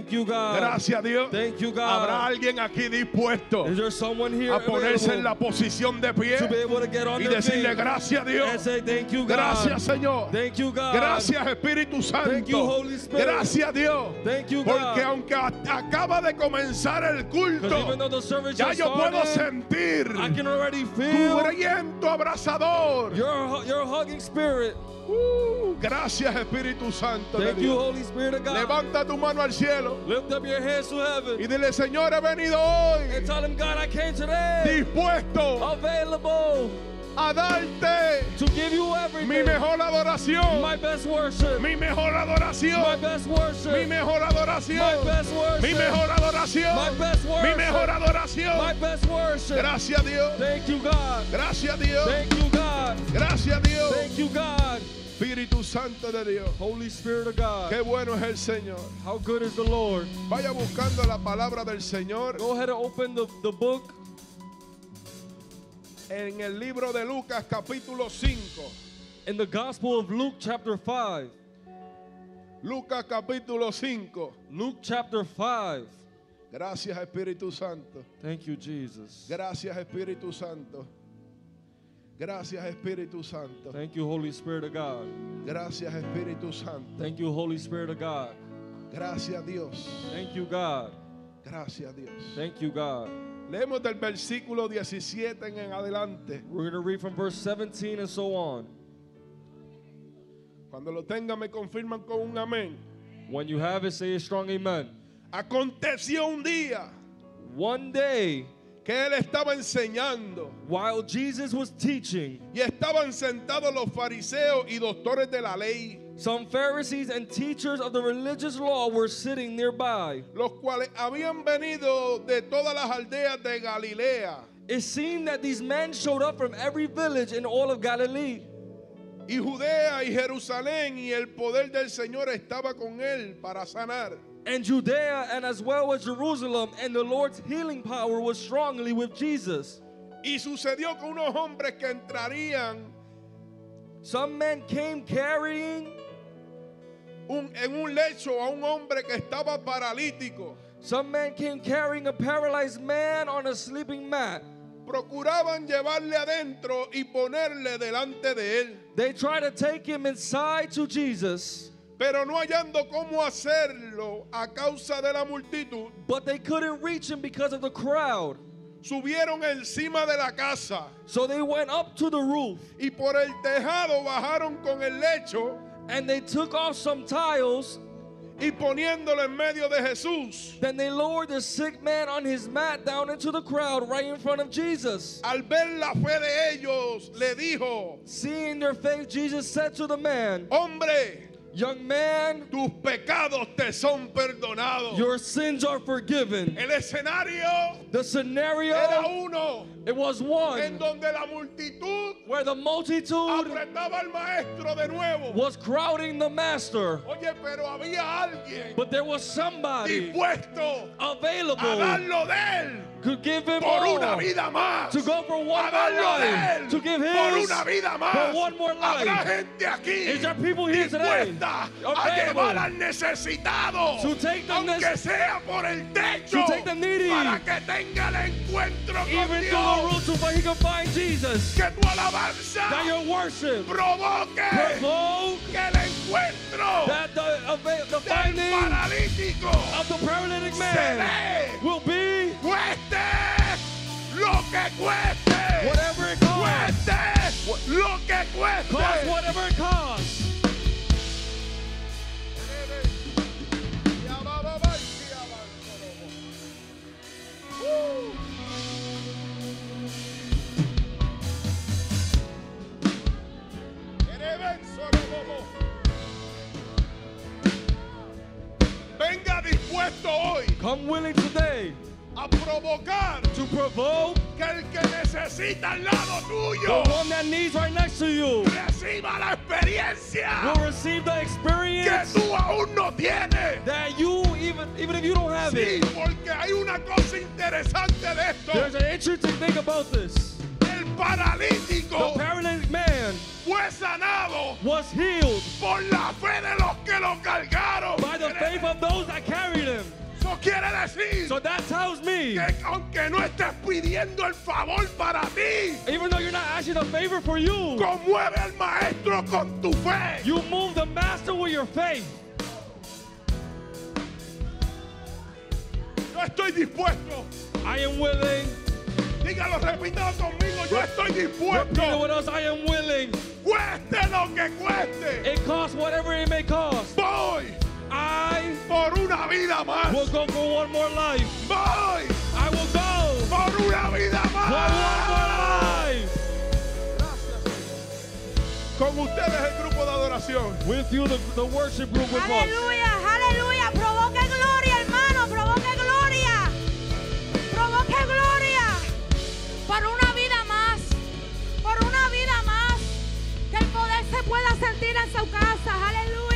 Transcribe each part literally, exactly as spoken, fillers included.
Thank you, God. Gracias, Dios. Thank you, God. Habrá alguien aquí dispuesto Is there someone here a ponerse en available la posición de pie to be able to get on y their decirle feet gracias, and Dios. say thank you, God. Gracias, Señor. Thank you, God. Gracias, Espíritu Santo. Thank you, Holy Spirit. Gracias, Dios. Thank you, Porque God. aunque a- acaba de comenzar el Because even culto, though the service ya just yo puedo started, sentir I can already tu feel viento abrazador. your, hu- your hugging spirit. Uh, gracias, Espíritu Santo de Thank you, Dios. Holy Spirit of God. Levanta tu mano al cielo Lift up your hands to heaven y dile, Señor, he venido hoy and tell him, God, I came today dispuesto available a darte to give you mi everything. mejor adoración, My best worship. mi mejor My adoración, best mi worship. mejor My adoración, best worship. mi mejor My adoración, best mi worship. mejor My adoración. best worship. Gracias, Dios. Thank you, God. Gracias, Dios. Thank you, God. Gracias, Dios. Thank you, God. Espíritu Santo de Dios. Holy Spirit of God. Qué bueno es el Señor. How good is the Lord? Vaya buscando la palabra del Señor Go ahead and open the, the book en el libro de Lucas capítulo cinco. in the Gospel of Luke chapter five. Lucas capítulo cinco. Luke chapter five. Gracias, Espíritu Santo. Thank you, Jesus. Gracias, Espíritu Santo. Gracias, Espíritu Santo. Thank you, Holy Spirit of God. Gracias, Espíritu Santo. Thank you, Holy Spirit of God. Gracias, Dios. Thank you, God. Gracias, Dios. Thank you, God. Leemos del versículo diecisiete en adelante. We're going to read from verse seventeen and so on. Cuando lo tengan me confirman con un amén. When you have it, say a strong amen. Aconteció un día One day, que él estaba enseñando while Jesus was teaching, y estaban sentados los fariseos y doctores de la ley, some Pharisees and teachers of the religious law were sitting nearby. los cuales habían venido de todas las aldeas de Galilea It seemed that these men showed up from every village in all of Galilee. y Judea y Jerusalén, y el poder del Señor estaba con él para sanar. And Judea and as well as Jerusalem, and the Lord's healing power was strongly with Jesus. Y sucedió que unos hombres que entrarían Some men came carrying, un- en un lecho a un hombre que estaba paralítico. some men came carrying a paralyzed man on a sleeping mat. Procuraban llevarle adentro y ponerle delante de él, They tried to take him inside to Jesus, pero no hallando cómo hacerlo a causa de la multitud, but they couldn't reach him because of the crowd. subieron encima de la casa So they went up to the roof y por el tejado bajaron con el lecho and they took off some tiles. y poniéndolo en medio de Jesús. Then they lowered the sick man on his mat down into the crowd right in front of Jesus. Al ver la fe de ellos, le dijo: Seeing their faith, Jesus said to the man, hombre, young man, tus pecados te son perdonados. your sins are forgiven. El escenario The era scenario, uno it was en one donde la multitud where the multitude apretaba al maestro de nuevo. was crowding the master, Oye, pero había alguien but there was somebody dispuesto a available darlo de él to give him por una all, vida más. to go for one A more darlo de life, él to give por his una vida for más. one more Habrá life. gente aquí Is there people here today dispuesta a available llevar al necesitado, to take the aunque nec- sea por el techo, to take the needy, para que tenga el encuentro con even through the Dios? roof so he can find Jesus? Que tu alabanza That your worship provoque provoke que el encuentro that the, ava- the del finding paralítico of the paralytic se man dé, will be cueste lo que cueste, whatever it costs. cueste lo que Cost cueste. whatever it costs. Uh. Venga dispuesto hoy Come willing today a provocar to provoke que el que necesita al lado the tuyo one that needs right next to you reciba la experiencia will receive the que experience tú aún no tienes. that you, even, even if you don't have Sí, it. porque hay una cosa interesante de esto. There's an interesting thing about this. El The paralítico paralytic man fue sanado was healed por la fe de los que lo cargaron. by the faith of those that carried him. Eso quiere decir So that tells me, que aunque no estés pidiendo el favor para ti, even though you're not asking a favor for you, conmueve al maestro con tu fe. you move the master with your faith. Yo estoy dispuesto. I am willing. Dígalo, repítalo conmigo. Yo estoy Repeat it dispuesto. with us. I am willing. Cueste lo que cueste. It costs whatever it may cost. Voy I por una vida más. will go for one more life. Voy I will go por una vida for one más. more life. Con ustedes el grupo de adoración. With you, the, the worship group with us. Aleluya, aleluya. Provoque gloria, hermano. Provoque gloria. Provoque gloria. Por una vida más. Por una vida más. Que el poder se pueda sentir en su casa. Aleluya.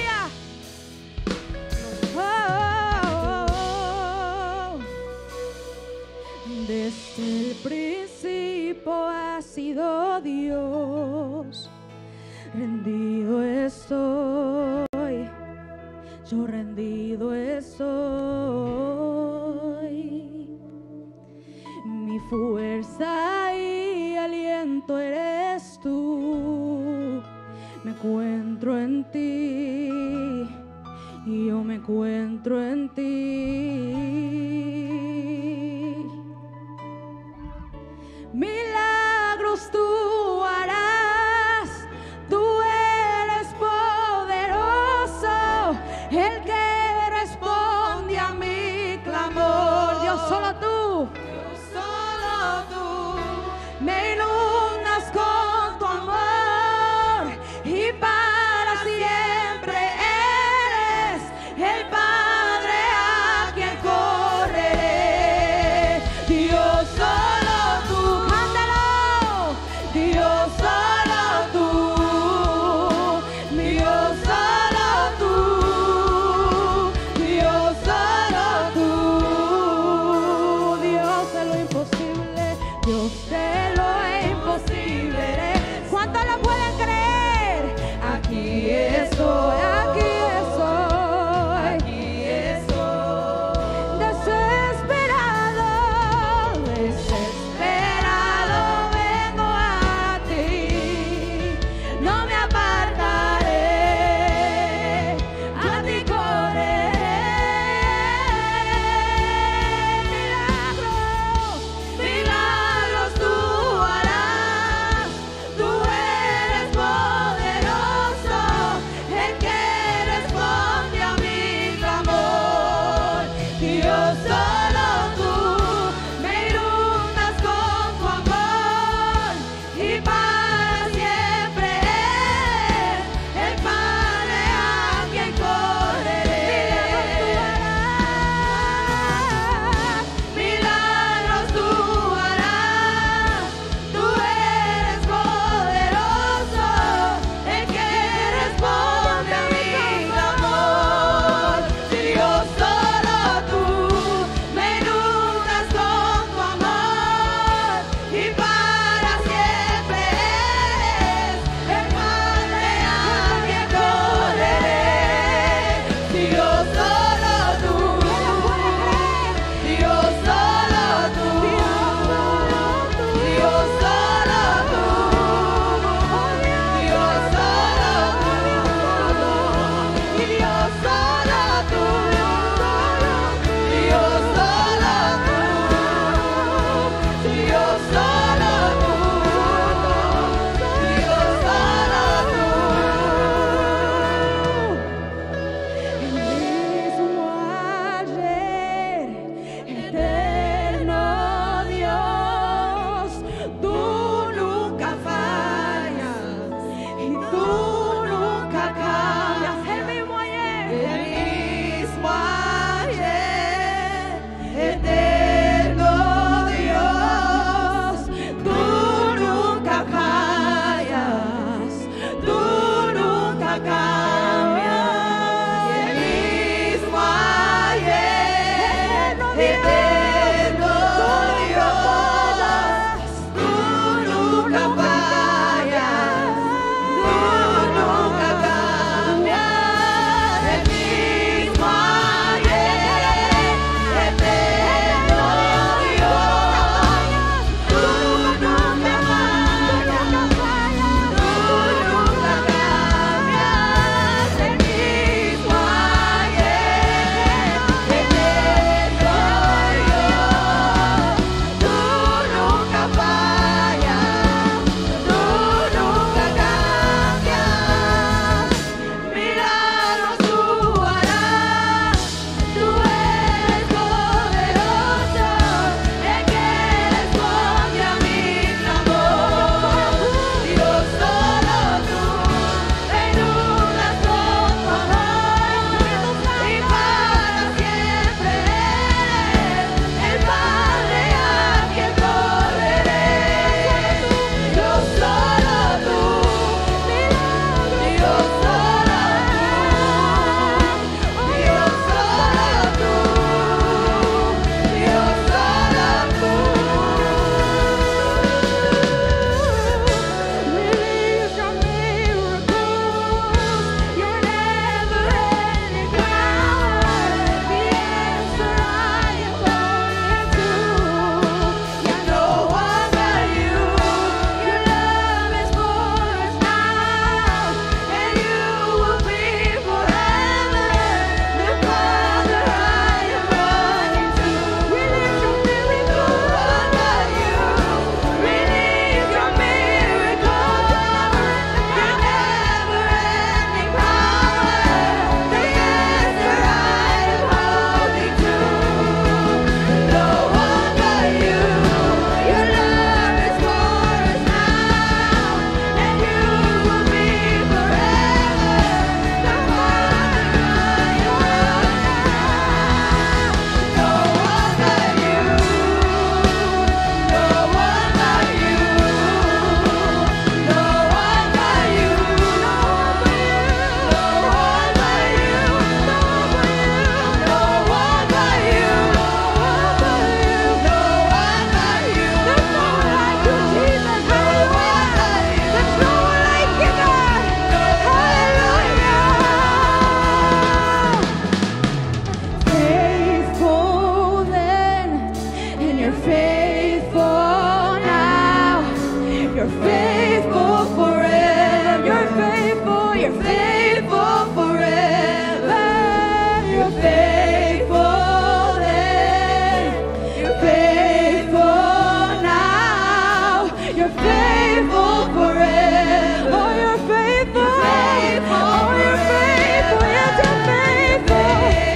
Oh, oh, oh. Desde el principio ha sido Dios. Rendido estoy, yo rendido estoy. Mi fuerza y aliento eres tú. Me encuentro en ti y yo me encuentro en ti. Milagros tú harás. El que responde a mi clamor, Dios solo tú, Dios solo tú, me inundas con tu amor y para siempre eres el Padre a quien correré. Dios solo tú, cántalo, Dios solo tú, mi Dios solo tú. Dios de lo imposible. ¿Cuántos lo pueden creer? Aquí estoy, aquí estoy, aquí estoy. Desesperado, desesperado vengo a ti. No me apartaré, a ti correré. Milagros, milagros tú harás. Tú eres poderoso, el que responde a mi clamor. Dios solo tú, me inundas con tu amor y para siempre eres el Padre a quien correré. Milagros tú harás. Tú eres poderoso, el que responde a mi clamor. Dios solo tú, me faithful now. You're faithful forever. You're faithful. You're faithful forever. You're faithful then. You're faithful now. You're faithful forever. Oh, you're faithful. Oh, you're faithful. Yes, you're faithful.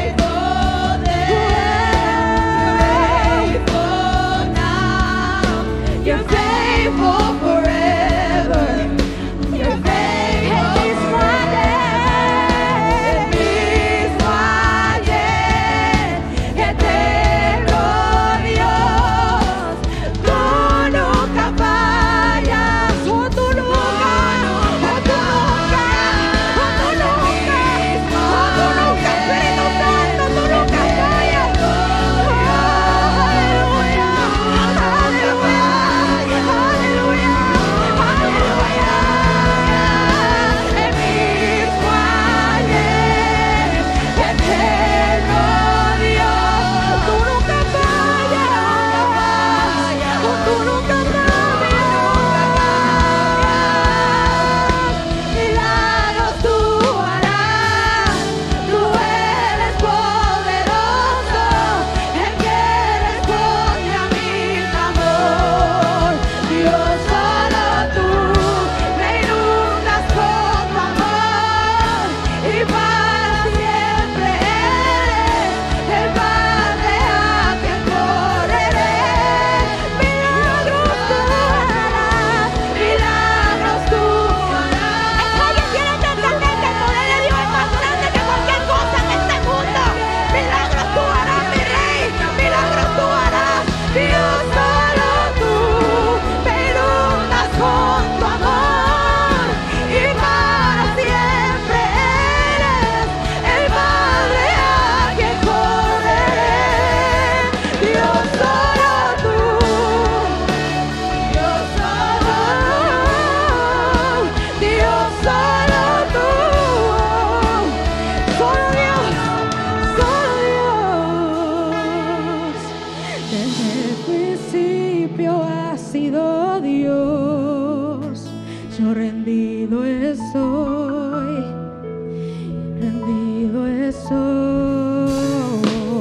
You're faithful forever. You're faithful. Mismo ayer, eterno Dios. Tú nunca fallas. Oh, tú nunca. Oh, tú nunca. Oh, tú nunca. Oh, tú nunca, Espíritu Santo. Tú nunca fallas. Oh, aleluya. Aleluya. Aleluya, aleluya. El mismo ayer, eterno Dios. Tú nunca fallas. Oh, tú nunca cambias. Milagros tú harás. Tú eres poderoso. El que responde a mi clamor. Dios, solo tú me inundas con tu amor y para siempre eres el Padre a quien correré. Milagros tú harás, milagros tú harás. Alguien tiene que entender que el poder de Dios es más grande que cualquier cosa en este mundo. Milagros tú harás, mi rey, milagros tú harás. Dios, solo tú me inundas con tu amor y para siempre eres el Padre a quien correré. Dios, solo tú. Dios, solo tú. Dios, solo tú. Solo Dios, solo Dios. Desde el principio has sido Dios. Yo rendido estoy, rendido estoy.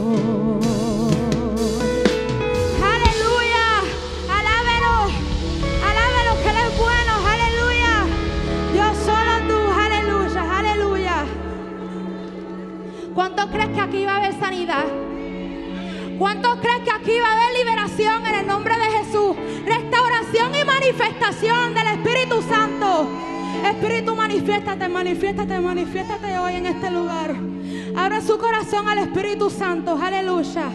Aleluya, alábelo, alábelo que Él es bueno, aleluya. Dios, solo tú, aleluya, aleluya. ¿Cuántos crees que aquí va a haber sanidad? ¿Cuántos crees que aquí va a haber liberación en el nombre de Jesús? Restauración y manifestación del Espíritu Santo. Espíritu, manifiéstate, manifiéstate, manifiéstate hoy en este lugar. Abra su corazón al Espíritu Santo, aleluya.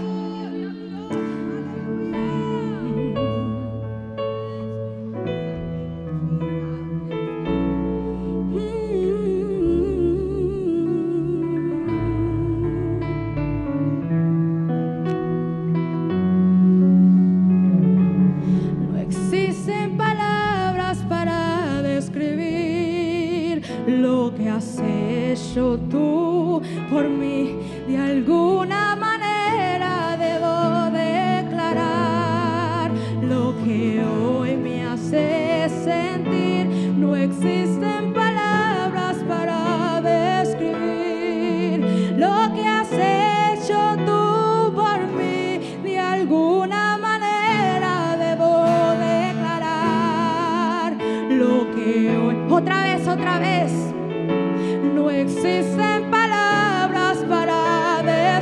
No existen palabras para describir lo que has hecho tú por mí. De alguna manera debo declarar lo que hoy me hace sentir. No existen palabras para describir lo que has hecho tú por mí. De alguna manera debo declarar lo que hoy. Otra vez, otra vez. No existen palabras para describir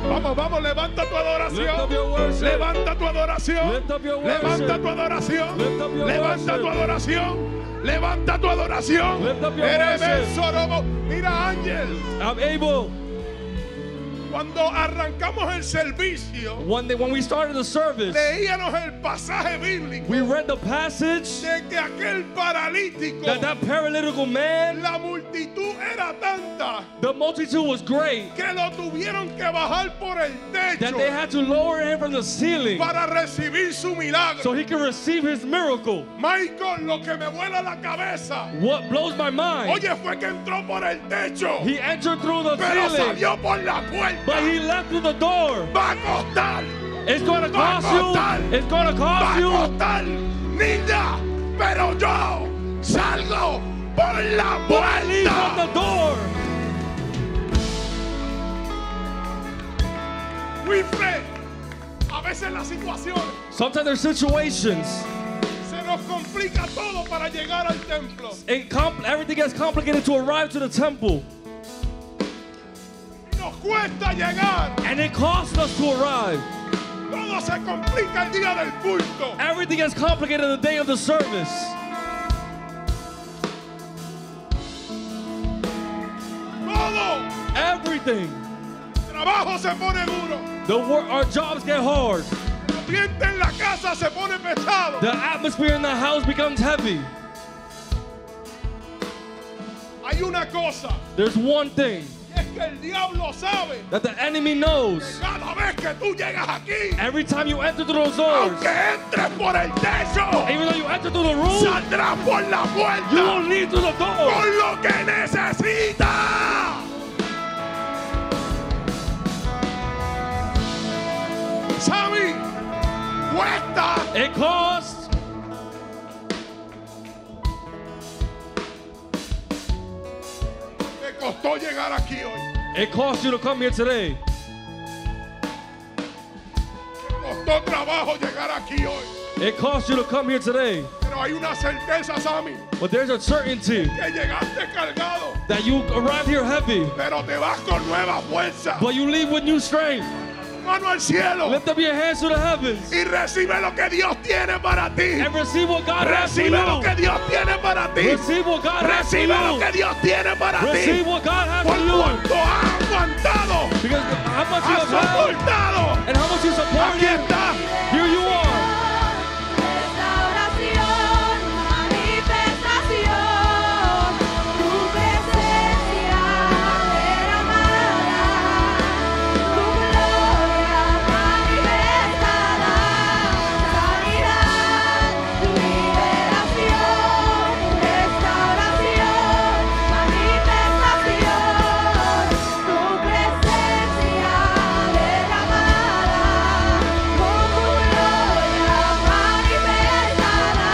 Vamos, vamos, levanta tu Lift adoración. up your worship. Levanta tu adoración. Lift up your worship. Levanta tu adoración. Lift up your Levanta worship. tu adoración. Levanta tu adoración. Lift up your Eres worship. sorobo. Mira, Ángel, I'm able. cuando arrancamos el servicio, One day when we started the service, leíamos el pasaje bíblico we read the passage de que aquel paralítico, that that paralytical man, la multitud era tanta the multitude was great, que lo tuvieron que bajar por el that techo they had to lower him from the ceiling para recibir su milagro. so he could receive his miracle. Michael, lo que me vuela la cabeza, What blows my mind, oye, fue que entró por el techo, he entered through the pero ceiling, salió por la puerta. but he left through the door. Va a costar, It's going to Va a cost costar. you. It's going to va cost a you. costar, niña, pero yo salgo por la But I leave from puerta. the door. Wilfred, a veces las situaciones Sometimes there's situations. se nos complica todo para llegar al templo. It com- everything gets complicated to arrive to the temple. Nos cuesta llegar. And it costs us to arrive. Todo se complica el día del culto. Everything gets complicated on the day of the service. Todo. Everything. El trabajo se pone duro. The wor- our jobs get hard. El ambiente en la casa se pone pesado. The atmosphere in the house becomes heavy. Hay una cosa. There's one thing Y es que el diablo sabe. that the enemy knows. Cada vez que tú llegas aquí, Every time you enter through those doors, aunque entres por el techo, even though you enter through the room, saldrás por la you puerta will leave through the door con lo que necesitas. Sammy, cuesta. It costs. Me costó llegar aquí hoy. It costs you to come here today. Me costó trabajo llegar aquí hoy. It costs you to come here today. Pero hay una certeza, Sammy, But there's a certainty que llegaste cargado, that you arrive here heavy, pero te vas con nueva fuerza. but you leave with new strength. Mano al cielo Lift up your hands to the heavens y recibe lo que Dios tiene para ti. and receive what God has for Recibe lo que you. Dios tiene para ti. Receive what God has for Recibe lo you. que Dios tiene para ti. Receive what God has Por for you. cuanto has aguantado, Because how much you has have held soportado. and how much you Aquí supported, está. here you are. Restauración, manifestación, tu presencia derramada, tu gloria manifestada, sanidad, liberación, restauración, manifestación, tu presencia derramada, con tu gloria manifestada,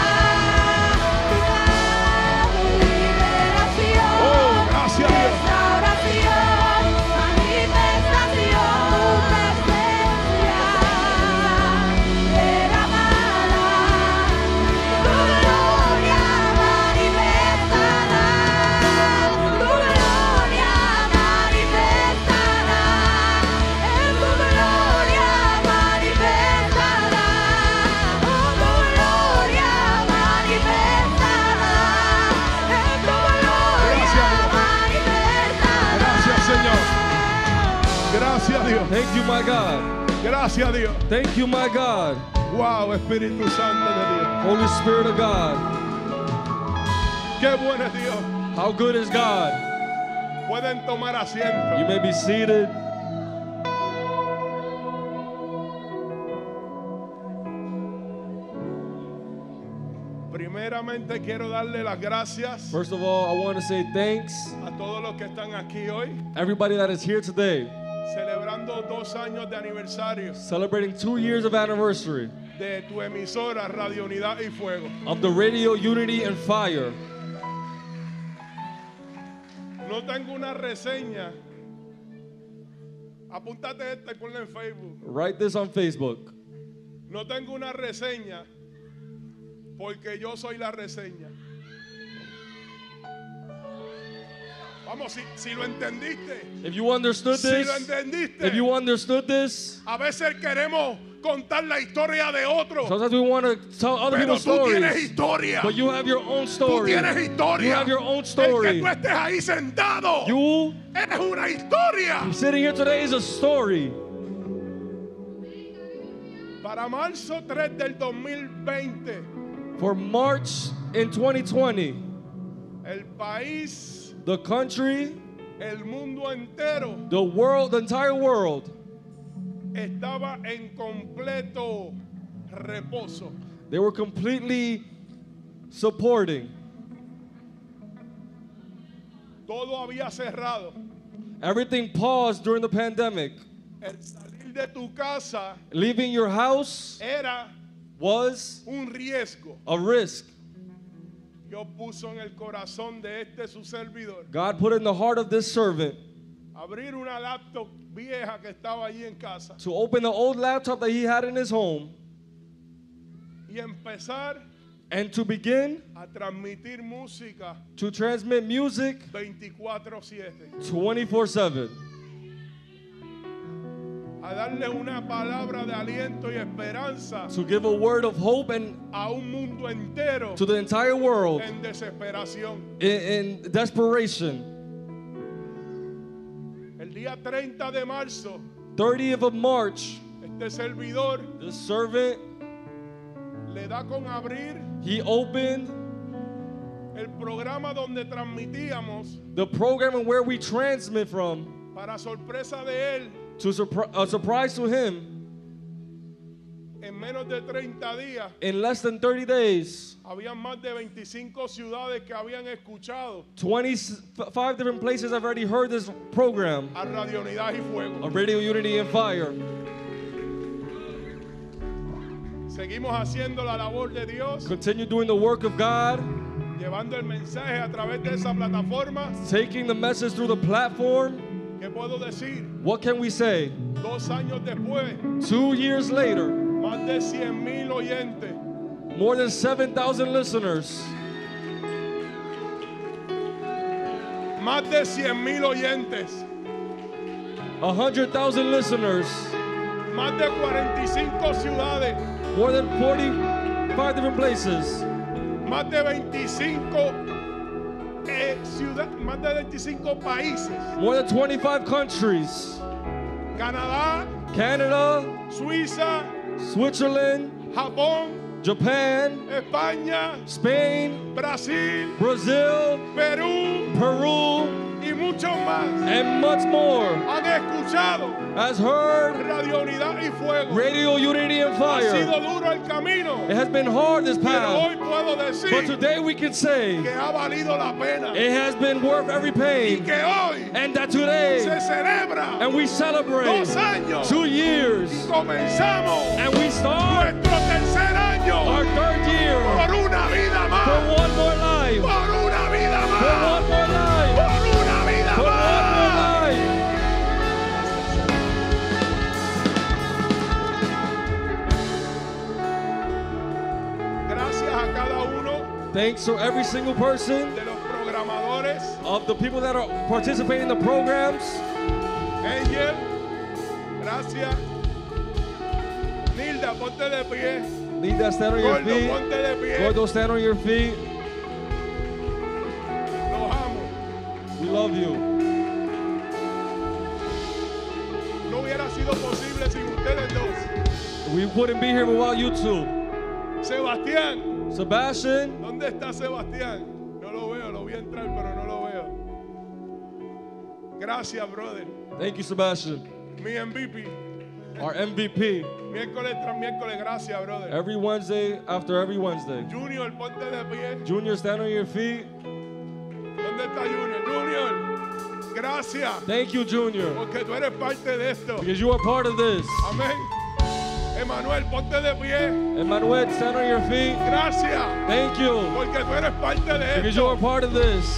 liberación, Oh, gracias, Dios. restauración, manifestación, presencia derramada, tu gloria manifestada, tu gloria manifestada, en tu gloria manifestada, oh, tu gloria manifestada, en tu Gracias, gloria Dios. manifestada. Gracias, Señor. Gracias, Dios. Thank you, my God. Gracias, Dios. Thank you, my God. Wow, Espíritu Santo de Dios. Holy Spirit of God. Qué bueno es Dios. How good is God? Pueden tomar asiento. You may be seated. Primeramente quiero darle las gracias First of all, I want to say thanks a todos los que están aquí hoy, everybody that is here today, celebrando dos años de aniversario celebrating two years of anniversary de tu emisora Radio Unidad y Fuego. of the radio Unity and Fire. No tengo una reseña. Apúntate esta y ponla en Facebook. Write this on Facebook. No tengo una reseña porque yo soy la reseña. Vamos, si, si lo entendiste. If you understood Si this, lo entendiste. if you understood this, A veces queremos contar la historia de otro. sometimes we want to tell other Pero people's tú tienes stories, historia. but you have your own Tú story. tienes historia. You have your own El que story. tú estés ahí sentado You es una historia. sitting here today is a story. Para marzo tres del dos mil veinte, For March in twenty twenty, el país, the country, el mundo entero the world, the entire world, estaba en completo reposo. they were completely supporting. Todo había cerrado. Everything paused during the pandemic. El salir de tu casa Leaving your house era was un riesgo. a risk. Dios puso en el corazón de este su servidor God put in the heart of this servant abrir una laptop vieja que estaba allí en casa to open the old laptop that he had in his home y empezar and to begin a transmitir música to transmit music veinticuatro siete, twenty-four seven, a darle una palabra de aliento y esperanza to give a word of hope and a un mundo entero to the entire world en desesperación. in, in desperation. El día treinta de marzo, thirtieth of March, este servidor the servant, le da con abrir he opened el programa donde transmitíamos, the program and where we transmit from. para sorpresa de él, To surpri- a surprise to him, en menos de treinta días, in less than thirty days, habían más de veinticinco ciudades que habían escuchado twenty-five different places have already heard this program a Radio Unidad y Fuego. of Radio Unity and Fire. Seguimos haciendo la labor de Dios, Continue doing the work of God, llevando el mensaje a través de esa plataforma. taking the message through the platform. ¿Qué puedo decir? What can we say? Dos años después, Two years later, más de cien mil oyentes, more than seven thousand listeners, más de cien mil oyentes, one hundred thousand listeners, más de cuarenta y cinco ciudades, more than forty-five different places, más de veinticinco eh, ciudad- más de veinticinco países, more than twenty-five countries, Canadá, Canada, Suiza, Switzerland, Japón, Japan, España, Spain, Brasil, Brazil, Perú Peru, y muchos más and much more han escuchado has heard Radio Unidad y Fuego. Radio Unity and Ha Fire. sido duro el camino, It has been hard this pero hoy path, puedo but decir today we can say que ha valido la pena it has been worth every y pain, que hoy and that se today, celebra and we celebrate dos años. two years, Comenzamos and we start nuestro tercer año our third year por una vida for más, one more life, por una vida for más, one more life, por una vida for one more más. life. Gracias a cada uno Thanks to every single person de los programadores. of the people that are participating in the programs. Angel, gracias. Nilda, ponte de pie. Lead that, stand on your Gordo, feet. ponte de pie. Gordo, stand on your feet. Los amo. We love you. No hubiera sido posible sin ustedes dos. We wouldn't be here without you two. Sebastián, Sebastian, ¿dónde está Sebastián? No lo veo, lo vi entrar, pero no lo veo. Gracias, brother. thank you, Sebastian. Mi M V P. Our M V P. Miércoles tras miércoles, gracias, brother. Every Wednesday after every Wednesday. Junior, ponte de pie. Junior, stand on your feet. ¿Dónde está Junior? Junior, gracias. Thank you, Junior, Porque tú eres parte de esto. because you are part of this. Amén. Emanuel, ponte de pie. Emmanuel, stand on your feet. Gracias. Thank you, Porque tú eres parte de because you are esto. part of this.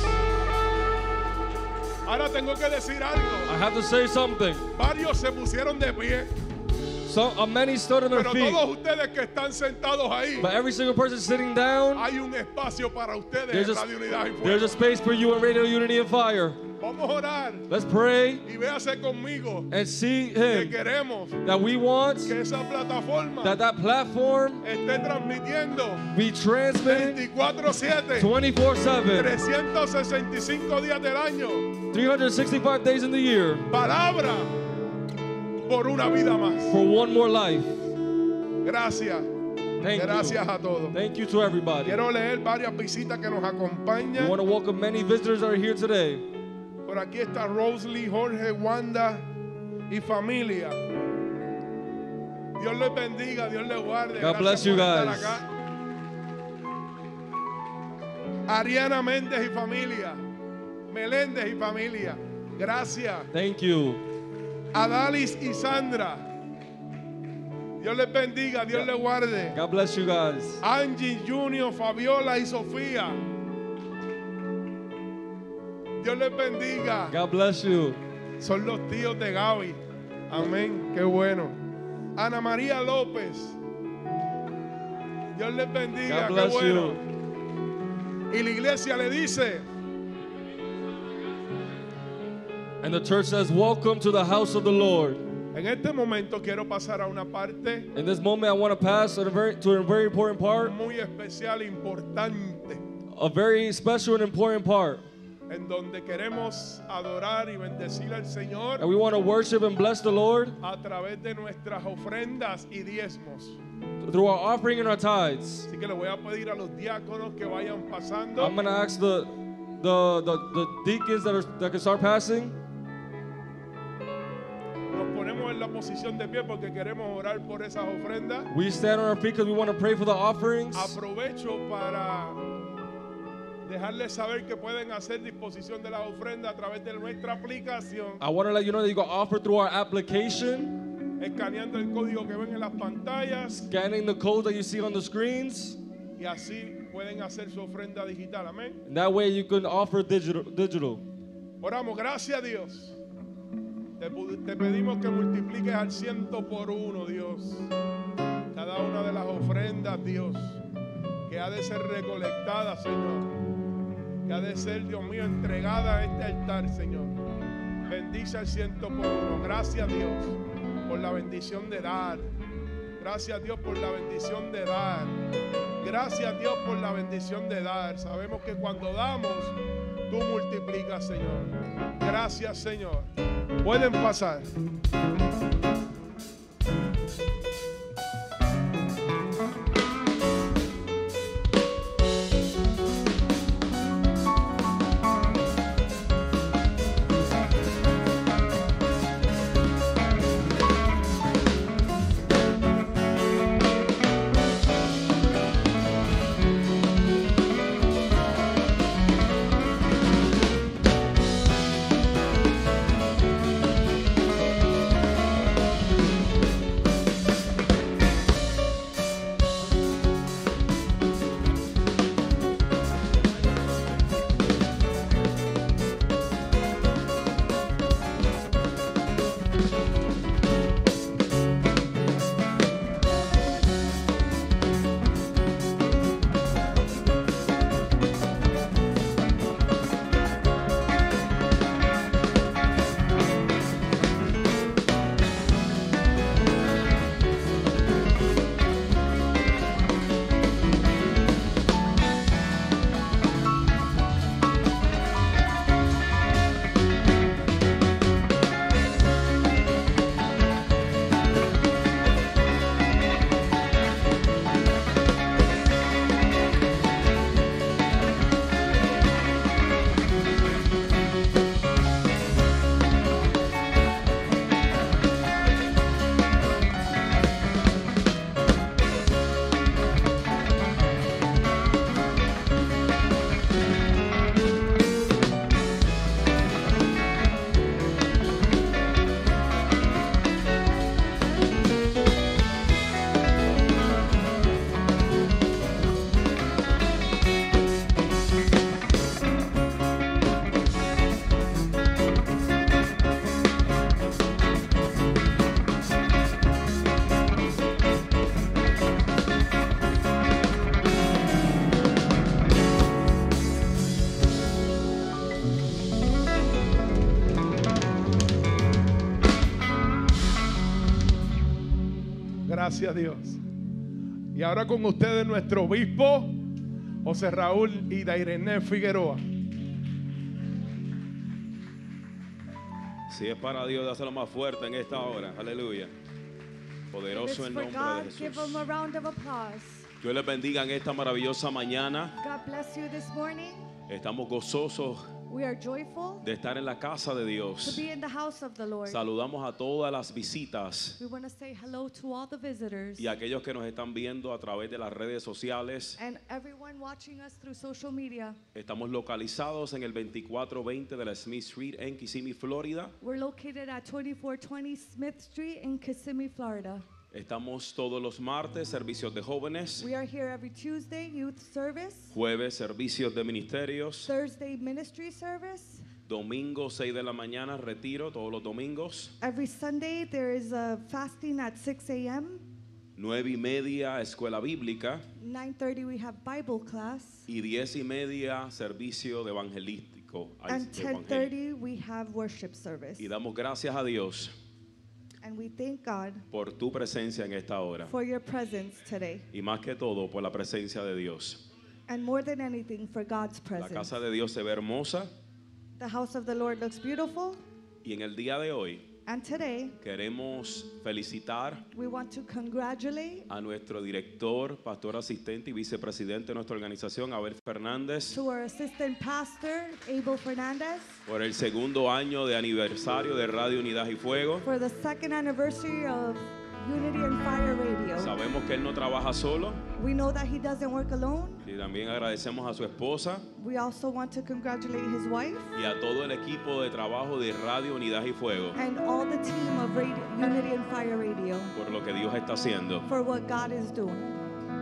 Ahora tengo que decir algo. I have to say something. Varios se pusieron de pie. So uh, many stood on their Pero feet, todos ustedes que están sentados ahí, but every single person sitting down, hay un espacio para ustedes there's en a, Radio Unidad y there's Fuego. a space for you in Radio Unity and Fire. Vamos a orar Let's pray y véase conmigo and see que Him. queremos That we want que esa plataforma that that platform esté transmitiendo be transmitted veinticuatro siete, twenty-four seven, trescientos sesenta y cinco días del año. three hundred sixty-five days in the year Palabra por una vida más. for one more life. Gracias. Thank Gracias you. a todos. Thank you to everybody. Quiero leer varias visitas que nos We acompañan. want to welcome many visitors that are here today. Por aquí está Rosalie, Jorge, Wanda y familia. Dios les bendiga, Dios les guarde. God Gracias bless you por estar guys. acá. Ariana Méndez y familia. Meléndez y familia. Gracias. Thank you. Adalis y Sandra. Dios les bendiga, Dios les guarde. God bless you guys. Angie, Junior, Fabiola y Sofía. Dios les bendiga. God bless you. Son los tíos de Gaby. Amén. Qué bueno. Ana María López. Dios les bendiga. God Qué bless bueno. you. Y la iglesia le dice: And the church says, welcome to the house of the Lord. en este momento quiero pasar a una parte In this moment, I want to pass to a very, to a very important part, muy especial, importante, a very special and important part. en donde queremos adorar y bendecir al Señor And we want to worship and bless the Lord a través de nuestras ofrendas y diezmos. through our offering and our tithes. Así que le voy a pedir a los diáconos que vayan pasando. I'm going to ask the, the, the, the deacons that, are, that can start passing. Nos ponemos en la posición de pie porque queremos orar por esas ofrendas. We stand on our feet because we want to pray for the offerings. Aprovecho para dejarles saber que pueden hacer disposición de las ofrendas a través de nuestra aplicación, I want to let you know that you can offer through our application, escaneando el código que ven en las pantallas, scanning the code that you see on the screens. y así pueden hacer su ofrenda digital. Amén. And that way you can offer digital. digital. Oramos. Gracias, Dios. Te, pu- te pedimos que multipliques al ciento por uno, Dios, cada una de las ofrendas, Dios, que ha de ser recolectada, Señor, que ha de ser, Dios mío, entregada a este altar, Señor. Bendice al ciento por uno. Gracias, Dios, por la bendición de dar. Gracias, Dios, por la bendición de dar. Gracias, Dios, por la bendición de dar. Sabemos que cuando damos, tú multiplicas, Señor. Gracias, Señor. Pueden pasar. Gracias, Dios. Y ahora con ustedes nuestro obispo, José Raúl y Dairene Figueroa. Si es para Dios, dáselo más fuerte en esta hora. Aleluya. Poderoso en For nombre God, de give Jesús. him a round of applause. Dios les bendiga en esta maravillosa mañana. God bless you this morning. Estamos gozosos We are joyful de estar en la casa de to Dios. be in the house of the Lord. Saludamos a todas las visitas We want to say hello to all the visitors y a aquellos que nos están viendo a través de las redes sociales. and everyone watching us through social media. Estamos localizados en el veinticuatro veinte de la Smith Street en Kissimmee, Florida. We're located at twenty-four twenty Smith Street in Kissimmee, Florida. Estamos todos los martes, servicios de jóvenes. We are here every Tuesday, youth service, Jueves, servicios de ministerios. Thursday, ministry service. Domingo, seis de la mañana, retiro todos los domingos. Every Sunday, there is a fasting at six a m Nueve y media, escuela bíblica. nine thirty, we have Bible class. Y diez y media, servicio de evangelístico. And de ten evangelio. thirty, we have worship service. Y damos gracias a Dios And we thank God por tu presencia en esta hora. for your presence today. Y más que todo, por la presencia de Dios. And more than anything, for God's La presence. casa de Dios se ve hermosa. The house of the Lord looks beautiful. Y en el día de hoy And today, queremos felicitar we want to congratulate a nuestro director, pastor asistente y vicepresidente de nuestra organización, Abel Fernández, to our assistant pastor, Abel Fernandez, por el segundo año de aniversario de Radio Unidad y Fuego. for the second anniversary of Unity and Fire Radio. Sabemos que él no trabaja solo We know that he doesn't work alone. y también agradecemos a su esposa We also want to congratulate his wife y a todo el equipo de trabajo de Radio Unidad y Fuego and all the team of Radio, Unity and Fire Radio por lo que Dios está haciendo. for what God is doing.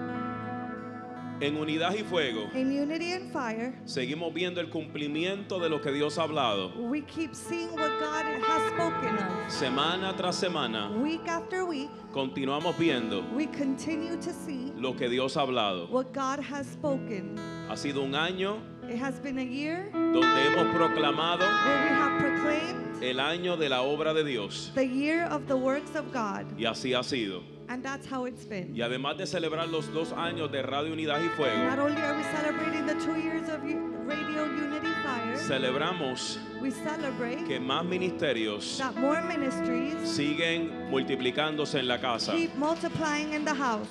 En Unidad y Fuego In Unity and Fire, seguimos viendo el cumplimiento de lo que Dios ha hablado. we keep seeing what God has spoken of. Semana tras semana Week after week, continuamos viendo we continue to see lo que Dios ha hablado. what God has spoken. Ha sido un año It has been a year donde hemos proclamado where we have proclaimed el año de la obra de Dios. the year of the works of God, Y así ha sido. and that's how it's been. Y además de celebrar los dos años de Radio Unidad y Fuego, Not only are we celebrating the two years of U- Radio Unity Fire, celebramos we celebrate que más ministerios that more ministries siguen multiplicándose en la casa. keep multiplying in the house.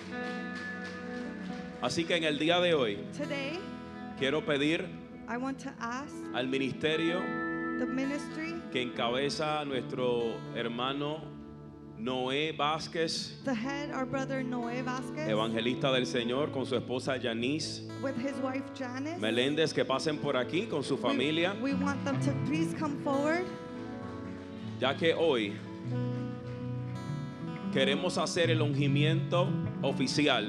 Así que en el día de hoy Today, quiero pedir I want to ask al ministerio the ministry, que encabeza a nuestro hermano Noé Vázquez, the head, our brother Noé Vázquez, evangelista del Señor, con su esposa Yanis with his wife Janice. Meléndez, que pasen por aquí con su familia, We, we want them to please come forward, ya que hoy queremos hacer el ungimiento oficial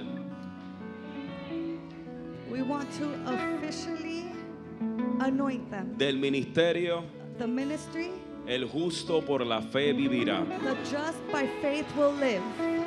we want to officially anoint them. del ministerio The ministry, El justo por la fe vivirá. the just by faith will live.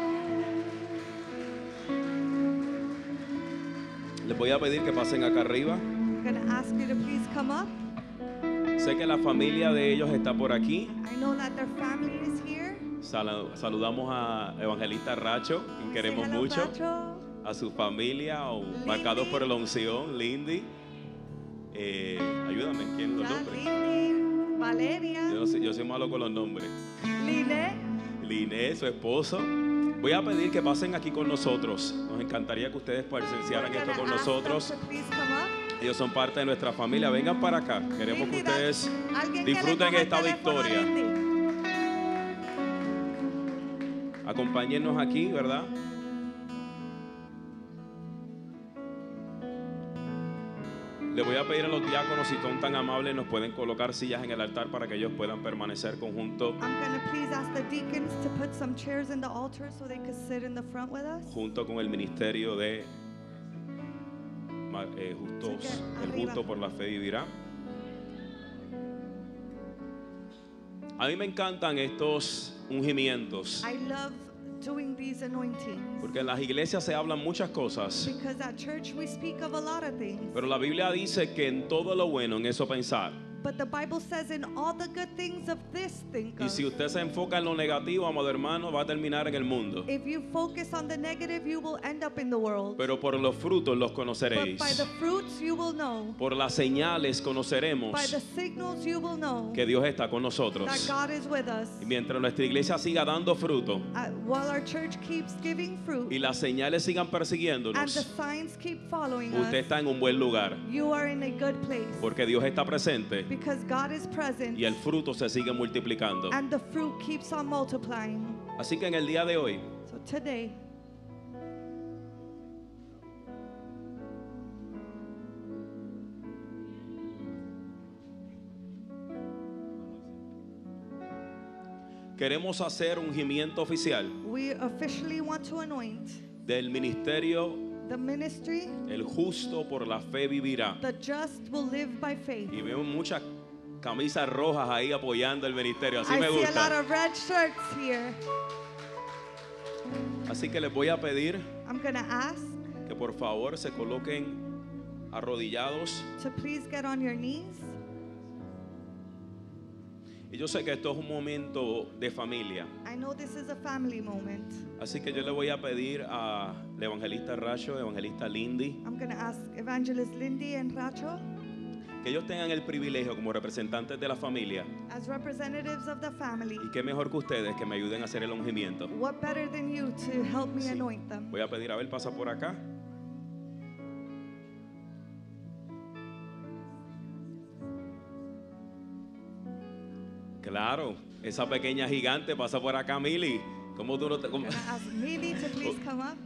Les voy a pedir que pasen acá arriba. I'm going to ask you to please come up. Sé que la familia de ellos está por aquí. I know that their family is here. Sal- saludamos a Evangelista Racho, quien Say queremos hello, mucho. Pacho. A su familia, o Lindy. marcados por la unción, Lindy. Eh, ayúdame, ¿quién los Ya, nombres? Lindy, Valeria, Yo, no sé, yo soy malo con los nombres. Linet. Liné, su esposo. Voy a pedir que pasen aquí con nosotros. Nos encantaría que ustedes presenciaran We're esto gonna con ask them nosotros. to please come up. Ellos son parte de nuestra familia. Vengan para acá. Queremos que Lindy, da- ustedes alguien que le disfruten coja el esta teléfono a victoria. Lindy. Acompáñennos aquí, ¿verdad? Le voy a pedir a los diáconos, si son tan amables, nos pueden colocar sillas en el altar para que ellos puedan permanecer conjunto, I'm going to please ask the deacons to put some chairs in the altar so they could sit in the front with us. junto con el ministerio de ma- eh, justos, Sí, que el arriba. justo por la fe vivirá. A mí me encantan estos ungimientos, I love doing these anointings porque en las iglesias se hablan muchas cosas, because at church we speak of a lot of things. pero la Biblia dice que en todo lo bueno, en eso pensar. But the Bible says, in all the good things of this think Y of. si usted se enfoca en lo negativo, amado hermano, va a terminar en el mundo. If you focus on the negative, you will end up in the world. Pero por los frutos los But by conoceréis. the fruits you will know. Por las señales By conoceremos the signals you will know que Dios está con that nosotros. God is with us. Y mientras nuestra iglesia siga dando fruto Uh, while our church keeps giving fruit y las señales sigan and the persiguiéndonos, signs keep following usted us, está en un buen lugar. you are in a good place. Porque Dios está presente Because God is present y el fruto se sigue multiplicando. and the fruit keeps on multiplying. Así que en el día de hoy So today, queremos hacer un ungimiento oficial we officially want to anoint del ministerio the ministry. El justo por la fe vivirá. The just will live by faith. Y veo muchas camisas rojas ahí apoyando el ministerio. Así I me see a lot gusta. of red shirts here. Así que les voy a pedir I'm going to ask que por favor se coloquen arrodillados. to please get on your knees. Y yo sé que esto es un momento de familia. I know this is a family moment. Así que yo le voy a pedir a la evangelista Racho, evangelista Lindy, I'm going to ask Evangelist Lindy and Racho, que ellos tengan el privilegio como representantes de la familia. as representatives of the family. Y qué mejor que ustedes que me ayuden a hacer el ungimiento. What better than you to help me Sí. anoint them? Voy a pedir a ver, pasa por acá. Claro, esa pequeña gigante pasa por acá, Mili. ¿Cómo tú no te.? cómo- I'm going to ask Millie to please come up.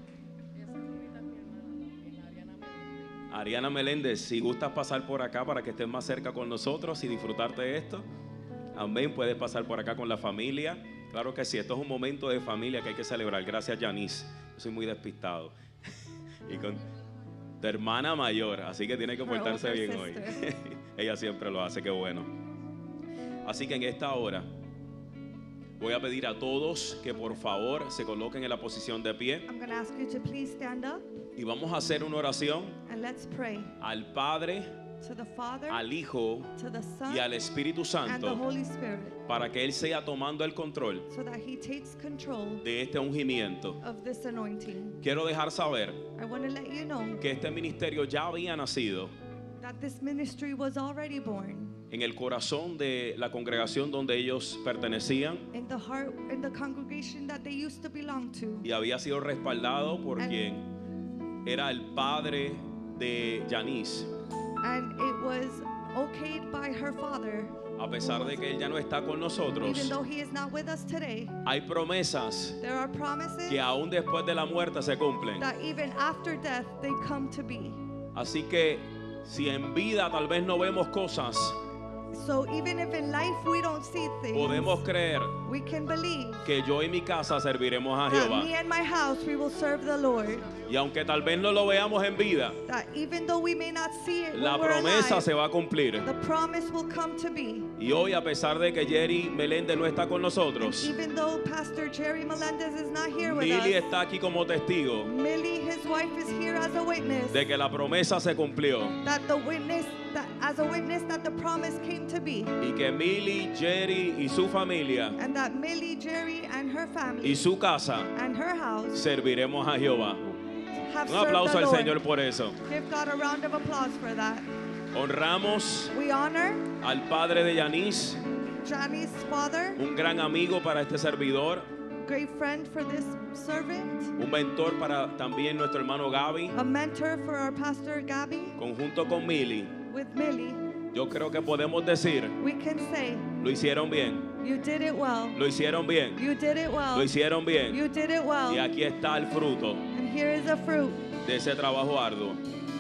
Ariana Meléndez, si gustas pasar por acá para que estés más cerca con nosotros y disfrutarte de esto. Amén, puedes pasar por acá con la familia. Claro que sí, esto es un momento de familia que hay que celebrar. Gracias, Janice. Yo soy muy despistado. Y con tu hermana mayor, así que tiene que Her portarse older bien hoy. sister. Ella siempre lo hace, qué bueno. Así que en esta hora voy a pedir a todos que por favor se coloquen en la posición de pie I'm going to ask you to please stand up y vamos a hacer una oración and let's pray al Padre, to the Father, al Hijo to the Son, y al Espíritu and the Santo Holy Spirit, para que Él sea tomando el control so that He takes control de este ungimiento. of this anointing. Quiero dejar saber I want to let you know que este ministerio ya había nacido that this ministry was already born en el corazón de la congregación donde ellos pertenecían in the heart, in the congregation that they used to belong to. y había sido respaldado por And- quien era el padre de Janice. And it was okayed by her father. A pesar de que él ya no está con Even nosotros, though he is not with us today, hay promesas there are promises que aún después de la muerte se cumplen. that even after death they come to be. Así que si en vida tal vez no vemos cosas, So even if in life we don't see things, podemos creer we can believe que yo y mi casa serviremos a that Jehová. me and my house we will serve the Lord. Y aunque tal vez no lo veamos en vida, That even though we may not see it la when we're promesa alive, se va a cumplir. the promise will come to be. Y hoy, a pesar de que Jerry Meléndez no está con nosotros, Even though Pastor Jerry Melendez is not here with Millie us, está aquí como testigo Millie, his wife, is here as a witness. de que la promesa se cumplió. That the witness, that as a witness, that the promise came to be, Y que Millie, Jerry y su familia and that Millie, Jerry, and her y family su casa and her house serviremos a Jehová. have Un served aplauso the al Lord. Señor por eso. Give God a round of applause for that. Honramos We honor al padre de Yanis, Johnny's father, un gran amigo para este servidor, great friend for this servant, un mentor para también nuestro hermano Gaby, a mentor for our pastor Gabby, conjunto con Millie. with Millie. Yo creo que podemos decir, We can say, lo hicieron bien, you did it well. lo hicieron bien, You did it lo well. hicieron bien. You did it well. Y aquí está el fruto And here is a fruit. de ese trabajo arduo.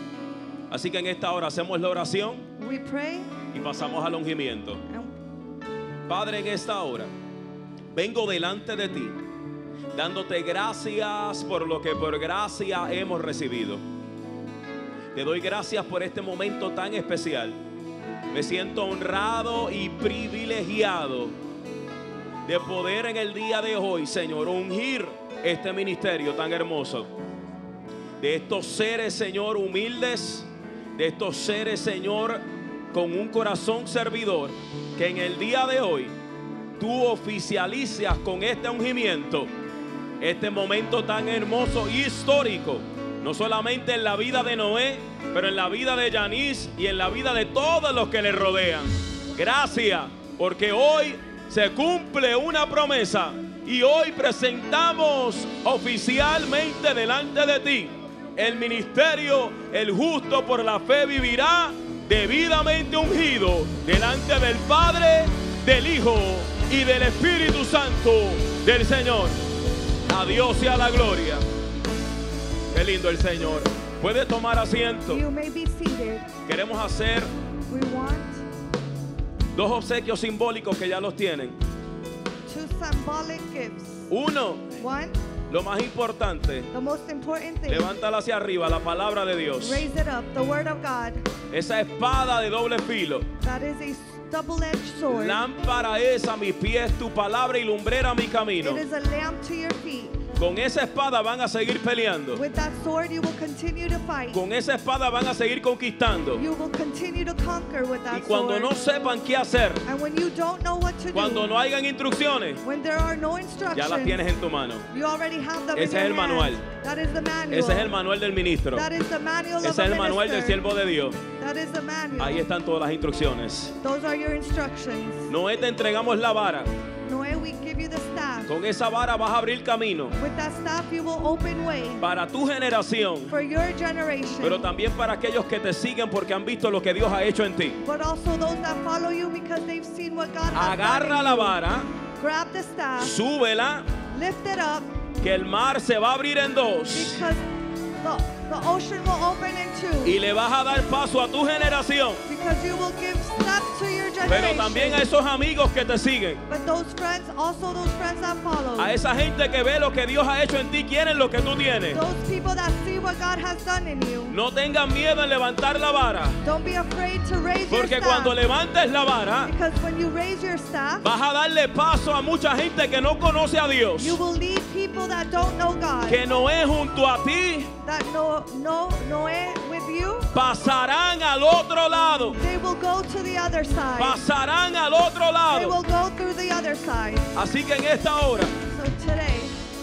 Así que en esta hora hacemos la oración We pray y pasamos al ungimiento. and Padre, en esta hora vengo delante de ti, dándote gracias por lo que por gracia hemos recibido. Te doy gracias por este momento tan especial. Me siento honrado y privilegiado de poder en el día de hoy, Señor, ungir este ministerio tan hermoso. De estos seres, Señor, humildes, de estos seres, Señor, con un corazón servidor, que en el día de hoy tú oficializas con este ungimiento este momento tan hermoso y histórico, no solamente en la vida de Noé, pero en la vida de Yanis y en la vida de todos los que le rodean. Gracias, porque hoy se cumple una promesa y hoy presentamos oficialmente delante de ti el ministerio El Justo por la Fe Vivirá, debidamente ungido delante del Padre, del Hijo y del Espíritu Santo del Señor. A Dios sea la gloria. Qué lindo el Señor. Puede tomar asiento. You may be seated. Queremos hacer We want dos obsequios simbólicos que ya los tienen. two symbolic gifts. Uno, One, lo más importante, the most important thing. levántala hacia arriba, la palabra de Dios. Raise it up, the word of God. Esa espada de doble filo. That is a double-edged sword. Lámpara es a mis pies tu palabra y lumbrera mi camino. It is a lamp to your feet. Con esa espada van a seguir peleando. With that sword, you will continue to fight. Con esa espada van a seguir conquistando. You will continue to conquer with that Y cuando sword. no sepan qué hacer, And when you don't know what to cuando do, no hayan instrucciones, when there are no ya las instructions, tienes en tu mano. you already have them Ese in es el your manual. hand. That is the manual. Ese es el manual del ministro. That is the manual Ese of es a el manual del minister. siervo de Dios. That is the manual. Ahí están todas las instrucciones. Those are your instructions. Noé, te entregamos la vara. Noé, we give you the staff. Con esa vara vas a abrir camino With that staff, you will open way para tu generación, for your generation. pero también para aquellos que te siguen porque han visto lo que Dios ha hecho en ti. But also those that follow you because they've seen what God has done Agarra in la you. vara, Grab the staff, súbela, lift it up, que el mar se va a abrir en dos because the, the ocean will open in two. y le vas a dar paso a tu generación, Because you will give steps to your pero generation. también a esos amigos que te siguen, But those friends, also those friends that follow. a esa gente que ve lo que Dios ha hecho en ti, quieren lo que tú tienes. Those people that see what God has done in you. No tengan miedo en levantar la vara, Don't be afraid to raise your porque staff. cuando levantes la vara, Because when you raise your staff, vas a darle paso a mucha gente que no conoce a Dios, you will lead people that don't know God. que no es junto a ti, That no, no, Noé with you. pasarán al otro lado, They will go to the other side. pasarán al otro They will lado. go through the other side. Así que en esta hora So today,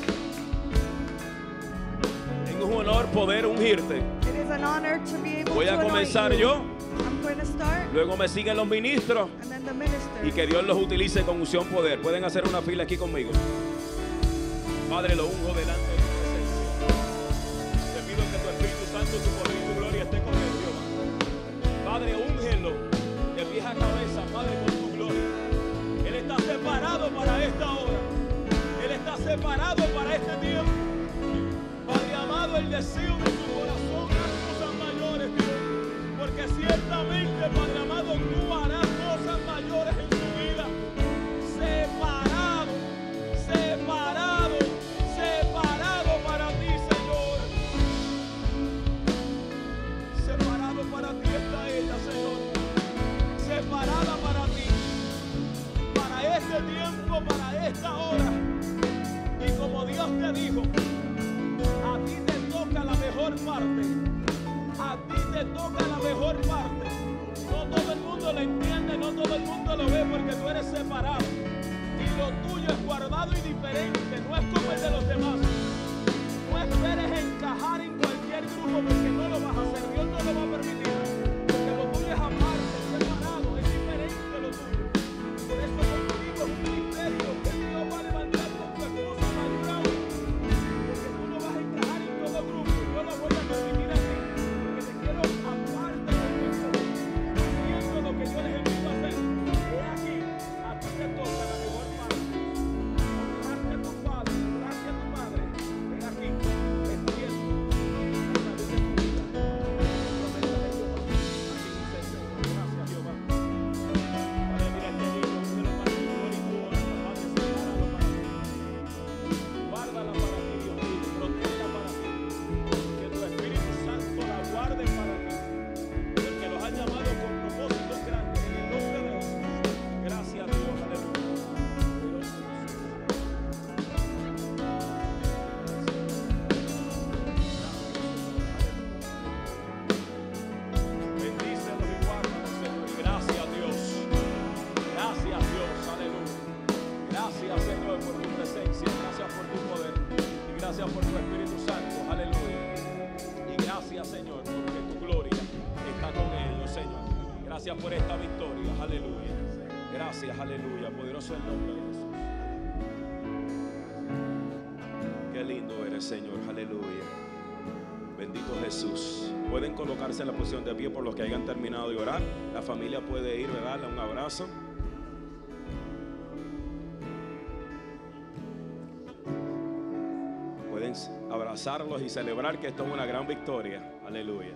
es un honor poder ungirte. it is an honor to be able Voy to a anoint comenzar you. yo, I'm going to start, luego me siguen los ministros and then the minister. y que Dios los utilice con unción poder. Pueden hacer una fila aquí conmigo. Padre, lo unjo delante de tu presencia. Te pido que tu Espíritu Santo, tu poder y tu gloria esté con él, Jehová. Padre, úngelo de pies a cabeza, Padre, con tu gloria. Él está separado para esta hora. Él está separado para este tiempo. Padre amado, el deseo de tu corazón haz cosas mayores, Dios. Porque ciertamente, Padre amado, tú harás cosas mayores en su vida. Separado, separado, separado para ti, Señor. Separado para ti está ella, Señor. Separada para ti. Para este tiempo, para esta hora. Y como Dios te dijo, a ti te toca la mejor parte. A ti te toca la mejor parte. No todo el mundo lo entiende, no todo el mundo lo ve porque tú eres separado. Y lo tuyo es guardado y diferente, no es como el de los demás. No esperes encajar en cualquier grupo porque no lo vas a hacer, Dios no lo va a permitir. Porque lo tuyo es aparte, separado, es diferente lo tuyo. Por eso contigo es un ministerio que Dios va a levantar con tu esposa mayor. Porque tú no vas a encajar en todo grupo, yo lo voy a permitir a ti. Porque te quiero aparte de tu esposa, haciendo lo que yo les envío a hacer. He aquí, a ti te toca la mejor parte. Honrarte con gracias, aleluya. Poderoso el nombre de Jesús. Qué lindo eres, Señor, aleluya. Bendito Jesús. Pueden colocarse en la posición de pie por los que hayan terminado de orar. La familia puede ir, darle un abrazo. Pueden abrazarlos y celebrar que esto es una gran victoria. Aleluya.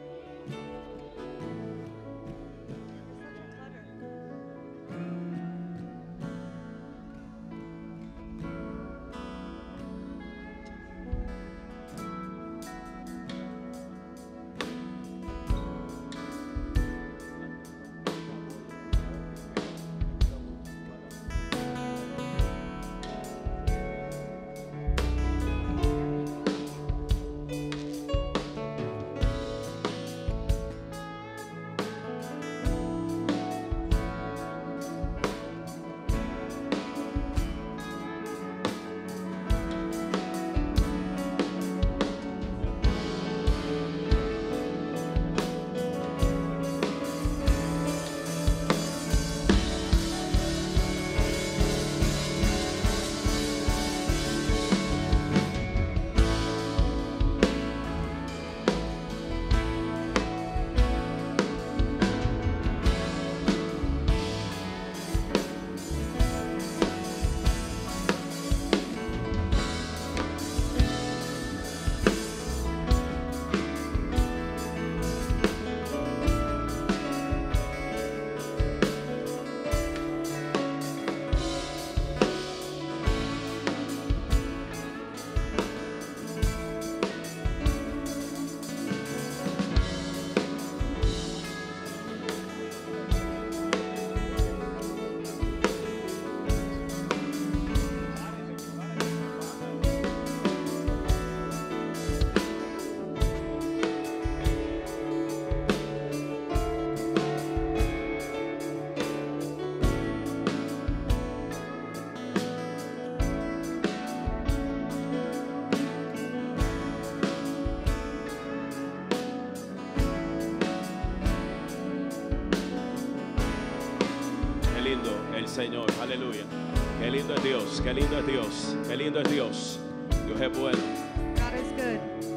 Señor, aleluya. Qué lindo es Dios, qué lindo es Dios, qué lindo es Dios. Dios es bueno. God is good.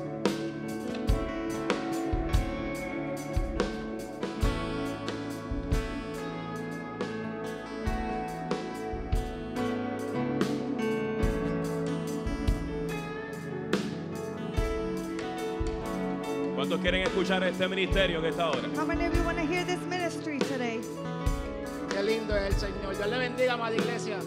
¿Cuántos quieren escuchar este ministerio en esta hora? How many of you want to hear this ministry today? Qué lindo es el Señor. Dios le bendiga, amada iglesia.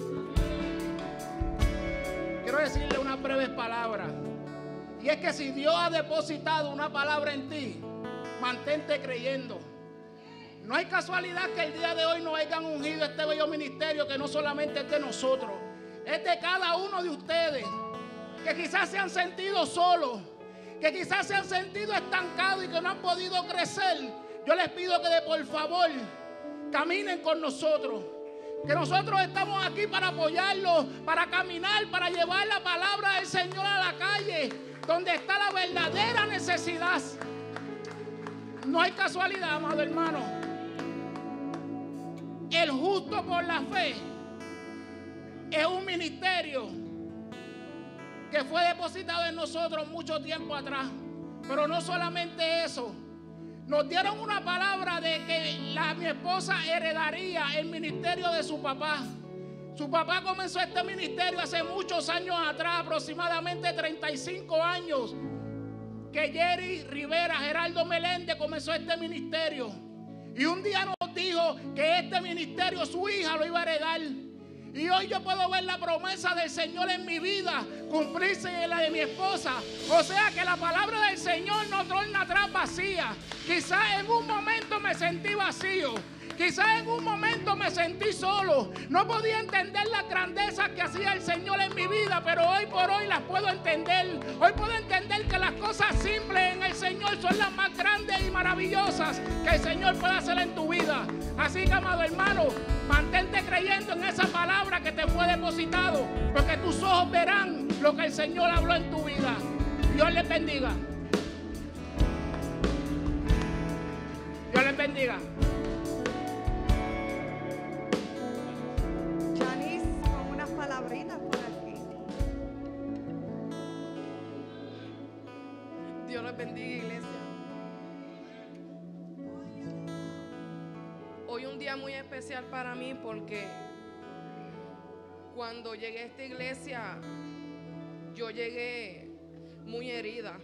Quiero decirle unas breves palabras. Y es que si Dios ha depositado una palabra en ti, mantente creyendo. No hay casualidad que el día de hoy nos hayan ungido este bello ministerio, que no solamente es de nosotros, es de cada uno de ustedes, que quizás se han sentido solos, que quizás se han sentido estancados y que no han podido crecer. Yo les pido que de por favor caminen con nosotros, que nosotros estamos aquí para apoyarlos, para caminar, para llevar la palabra del Señor a la calle, donde está la verdadera necesidad. No hay casualidad, amado hermano. El justo por la fe es un ministerio que fue depositado en nosotros mucho tiempo atrás. Pero no solamente eso, nos dieron una palabra de que la, mi esposa heredaría el ministerio de su papá. Su papá comenzó este ministerio hace muchos años atrás, aproximadamente treinta y cinco años, que Jerry Rivera, Geraldo Meléndez comenzó este ministerio. Y un día nos dijo que este ministerio su hija lo iba a heredar. Y hoy yo puedo ver la promesa del Señor en mi vida cumplirse en la de mi esposa. O sea que la palabra del Señor no torna atrás vacía. Quizás en un momento me sentí vacío. Quizás en un momento me sentí solo. No podía entender las grandezas que hacía el Señor en mi vida, pero hoy por hoy las puedo entender. Hoy puedo entender que las cosas simples en el Señor son las más grandes y maravillosas que el Señor puede hacer en tu vida. Así que, amado hermano, mantente creyendo en esa palabra que te fue depositado, porque tus ojos verán lo que el Señor habló en tu vida. Dios les bendiga. Dios les bendiga. bendiga, iglesia. Hoy un día muy especial para mí porque cuando llegué a esta iglesia, yo llegué muy herida.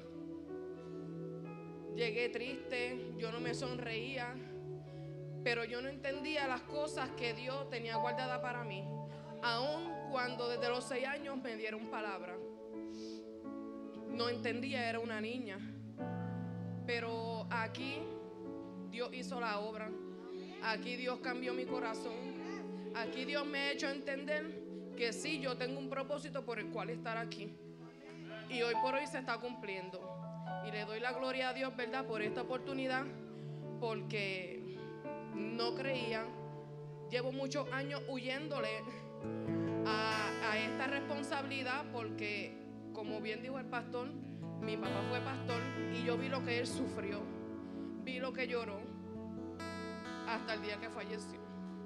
Llegué triste, yo no me sonreía, pero yo no entendía las cosas que Dios tenía guardadas para mí, aun cuando desde los seis años me dieron palabra. No entendía, era una niña, pero aquí Dios hizo la obra. Aquí Dios cambió mi corazón. Aquí Dios me ha hecho entender que sí, yo tengo un propósito por el cual estar aquí. Y hoy por hoy se está cumpliendo. Y le doy la gloria a Dios, ¿verdad?, por esta oportunidad, porque no creía. Llevo muchos años huyéndole a, a esta responsabilidad porque, como bien dijo el pastor, mi papá fue pastor y yo vi lo que él sufrió, vi lo que lloró hasta el día que falleció.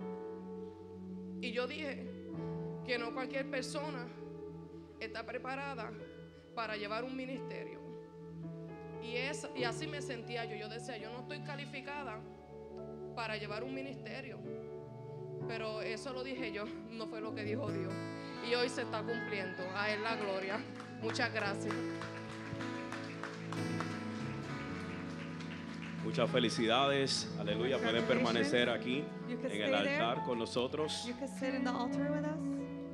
Y yo dije que no cualquier persona está preparada para llevar un ministerio. Y, es, y así me sentía yo. Yo decía, yo no estoy calificada para llevar un ministerio. Pero eso lo dije yo, no fue lo que dijo Dios. Y hoy se está cumpliendo. A Él la gloria. Muchas gracias. Muchas felicidades, aleluya. Pueden permanecer aquí en el altar con nosotros. You can sit in the altar with us.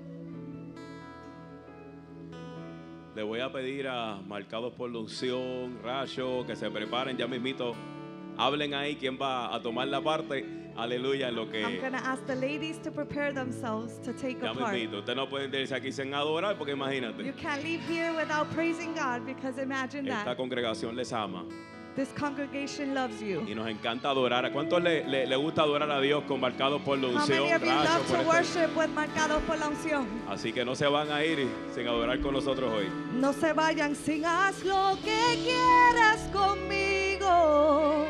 Le voy a pedir a Marcados por la Unción, Rayo, que se preparen ya mismito. Hablen ahí quién va a tomar la parte, aleluya, en lo que I'm going to ask the ladies to prepare themselves to take ya a part. mismito. Ustedes no pueden irse aquí sin adorar porque You imagínate, can't leave here without praising God, because imagine esta that. congregación les ama This congregation loves you. y nos encanta adorar. ¿A cuántos le, le, le gusta adorar a Dios con Marcados por la How Unción, many of you Rayo, love por to este- worship with Marcados por la Unción? Así que no se van a ir sin adorar con nosotros hoy. No se vayan sin haz lo que quieras conmigo.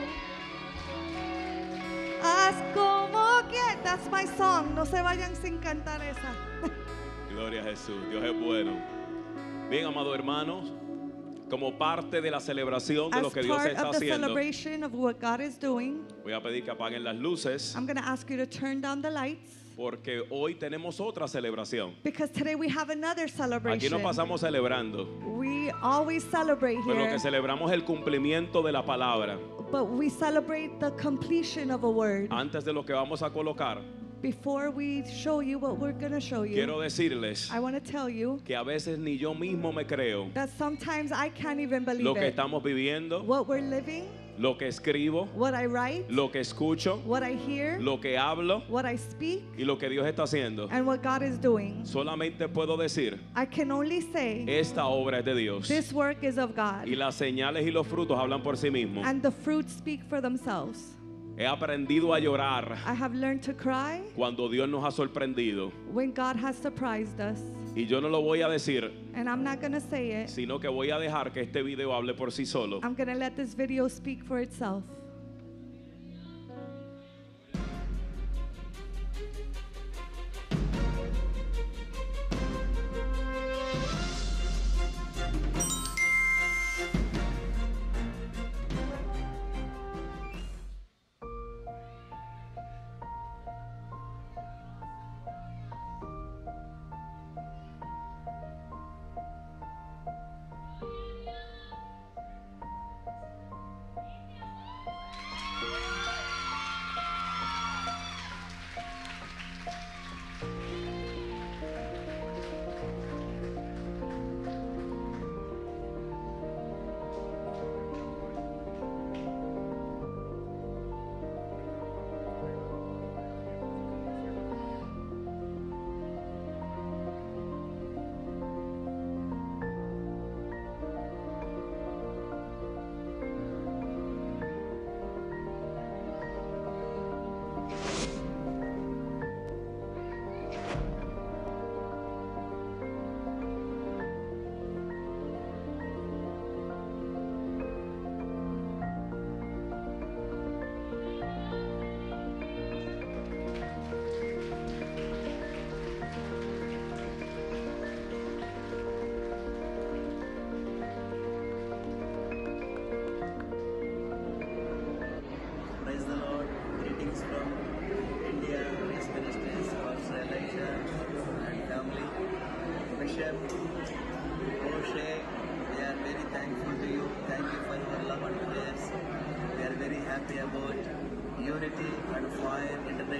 Haz como quieras. That's my song. No se vayan sin cantar esa. Gloria a Jesús, Dios es bueno. Bien, amados hermanos, como parte de la celebración de As lo que Dios part está of the haciendo, celebration of what God is doing, voy a pedir que apaguen las luces I'm going to ask you to turn down the lights, porque hoy tenemos otra celebración. because today we have another Aquí celebration. no pasamos celebrando, We always celebrate pero lo here, que celebramos es el cumplimiento de la palabra. but we celebrate the completion of a word. Antes de lo que vamos a colocar, Before we show you what we're going to show you, quiero decirles I want to tell you que a veces ni yo mismo me creo that sometimes I can't even believe lo que it. estamos viviendo, What we're living, lo que escribo, what I write, lo que escucho, what I hear, lo que hablo what I speak, y lo que Dios está haciendo. and what God is doing. Solamente puedo decir, I can only say esta obra es de Dios. this work is of God, Y las señales y los frutos hablan por sí mismos. and the fruits speak for themselves. He aprendido a llorar I have learned to cry cuando Dios nos ha sorprendido. when God has surprised us, Y yo no lo voy a decir, and I'm not going to say it. sino que voy a dejar que este video hable por sí solo. I'm going to let this video speak for itself.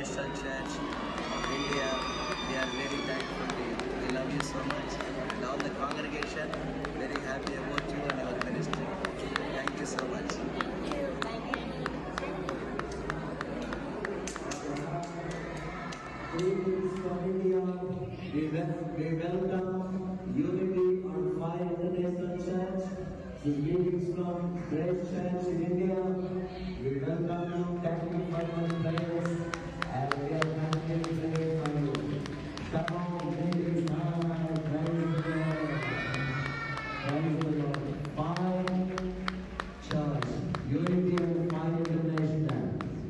International Church of India, we are very thankful to you. We love you so much. And all the congregation, very happy about you and your ministry. Thank you so much. Greetings from India. We, wel- we welcome Unity on Fire International Church. This greetings from Grace Church in India. We welcome you. Thank you for your prayers. And we are thankful to pray for you. Come on, ladies, now, praise the Lord. Praise the Lord. Fire Church. Unity on Fire International.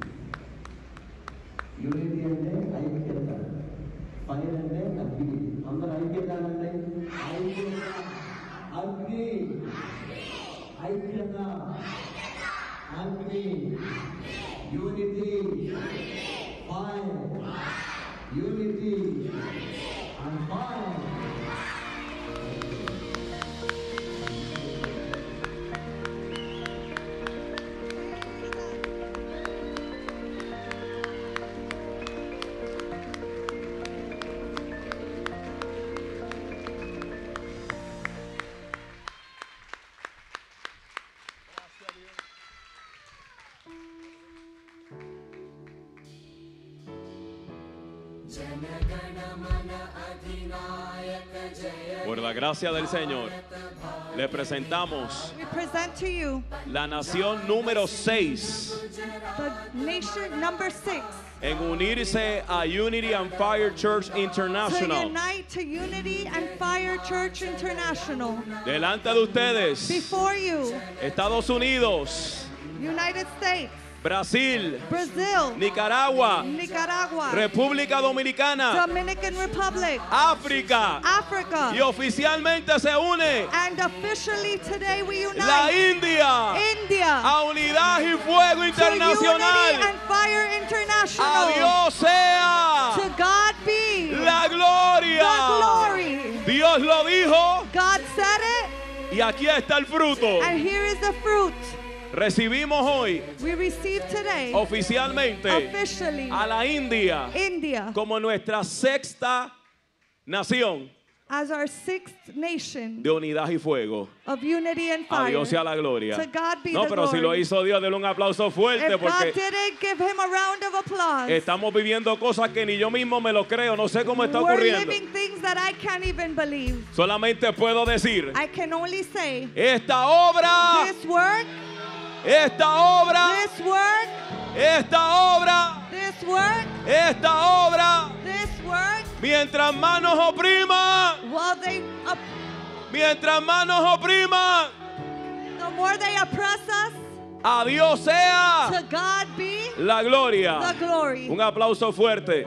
Unity అంటే ఐక్యత, ఫైర్ అంటే అగ్ని. అందరూ ఐక్యత అంటే ఐక్యత, అగ్ని, ఐక్యత, అగ్ని, unity, fire, unity and fire. Por la gracia del Señor, le presentamos We present to you la nación número seis the nation number six en unirse a Unity and Fire Church to International. unite to Unity and Fire Church International. Delante de ustedes, Before you, Estados Unidos, United States, Brasil, Brazil, Nicaragua, Nicaragua, República Dominicana, Dominican Republic, África, Africa, y oficialmente se une and officially today we la unite India India a Unidad y Fuego to Internacional. Unity and Fire A International. Dios sea To God be la gloria. the glory. Dios lo dijo God said it, y aquí está el fruto. and here is the fruit. Recibimos hoy We receive today oficialmente officially a la India India como nuestra sexta nación as our sixth nation de unidad y fuego. of unity and A fire. Dios sea la gloria. To God be No, the pero si lo glory. hizo Dios, denle un aplauso fuerte If God porque did it, give him a round of applause. estamos viviendo cosas que ni yo mismo me lo creo. No sé cómo está We're ocurriendo. living things that I can't even believe. Solamente puedo decir, I can only say esta obra, this work, esta obra, this work, esta obra, this work, esta obra, this work, mientras más nos oprima, while they up, mientras más nos oprima, the more they oppress us, a Dios sea to God be la gloria. the glory. Un aplauso fuerte.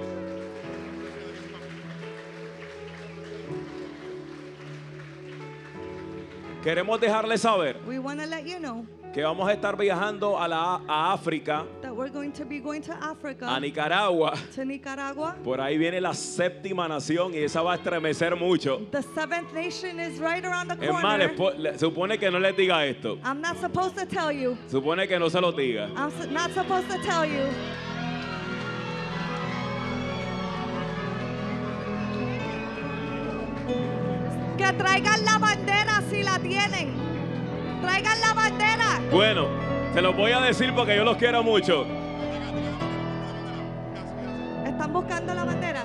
Queremos dejarles saber We want to let you know que vamos a estar viajando a, la, a África, that we're going to be going to Africa, a Nicaragua. to Nicaragua. Por ahí viene la séptima nación y esa va a estremecer mucho. The seventh nation is right around the Es más, les corner. po- le- supone que no les diga esto. I'm not supposed to tell you. Supone que no se lo diga. I'm su- not supposed to tell you. Que traigan la bandera si la tienen. Traigan la bandera. Bueno, se los voy a decir porque yo los quiero mucho. ¿Están buscando la bandera?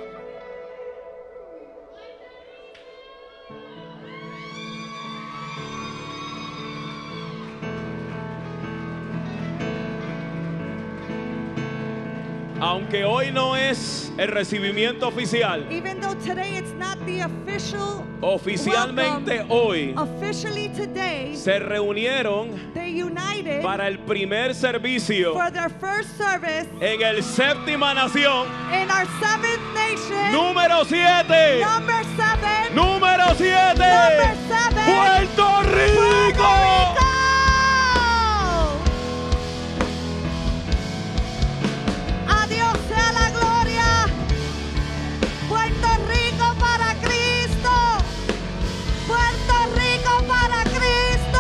Aunque hoy no es el recibimiento oficial, Even though today it's not the official oficialmente welcome, hoy officially today se reunieron they united para el primer servicio for their first service en el séptima nación, in our seventh nation. número siete, Number seven. número siete, Number seven. Puerto Rico. Puerto Rico. A Dios sea la gloria. Puerto Rico para Cristo. Puerto Rico para Cristo.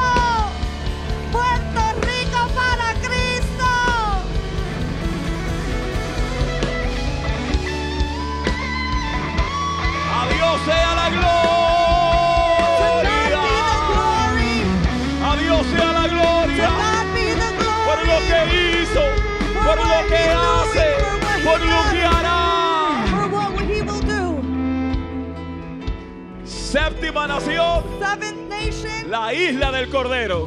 Puerto Rico para Cristo. gloria. A Dios sea la gloria. Por lo que hizo, por lo que hace, por lo que hará. For what he will do. Séptima nación, Seventh nation. la isla del Cordero.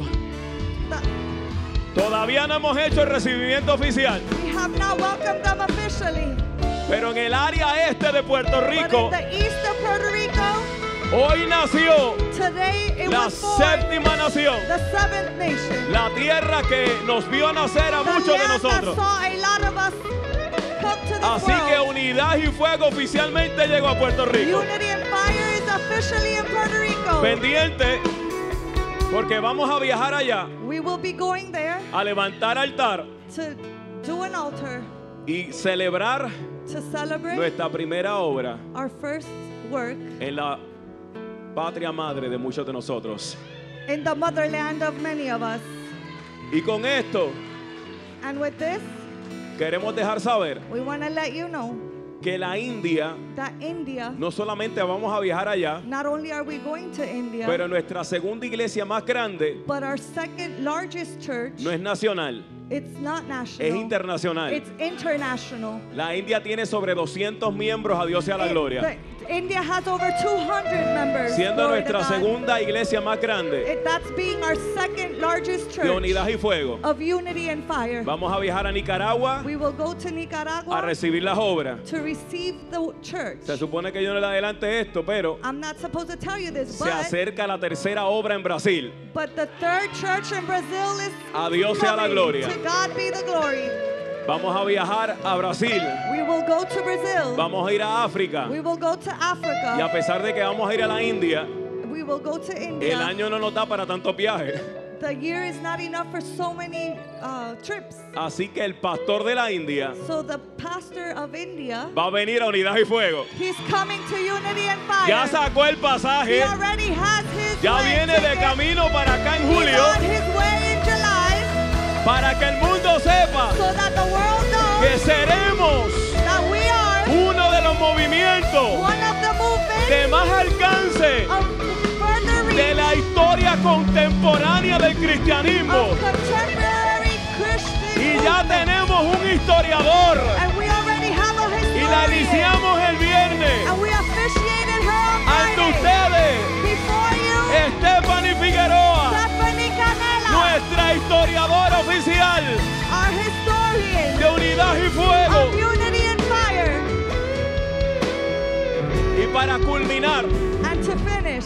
The, Todavía no hemos hecho el recibimiento oficial, we have not welcomed them officially. pero en el área este de Puerto But Rico, in the east of Puerto Rico, hoy nació today it la was born séptima nación, the seventh nation. la tierra que nos vio nacer a The muchos de land that nosotros. saw a lot of us come to this Así que world. Unidad y Fuego oficialmente llegó a Puerto Rico. Unity and Fire is officially in Puerto Rico. Pendiente, porque vamos a viajar allá We will be going there a levantar altar to do an altar y celebrar to celebrate nuestra primera obra our first work en la patria madre de muchos de nosotros. in the motherland of many of us. Y con esto And with this, queremos dejar saber we want to let you know que la India, that India, no solamente vamos a viajar allá, not only are we going to India, pero nuestra segunda iglesia más grande but our second largest church, no es nacional, it's not es national, internacional. it's international. La India tiene sobre doscientos miembros, a Dios sea la It- gloria, the- India has over two hundred members. siendo glory to nuestra God. segunda iglesia más grande It- that's being our second largest de church Unidad y Fuego. of Unity and Fire. Vamos a viajar a Nicaragua We will go to a Nicaragua recibir las obras. to receive the church. Se supone que yo no le adelante esto, pero I'm not supposed to tell you this, se but, acerca la tercera obra en Brasil. but the third church in Brazil is A Dios sea la coming. gloria. To God be the glory. Vamos a viajar a Brasil. We will go to Brazil. Vamos a ir a África. We will go to Y a Africa. pesar de que vamos a ir a la India, We will go to el India. año no nos da para tantos viajes. The year is not enough for so many uh, trips. Así que el pastor de la India So the pastor of India, va a venir a Unidad y Fuego. he's coming to Unity and Fire. Ya sacó el He pasaje. already has his Ya way viene de ticket. camino para acá en He's julio on his way in July, para que el mundo sepa so that the world knows que seremos that we are uno de los movimientos one of the movements de más alcance of further reach de la historia contemporánea del cristianismo. of contemporary Christian Y ya movement. tenemos un historiador And we already have a y la historian. iniciamos el viernes And we officiated her on ante Friday. ustedes. Before you, Stephanie Figueroa, Stephanie Canela, nuestra historiadora oficial our historian de Unidad y Fuego. of Unity and Fire. Y para culminar, And to finish,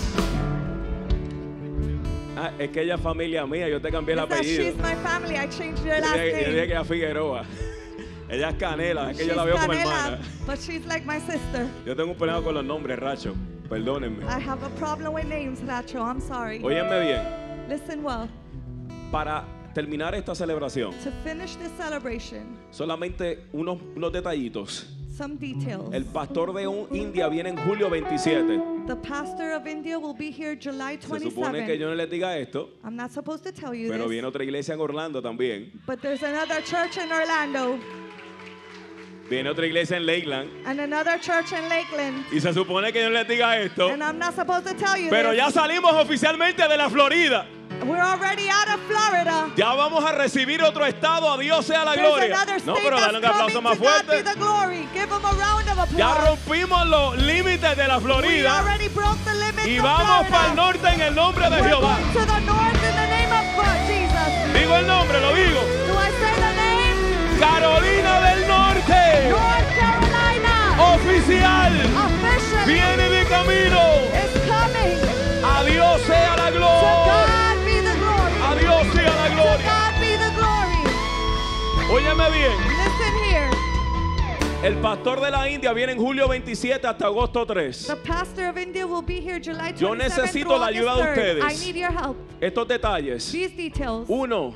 ah, es que ella es familia mía, yo te cambié el is that apellido. she's my family. I changed her Yo last dije, yo dije name. que ella es Figueroa. Ella es Canela, es que yo She's la veo como Canela, hermana. but she's like my sister. Yo tengo un problema con los nombres, Racho. Perdónenme. I have a problem with names, Racho. I'm sorry. Óyenme bien. Listen well. Para terminar esta celebración, To finish this celebration, solamente unos, unos detallitos. some details. El pastor de un India viene en julio veintisiete. The pastor of India will be here July Se supone que twenty-seventh. yo no les diga esto, I'm not supposed to tell you pero this, viene otra iglesia en Orlando también. but there's another church in Orlando Viene otra iglesia en Lakeland. and another church in Lakeland. Y se supone que yo no les diga esto, And I'm not supposed to tell you pero this. ya salimos oficialmente de la Florida. We're already out of Florida. Ya vamos a recibir otro estado. A Dios sea la There's gloria. another No, state pero dale that's un aplauso coming. más To God be fuerte. the glory. Give them a round of applause. Ya rompimos los límites de la We Florida already broke the limits y of vamos Florida. para el norte en el nombre de We're Jehová. going to the north in the name of God, Jesus. Digo el nombre, lo digo. Do I say the name? Carolina del Norte, North Carolina. oficial, Officially viene de camino. is coming. A Dios sea la To gloria. God be the glory. A Dios sea la To gloria. God be the glory. Óyeme bien. Listen here. El pastor de la India viene en julio veintisiete hasta agosto tres. The pastor of India will be here July Yo twenty-seventh necesito through la August ayuda de third. ustedes. I need your help. Estos detalles. These details. Uno,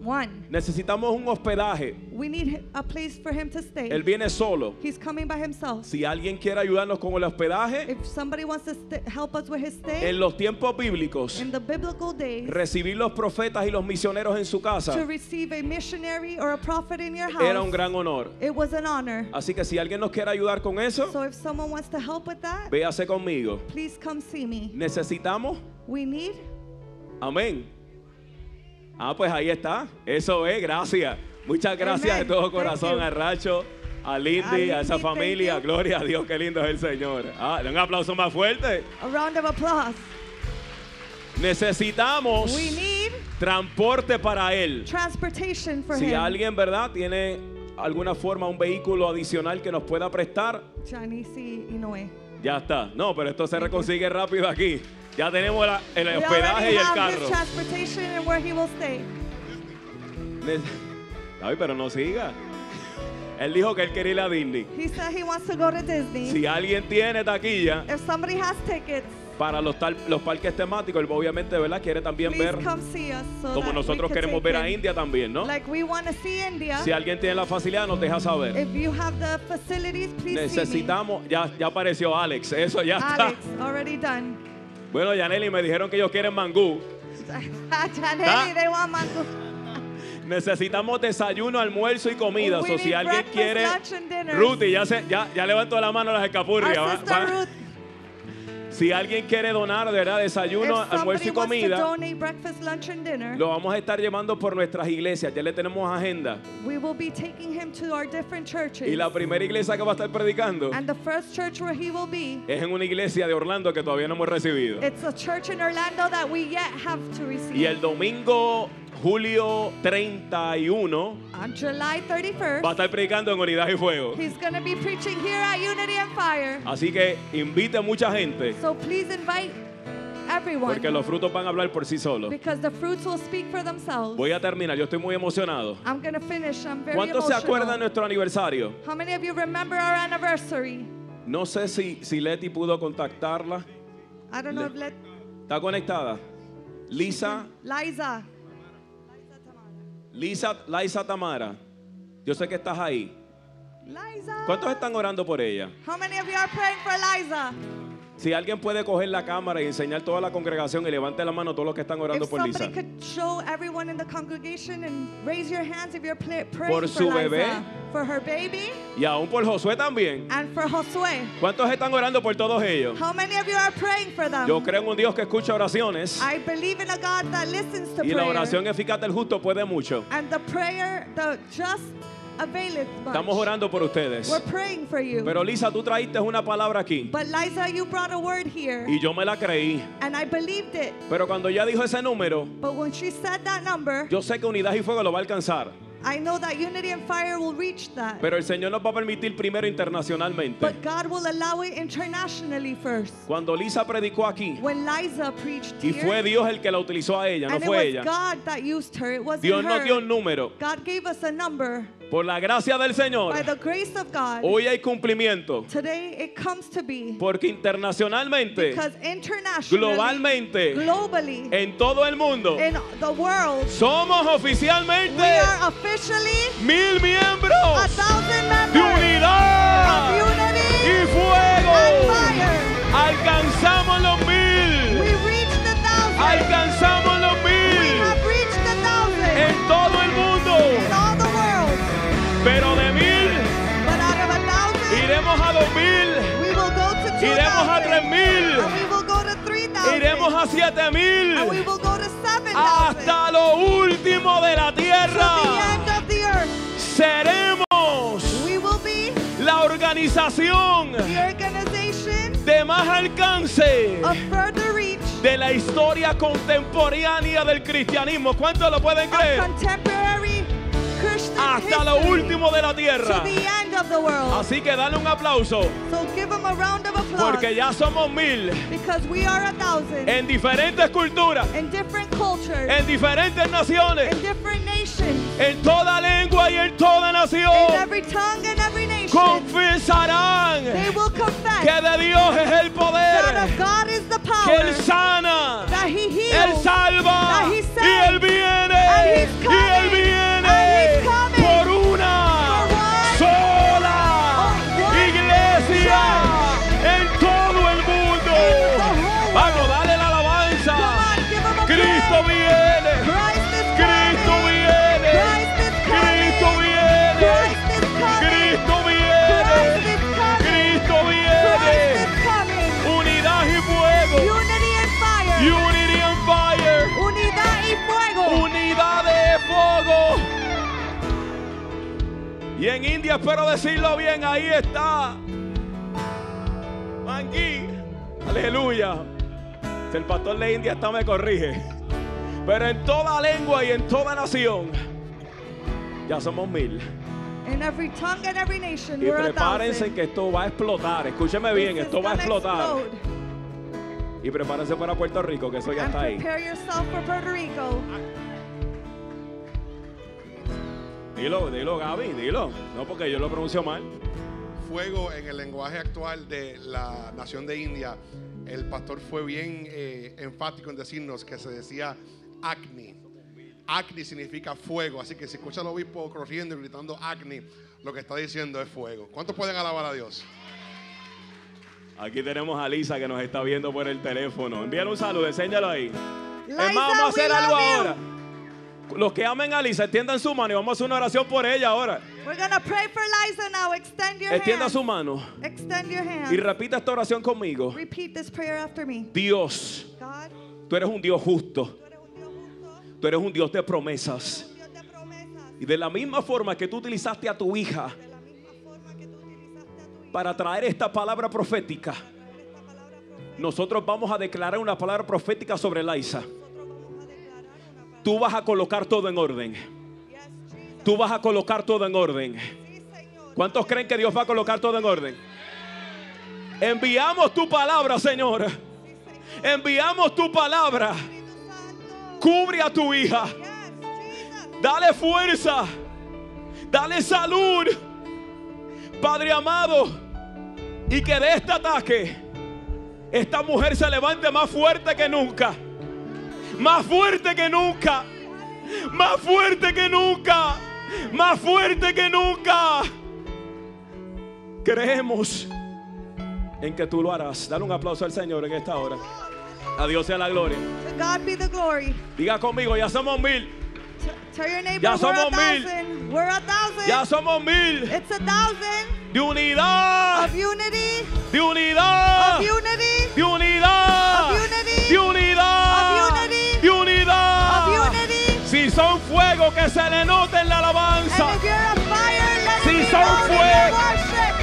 One, Necesitamos un hospedaje. we need a place for him to stay. Él viene solo. He's coming by himself. Si alguien quiere ayudarnos con el hospedaje, If somebody wants to st- help us with his stay, en los tiempos bíblicos, in the biblical days, recibir los profetas y los misioneros en su to casa receive a missionary or a prophet in your era un house, gran honor. it was an honor. Así que si alguien nos quiere ayudar con eso, So if someone wants to help with that, véase conmigo. please come see me. Necesitamos, We need, amén. Ah, pues ahí está. Eso es, gracias. Muchas gracias Amen. de todo Thank corazón you. a Racho, a Lindy, A a Lindy, esa thank familia. you. Gloria a Dios, qué lindo es el Señor. Ah, un aplauso más fuerte. a round of applause. Necesitamos We need transporte para él. transportation for Si him. alguien, ¿verdad?, tiene alguna forma, un vehículo adicional que nos pueda prestar, Janice y Noé. ya está. No, pero esto se reconsigue rápido aquí. Ya tenemos la- el We hospedaje already y el have carro. his transportation and where he will stay. Ne- Ay, pero no siga. Él dijo que él quería ir a Disney. He said he wants to go to Disney. Si alguien tiene taquilla If somebody has tickets, para los, tal- los parques temáticos, él obviamente, ¿verdad?, quiere también please ver, come see us so como that nosotros we can queremos take ver a him. India también, ¿no? Like we want to see India. Si alguien tiene la facilidad, nos deja saber. If you have the facilities, please Necesitamos, ya, ya apareció Alex, eso ya see me. está. Alex, already done. Bueno, Yaneli, me dijeron que ellos quieren mangú. Janelli, they want mango. Necesitamos desayuno, almuerzo y comida. We O si need alguien breakfast, quiere, lunch, and dinner. Ruth, ya, se, ya, ya levantó la mano las escapurrias. Our va- sister va- Ruth, Si alguien quiere donar, de verdad, desayuno, if almuerzo somebody y wants to comida, donate breakfast, lunch, and dinner, lo vamos a estar llevando por nuestras iglesias. Ya le tenemos agenda. we will be taking him to our different churches. Y la primera iglesia que va a estar predicando And the first church where he will be, es en una iglesia de Orlando que todavía no hemos recibido. it's a church in Orlando that we yet have to receive. Y el domingo, julio treinta y uno, On July thirty-first, va a estar predicando en Unidad y Fuego. he's going to be preaching here at Unity and Fire. Así que invite a mucha gente, So please invite everyone, porque los frutos van a hablar por sí solos. because the fruits will speak for themselves. Voy a terminar, yo estoy muy emocionado. I'm going to finish. I'm very ¿Cuántos se emotional. acuerdan de nuestro aniversario? How many of you remember our anniversary? No sé si, si Leti pudo contactarla. I don't know if let ¿Está conectada? Lisa, Liza. Lisa, Liza Tamara. Yo sé que estás ahí. Liza. ¿Cuántos están orando por ella? How many of you are praying for Liza? Si alguien puede coger la cámara y enseñar toda la congregación y levante la mano todos los que están orando If por Lisa. somebody could show everyone in the congregation and raise your hands if you're pla- praying Por for su Liza. bebé. For her baby Y aún por Josué también. and for Josué. ¿Cuántos están orando por todos ellos? How many of you are praying for them? Yo creo en un Dios que escucha oraciones. I believe in a God that listens to Y la prayer. oración eficaz del justo puede mucho. And the prayer, the just availeth much. Estamos orando por ustedes. We're praying for you. Pero Lisa, tú traíste una palabra aquí. But Liza, you brought a word here. Y yo me la creí. And I believed it. Pero cuando ella dijo ese número, But when she said that number, yo sé que Unidad y Fuego lo va a alcanzar. I know that Unity and Fire will reach that. Pero el Señor nos va a permitir primero internacionalmente. But God will allow it internationally first. Cuando Lisa predicó aquí, When Liza preached y here, fue Dios el que la utilizó a ella, no and it fue was ella. God that used her, it wasn't Dios her. nos dio un número. God gave us a number. Por la gracia del Señor, By the grace of God, hoy hay cumplimiento. today it comes to be. Porque internacionalmente, Because internationally, globalmente, globally, en todo el mundo, in the world, somos we oficialmente are officially mil a miembros thousand de members unidad of Unity y fuego. and Fire. Alcanzamos los mil. We reached the thousand. Alcanzamos los We mil have reached the thousand en todo el mundo. in all the world. Pero de mil But out of a thousand, iremos a dos mil. we will go to two Iremos a tres thousand. mil. And we will go to three thousand. Iremos a siete mil. And we will go to seven thousand. Hasta lo último de la To the tierra. end of the earth. Seremos We will be la organización the organization de más alcance of further reach de la historia contemporánea del cristianismo. ¿Cuántos lo pueden of creer? contemporary Christian Hasta lo history último de la tierra. to the end of the world. Así que dale un aplauso, So give them a round of applause porque ya somos mil because we are a thousand en diferentes culturas, in different cultures, en diferentes naciones, in different nations, en toda lengua y en toda in nación. every tongue and every nation. Confesarán They will confess que de Dios es el that poder, of God is the que power, Él sana, that He Él heals, salva that He y saves, Él viene and He's y Él coming, Y en India, espero decirlo bien, ahí está. Manguí. Aleluya. Si el pastor de India está, me corrige. Pero en toda lengua y en toda nación, ya somos mil. In every tongue and every nation, Y we're a prepárense thousand. que esto va a explotar. Escúcheme bien, This is esto va a gonna explotar. explode. Y prepárense para Puerto Rico, que eso ya And está ahí. prepare yourself for Puerto Rico. Dilo, dilo, Gaby, dilo. No, porque yo lo pronuncio mal. Fuego en el lenguaje actual de la nación de India. El pastor fue bien eh, enfático en decirnos que se decía Agni. Agni significa fuego, así que si escucha al obispo corriendo y gritando Agni, lo que está diciendo es fuego. ¿Cuántos pueden alabar a Dios? Aquí tenemos a Lisa que nos está viendo por el teléfono. Envíale un saludo, enséñalo ahí. Liza, Es más, vamos a hacer we algo love you. ahora. Los que amen a Lisa, extiendan su mano y vamos a hacer una oración por ella ahora. We're gonna pray for Liza now. Extend your Extienda hand. su mano Extend your hand. y repita esta oración conmigo. Repeat this prayer after me. Dios, God, tú eres un Dios justo. tú eres un Dios justo, Tú eres un Dios de promesas. un Dios de promesas. Y de la misma forma que tú utilizaste a tu hija De la misma forma que tú utilizaste a tu hija para traer esta palabra profética, para traer esta palabra profética, nosotros vamos a declarar una palabra profética sobre Liza. nosotros vamos a declarar una palabra. Tú vas a colocar todo en orden. Yes, Jesus. Tú vas a colocar todo en orden. Sí, Señor. ¿Cuántos creen que Dios va a colocar todo en orden? Enviamos tu palabra, Señor. Enviamos tu palabra. Espíritu Santo. Cubre a tu hija. Yes, Jesus. Dale fuerza. Dale salud. Padre amado. Y que de este ataque esta mujer se levante más fuerte que nunca. Más fuerte que nunca. Más fuerte que nunca. Más fuerte que nunca. Creemos en que tú lo harás. Dale un aplauso al Señor en esta hora. A Dios sea la gloria. To God be the glory. Diga conmigo, ya somos mil. T- Tell your neighbor Ya we're a somos mil. thousand. We're a thousand. Ya somos mil. It's a thousand De unidad. of unity, De unidad. of unity, De unidad. Of unity. De unidad. Of unity. De unidad. of unity. Si son fuego, que se le note en la alabanza. And if you're a fire, let Si it be son known in your fuego. worship.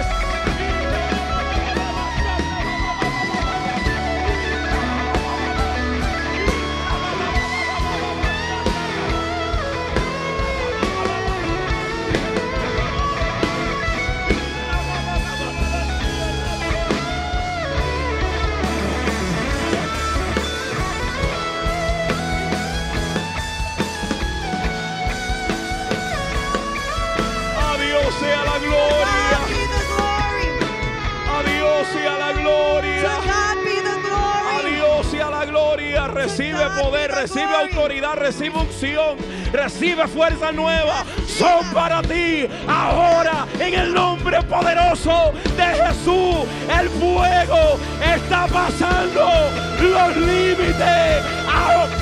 A Dios sea la God gloria. be the glory. A Dios sea la To gloria. God be the A glory. Dios sea la gloria. Recibe God poder, be the recibe glory. autoridad, recibe unción, recibe fuerza nueva. Son para ti ahora en el nombre poderoso de Jesús. El fuego está pasando los límites. Ahora.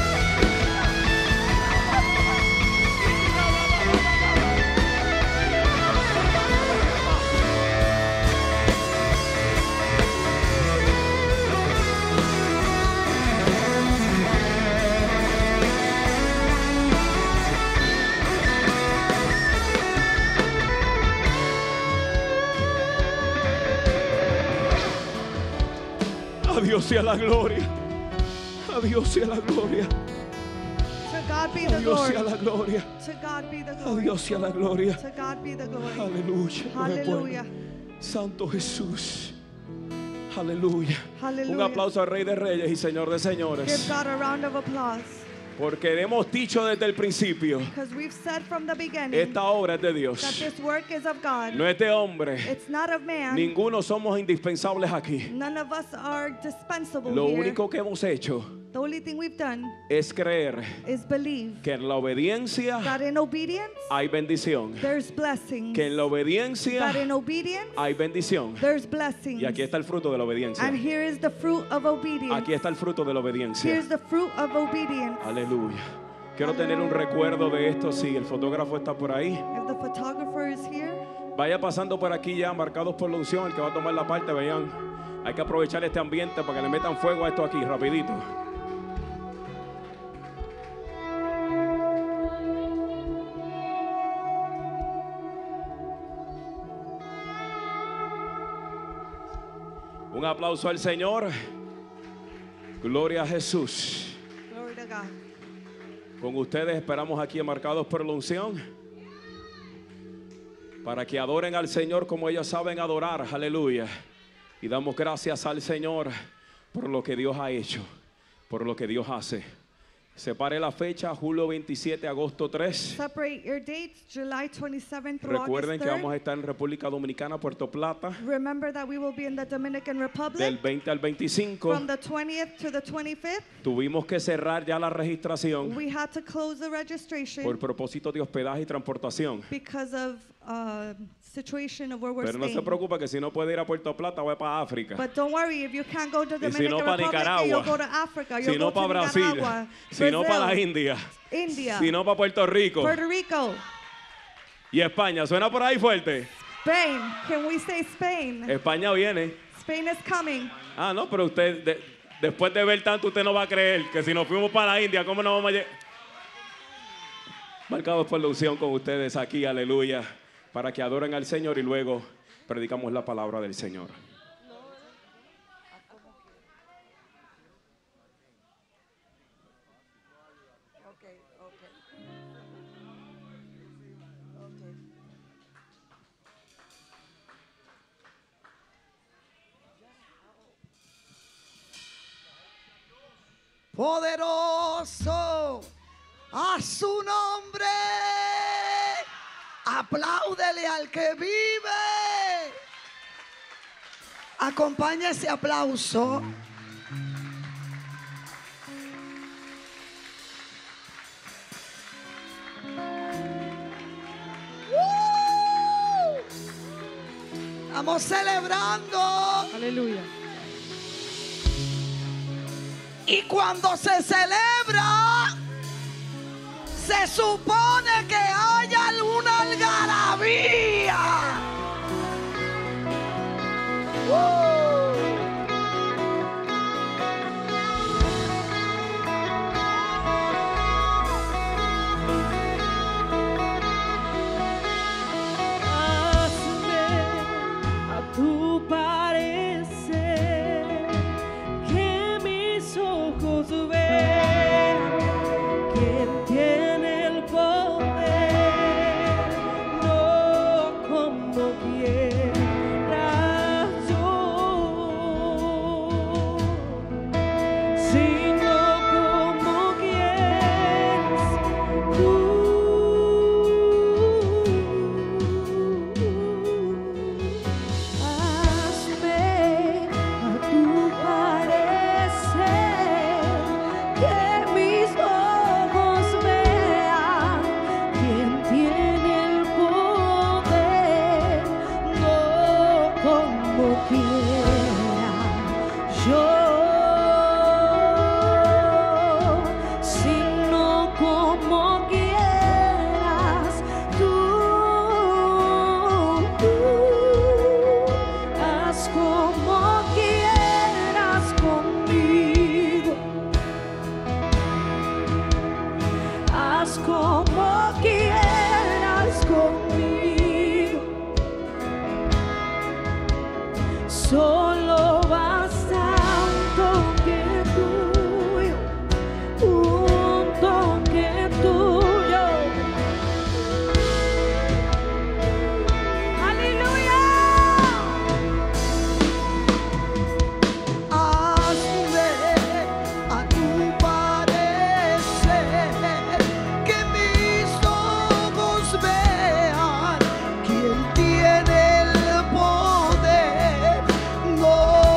A Dios sea la gloria. A Dios sea la gloria. To God be A the Dios glory. sea la gloria. To God be the A glory. Dios sea la gloria. To God be the glory. Aleluya. Hallelujah. Santo Jesús. Aleluya. Un Hallelujah. aplauso al Rey de Reyes y Señor de Give Señores. God a round of applause. Porque hemos dicho desde el principio, Because we've said from the beginning esta obra es de that Dios. this work is of God. No es de hombre. It's not of man. Ninguno somos indispensables aquí. None of us are dispensable Lo here. único que hemos hecho The only thing we've done es creer is believe que en la obediencia that in obedience hay bendición. there's blessings. Que en la obediencia That in obedience hay bendición. there's blessings. Y aquí está el fruto de la obediencia. And here is the fruit of obedience. Aquí está el fruto de la obediencia. Here's the fruit of obedience. Aleluya. Quiero tener un recuerdo de esto. Si el fotógrafo está por ahí, If the photographer is here, vaya pasando por aquí ya, marcados por la unción. El que va a tomar la parte, vean. Hay que aprovechar este ambiente para que le metan fuego a esto aquí, rapidito. Un aplauso al Señor. Gloria a Jesús. Glory to God. Con ustedes esperamos aquí marcados por la unción, para que adoren al Señor como ellos saben adorar. Aleluya. Y damos gracias al Señor por lo que Dios ha hecho, por lo que Dios hace. Separe la fecha, julio veintisiete, agosto tres. Separate your dates, July twenty-seventh through Recuerden August que vamos a third. estar en República Dominicana, Puerto Plata, Remember that we will be in the Dominican del Republic veinte al veinticinco. from the twentieth to the twenty-fifth. Tuvimos que cerrar ya la registración We had to close the registration por propósito de hospedaje y transportación. because of uh, situation of where we're Pero no se staying. preocupe que si no puede ir a Puerto Plata, va para África. But don't worry, if you can't go to the Y si no, Dominican pa' Republic, Nicaragua. you'll go to Africa, Si you'll no, go para to Brasil. Nicaragua, Si no, para la Brazil, India. India, Si no, para Puerto Rico. Puerto Rico, Y España. ¿Suena por ahí fuerte? Spain. Can we say Spain? España viene. Spain is coming. Ah, no, pero usted, de- después de ver tanto, usted no va a creer que si nos fuimos para la India, ¿cómo no vamos a llegar? Marcados por la unción con ustedes aquí, aleluya, para que adoren al Señor y luego predicamos la palabra del Señor. Poderoso a su nombre. Apláudele al que vive. Acompaña ese aplauso. ¡Uh! Estamos celebrando. Aleluya. Y cuando se celebra, se supone que hay alguna algarabía. ¡Uh! Hazme a tu parecer, que mis ojos vean quién tiene el poder, no como quiera yo, sino como quieres tú. Hazme a tu parecer, que mis ojos vean quién tiene el poder, no como quiera yo, sino como quieras tú. Haz como quieras conmigo, haz como quieras conmigo, solo basta un toque tuyo, un toque tuyo. Aleluya. Hazme a tu parecer, que mis ojos vean quién tiene el poder, no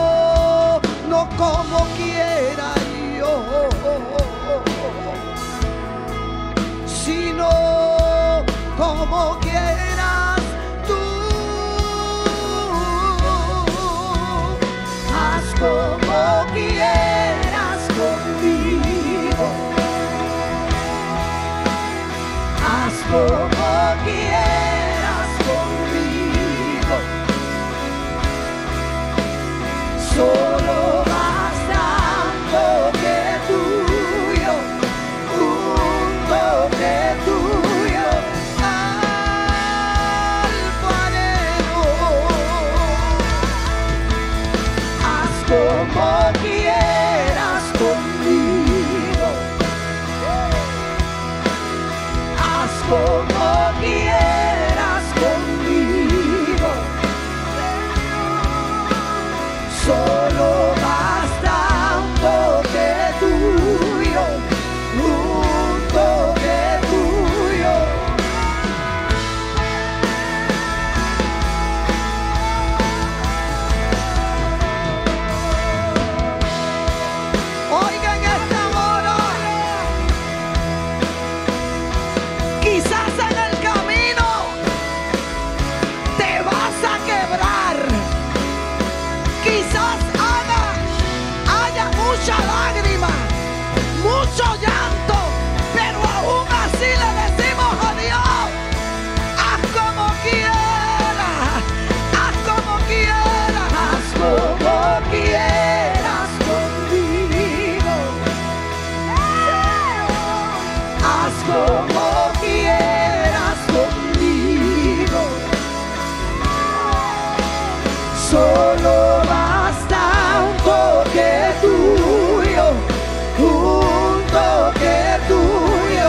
Solo basta un toque tuyo, un toque tuyo.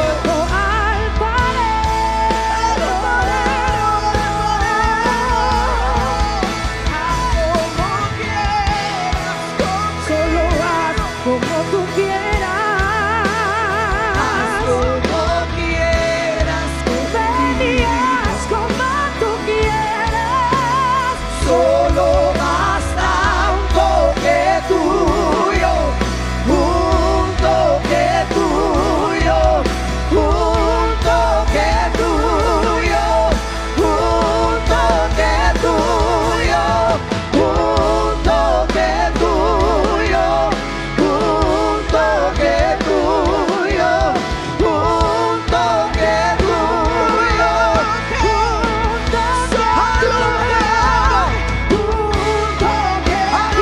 Alfarero, alfarero, alfarero. Solo haz como tú quieras. Haz como quieras Ven y haz como tú quieras. Solo basta un toque tuyo, un toque tuyo, un toque tuyo, un toque tuyo, un toque tuyo, un toque tuyo, un toque tuyo, un toque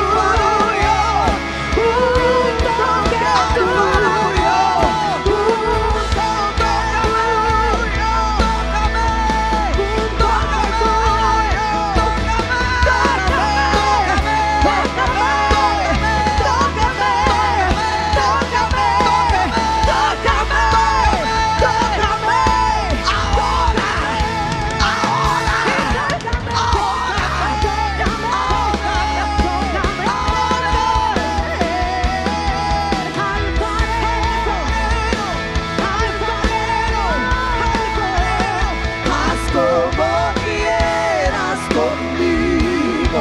Haz como quieras conmigo.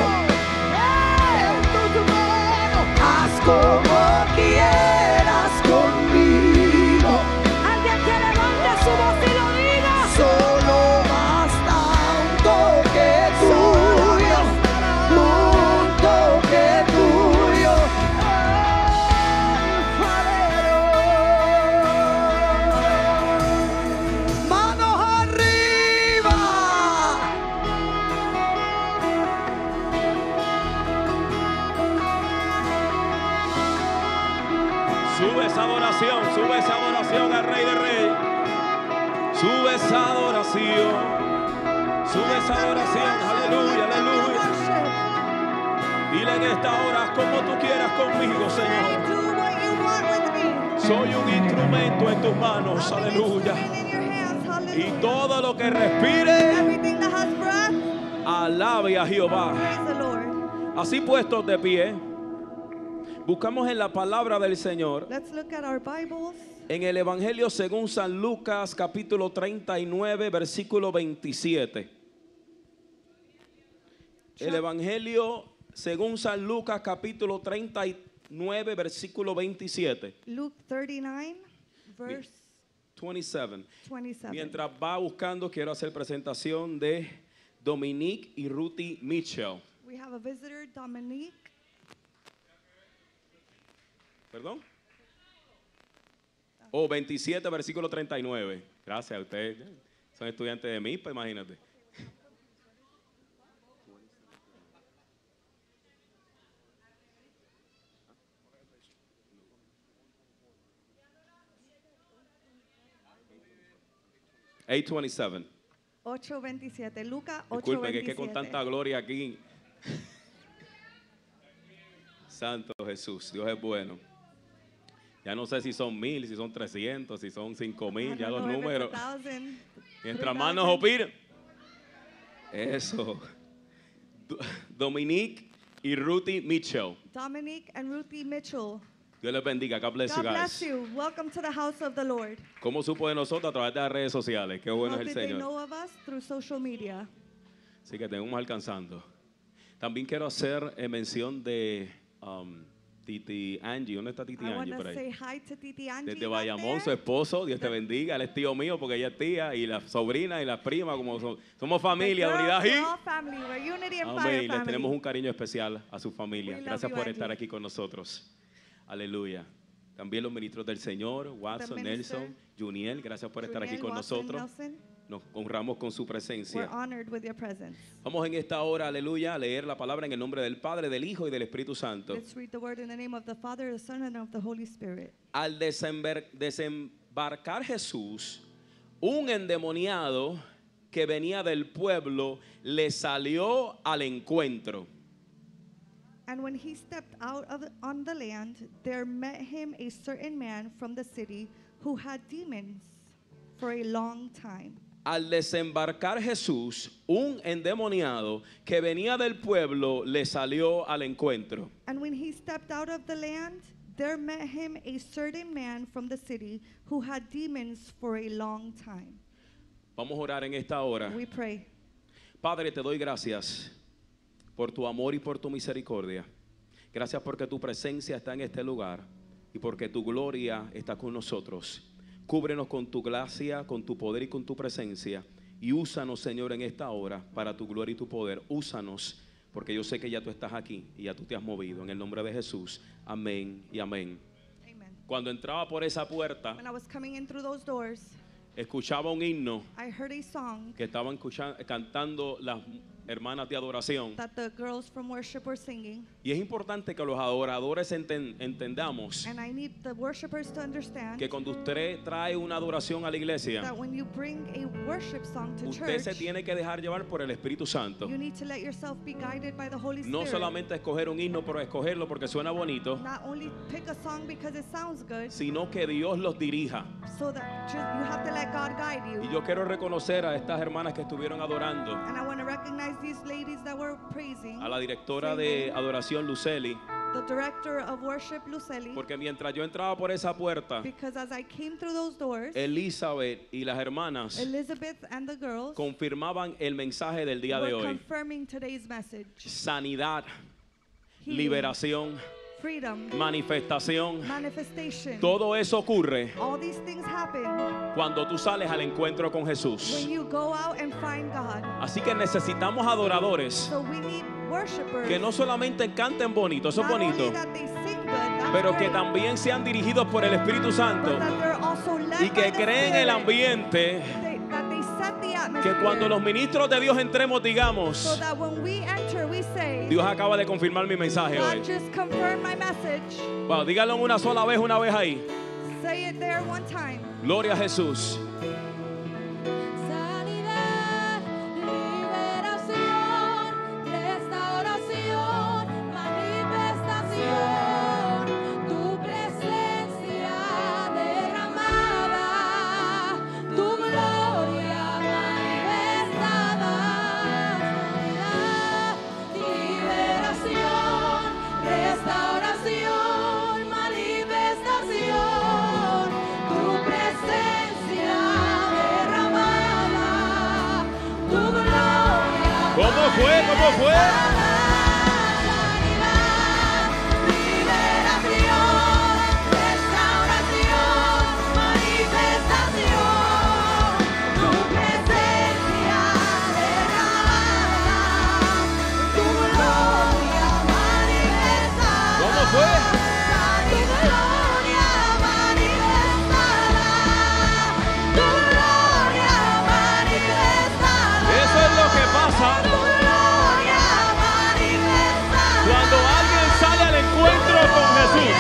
Haz como quieras conmigo. Alguien que levante su voz y lo diga. Solo basta un toque tuyo, un toque tuyo. Manos arriba. Sube esa adoración, sube esa adoración al Rey de Reyes. Sube esa adoración, sube esa adoración, aleluya, aleluya. Dile en esta hora, haz como tú quieras conmigo, Señor. Do what you want with me. Soy un instrumento en tus manos, I'm an aleluya. instrument in your hands. Y Hallelujah. todo lo que respire, Everything that has breath, alabe a Jehová. praise the Lord. Así puestos de pie, buscamos en la palabra del Señor, Let's look at our Bibles. en el Evangelio según San Lucas, capítulo treinta y nueve, versículo veintisiete. El Evangelio según San Lucas, capítulo treinta y nueve, versículo veintisiete. Luke thirty-nine, verse veintisiete. twenty-seven. Mientras va buscando, quiero hacer presentación de Dominique y Ruthie Mitchell. We have a visitor, Dominique. ¿Perdón? Oh, veintisiete, versículo treinta y nueve. Gracias a ustedes. Son estudiantes de M I P, imagínate. eight twenty-seven. ocho veintisiete. Lucas ocho Disculpe, que es que con veintisiete. tanta gloria aquí. Santo Jesús, Dios es bueno. Ya no sé si son mil, si son trescientos, si son cinco I mil, don't ya los know if it's a números. thousand, Mientras three más nos thousand. opinen. Eso. Do- Dominique y Ruthie Mitchell. Dominique and Ruthie Mitchell. Dios les bendiga. God bless you God bless guys. you. Welcome to the house of the Lord. ¿Cómo supo de nosotros? A través de las redes sociales. Qué bueno How es el did they Señor. know of us? Through social media. Así que tenemos alcanzando. También quiero hacer eh, mención de um, Titi Angie. ¿Dónde está Titi I want Angie? Por to ahí. say hi to Titi Angie. Desde back Bayamón, su there. esposo, Dios te bendiga. Él es tío mío porque ella es tía y las sobrinas y las primas, como son- somos familia, The de unidad girls, y we're all family. We're unity and fire amén. Les family. tenemos un cariño especial a su familia. We love Gracias you, por Angie. estar aquí con nosotros. Aleluya. También los ministros del Señor, Watson, minister, Nelson, Juniel, gracias por estar aquí Juniel, con Watson, nosotros. Nelson, Nos honramos con su we're presencia. honored with your presence. Vamos en esta hora, aleluya, a leer la palabra en el nombre del Padre, del Hijo y del Espíritu Santo. Let's read the word in the name of the Father, the Son, and of the Holy Spirit. Al desember- desembarcar Jesús, un endemoniado que venía del pueblo le salió al encuentro. And when he stepped out of on the land, there met him a certain man from the city who had demons for a long time. Al desembarcar Jesús, un endemoniado que venía del pueblo le salió al encuentro. And when he stepped out of the land, there met him a certain man from the city who had demons for a long time. Vamos a orar en esta hora. We pray. Padre, te doy gracias por tu amor y por tu misericordia. Gracias porque tu presencia está en este lugar y porque tu gloria está con nosotros. Cúbrenos con tu gracia, con tu poder y con tu presencia. Y úsanos, Señor, en esta hora para tu gloria y tu poder. Úsanos, porque yo sé que ya tú estás aquí y ya tú te has movido. En el nombre de Jesús. Amén y amén. Amen. Cuando entraba por esa puerta, When I was coming in through those doors, escuchaba un himno I heard a song que estaban escuchando, cantando las hermanas de adoración. that the girls from worship were singing. Y es importante que los adoradores enten- entendamos And I need the worshipers to understand que cuando usted trae una adoración a la iglesia, that when you bring a worship song to usted se church, tiene que dejar llevar por el Espíritu Santo. you need to let yourself be guided by the Holy No Spirit. solamente escoger un himno por escogerlo porque suena bonito, Not only pick a song because it sounds good, sino que Dios los dirija. so that just, you have to let God guide you. Y yo quiero reconocer a estas hermanas que estuvieron adorando, And I want to recognize these ladies that were praising, a la directora de adoración Luceli, the director of worship, Luceli, porque mientras yo entraba por esa puerta, because as I came through those doors, Elizabeth y las hermanas Elizabeth and the girls confirmaban el mensaje del día de were hoy. confirming today's message. Sanidad, Healing, liberación, freedom, manifestación. manifestation. Todo eso ocurre All these things happen cuando tú sales al encuentro con when Jesús. you go out and find God. Así que necesitamos adoradores So we need worshipers que no solamente canten bonito, eso es not only bonito, that they sing good, that's pero que great, también sean dirigidos por el Espíritu but Santo that they're also led y by que the creen el Spirit, ambiente they- that they set the que atmosphere, cuando los ministros de Dios entremos so digamos, that when we enter we say, Dios acaba de confirmar mi mensaje hoy. God just confirmed my message. Wow, dígalo una sola vez, una vez ahí. Say it there one time. Gloria a Jesús. Sanidad, liberación, restauración, manifestación, tu presencia derramada, tu gloria manifestada. Sanidad, liberación, restauración, manifestación, tu presencia derramada, tu gloria. ¿Cómo fue? ¿Cómo fue? Sanidad, liberación, restauración, manifestación, tu presencia derramada, tu gloria manifestada. ¿Cómo fue? Tu gloria manifestada, tu gloria manifestada. Eso es lo que pasa Tu gloria manifestada. cuando alguien sale al encuentro con Jesús.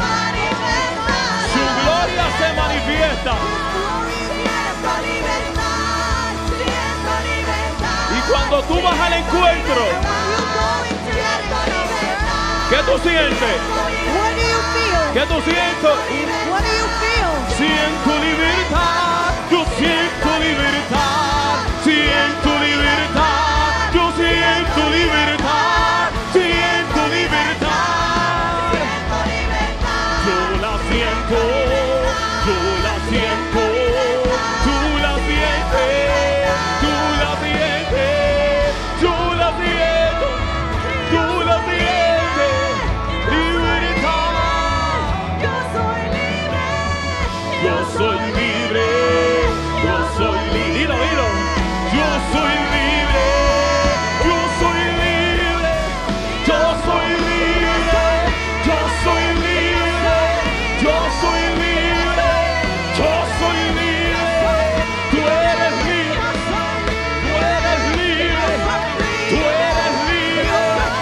Su gloria se manifiesta. Siento libertad, siento libertad. Y cuando tú vas al encuentro, Siento libertad. ¿qué tú sientes? What do you feel? ¿Qué tú sientes? What do you feel? Siento libertad, yo siento libertad, siento libertad, yo siento libertad, siento libertad. Siento libertad. Yo la siento, yo la siento, tú la sientes, tú la sientes, yo la siento, tú la sientes, libertad. Yo soy libre. Yo soy libre, yo soy libre, dilo, dilo. Yo soy libre, yo soy libre, yo soy libre, yo soy libre, yo soy libre, yo soy libre. Tú eres libre, tú eres libre, tú eres libre.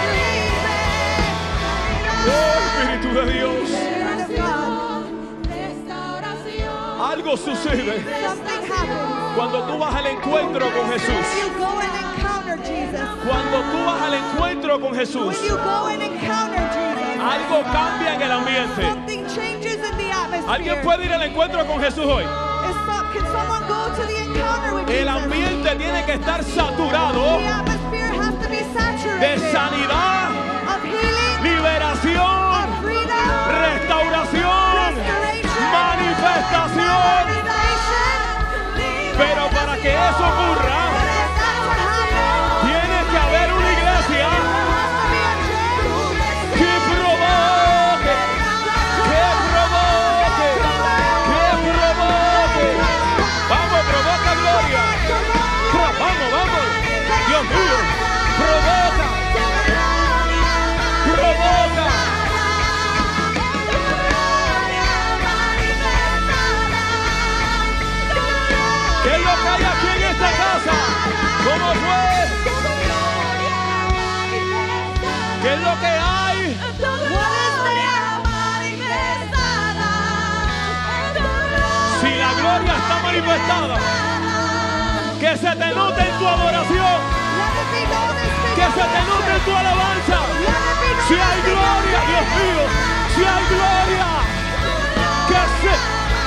Oh, Espíritu de Dios, Restauración. algo sucede Something happens. cuando tú vas al encuentro con Jesús. You go and encounter Jesus. Cuando tú vas al encuentro con Jesús, When you go and encounter Algo cambia en el ambiente. Something changes in the atmosphere. ¿Alguien puede ir al encuentro con Jesús hoy? Is so- can someone go to the encounter with El Jesus? ambiente tiene que estar saturado The atmosphere has to be de saturated sanidad, of healing, liberación, of freedom, restauración, restoration, manifestación. manifestation. Pero para que eso ocurra, But if that would happen, tiene que haber una iglesia there has to be a church que provoque, que provoque, que provoque. Vamos, provoca gloria. Pro- Vamos, vamos. Dios mío, provoca, provoca. ¿Qué es lo que hay aquí en esta casa? ¿Cómo fue? ¿Qué es lo que hay? Si la gloria está manifestada, que se te note en tu adoración, que se te note en tu alabanza. Si hay gloria, Dios mío, si hay gloria, que se...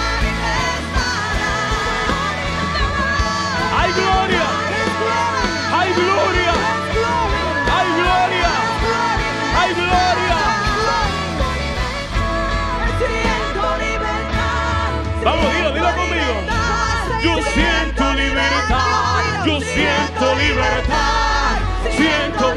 Hay gloria, hay gloria, hay gloria, hay gloria. Vamos, dilo, dilo conmigo. Yo siento libertad, yo siento libertad, siento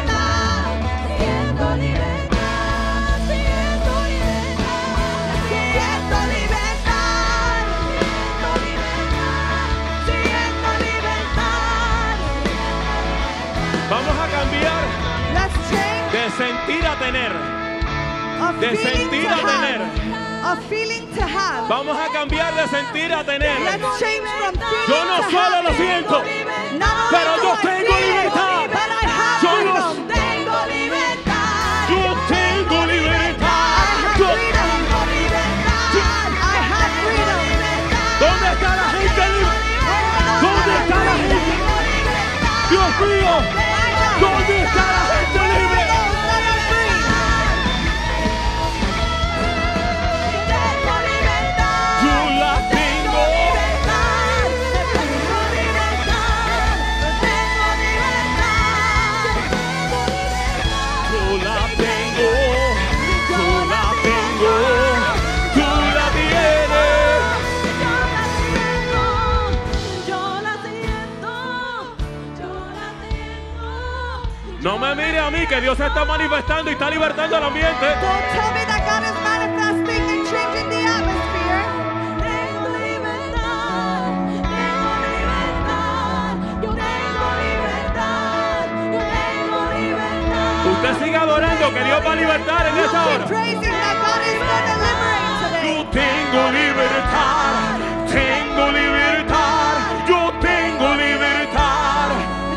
Vamos a cambiar Let's change de sentir a tener. a De feeling sentir to a tener. have. A feeling to have. Vamos a cambiar de sentir a tener. Let's change from feeling Yo no to solo lo having. siento, Not only pero do yo I tengo feel it, libertad. but I have Yo no- freedom. Tengo libertad. Yo tengo libertad. I have Yo- freedom. I have freedom. ¿Dónde está la gente libre? ¿Dónde está la gente? Dios mío, ¿dónde está la gente libre? Yo la tengo. Yo la tengo. Yo la tengo. Tú la tienes. No me mire a mí, que Dios se está manifestando y está libertando el ambiente. Don't tell me that God is manifesting and changing the atmosphere. Tengo libertad, tengo libertad, yo tengo libertad, yo tengo libertad. Usted sigue adorando, que Dios va a libertar en esta Keep hora. praising that God is going to liberate today. Yo tengo libertad, tengo libertad, yo tengo libertad,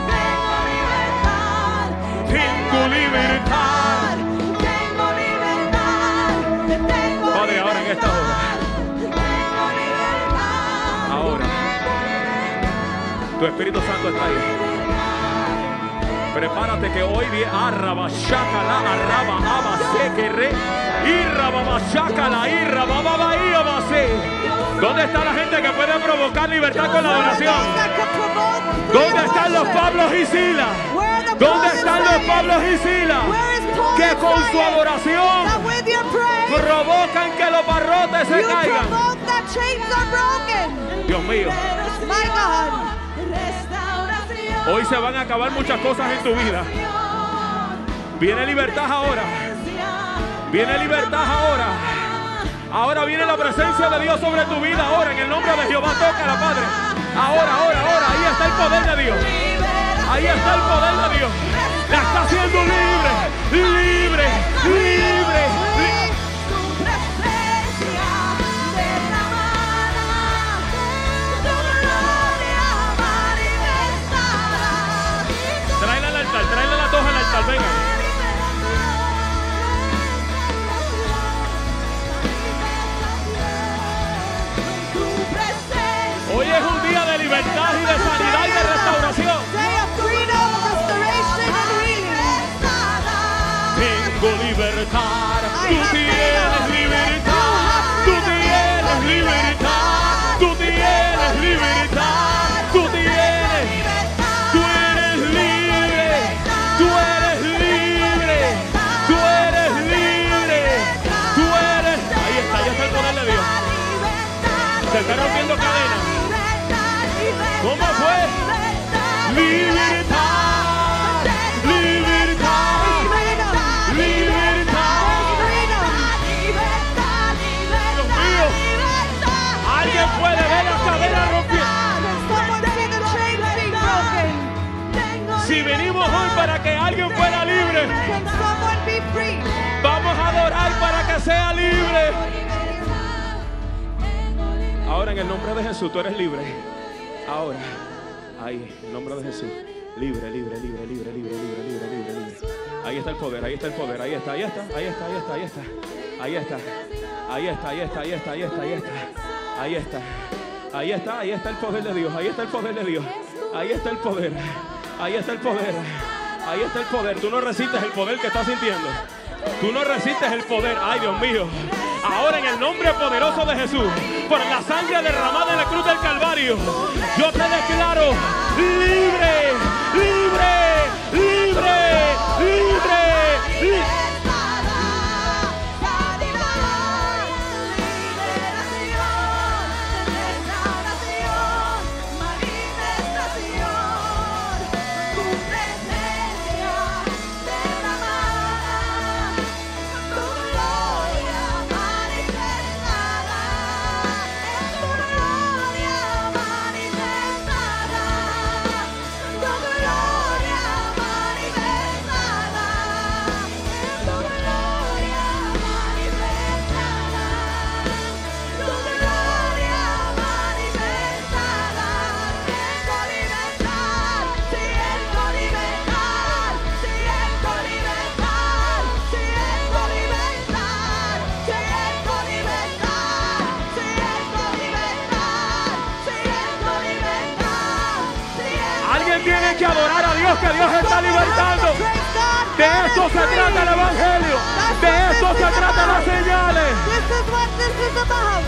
tengo libertad. Tengo libertad, tengo Padre, ahora en esta hora, tengo libertad. ahora, tu Espíritu Santo está ahí. Prepárate que hoy viene arraba, shakala, arraba, aba, se, que re, irraba, shakala, irraba, baba, iaba, se. ¿Dónde está la gente que puede provocar libertad con la adoración? ¿Dónde están los Pablos y Silas? ¿Dónde están los Pablos y Silas? Que con su adoración That with your praise, provocan que los barrotes se you caigan. provoke that chains are broken. Dios mío, My God. hoy se van a acabar muchas cosas en tu vida. Viene libertad ahora. Viene libertad ahora. Ahora viene la presencia de Dios sobre tu vida. Ahora, en el nombre de Jehová, toca la Padre. Ahora, ahora, ahora. Ahí está el poder de Dios. Ahí está el poder de Dios. La está haciendo libre. Libre, libre, libre. Tráela al altar, tráela la toja al altar, venga. Hoy es un día de libertad y de sanidad y de restauración. Day of freedom, restoration, and healing. Tengo tengo libertad. I Tú have tienes freedom. libertad. You Tú have tienes freedom. libertad. Tú tienes libertad. Tú tienes. Tú eres libre. Tú eres libre. Tú eres libre. Tú eres. Ahí está, ahí está el poder de Dios. Se está rompiendo cadenas. ¿Cómo fue? Libertad. Libertad. Libertad. Dios mío. Alguien puede ver las cadenas rompiendo. Si venimos hoy para que alguien fuera libre, vamos a adorar para que sea libre. Ahora en el nombre de Jesús, tú eres libre. Ahora, ahí, en el nombre de Jesús. Libre, libre, libre, libre, libre, libre, libre, libre, libre. Ahí está el poder, ahí está el poder, ahí está, ahí está, ahí está, ahí está, ahí está. Ahí está, ahí está, ahí está, ahí está, ahí está, ahí está. Ahí está, ahí está, ahí está el poder de Dios, ahí está el poder de Dios. Ahí está el poder, ahí está el poder. Ahí está el poder. Tú no resistes el poder que estás sintiendo. Tú no resistes el poder. Ay, Dios mío. Ahora en el nombre poderoso de Jesús, por la sangre derramada en la cruz del Calvario, yo te declaro libre, libre, libre, libre, libre. Tienen que adorar a Dios, que Dios está libertando. De esto se trata el evangelio. De esto se trata las señales. This is what this is about.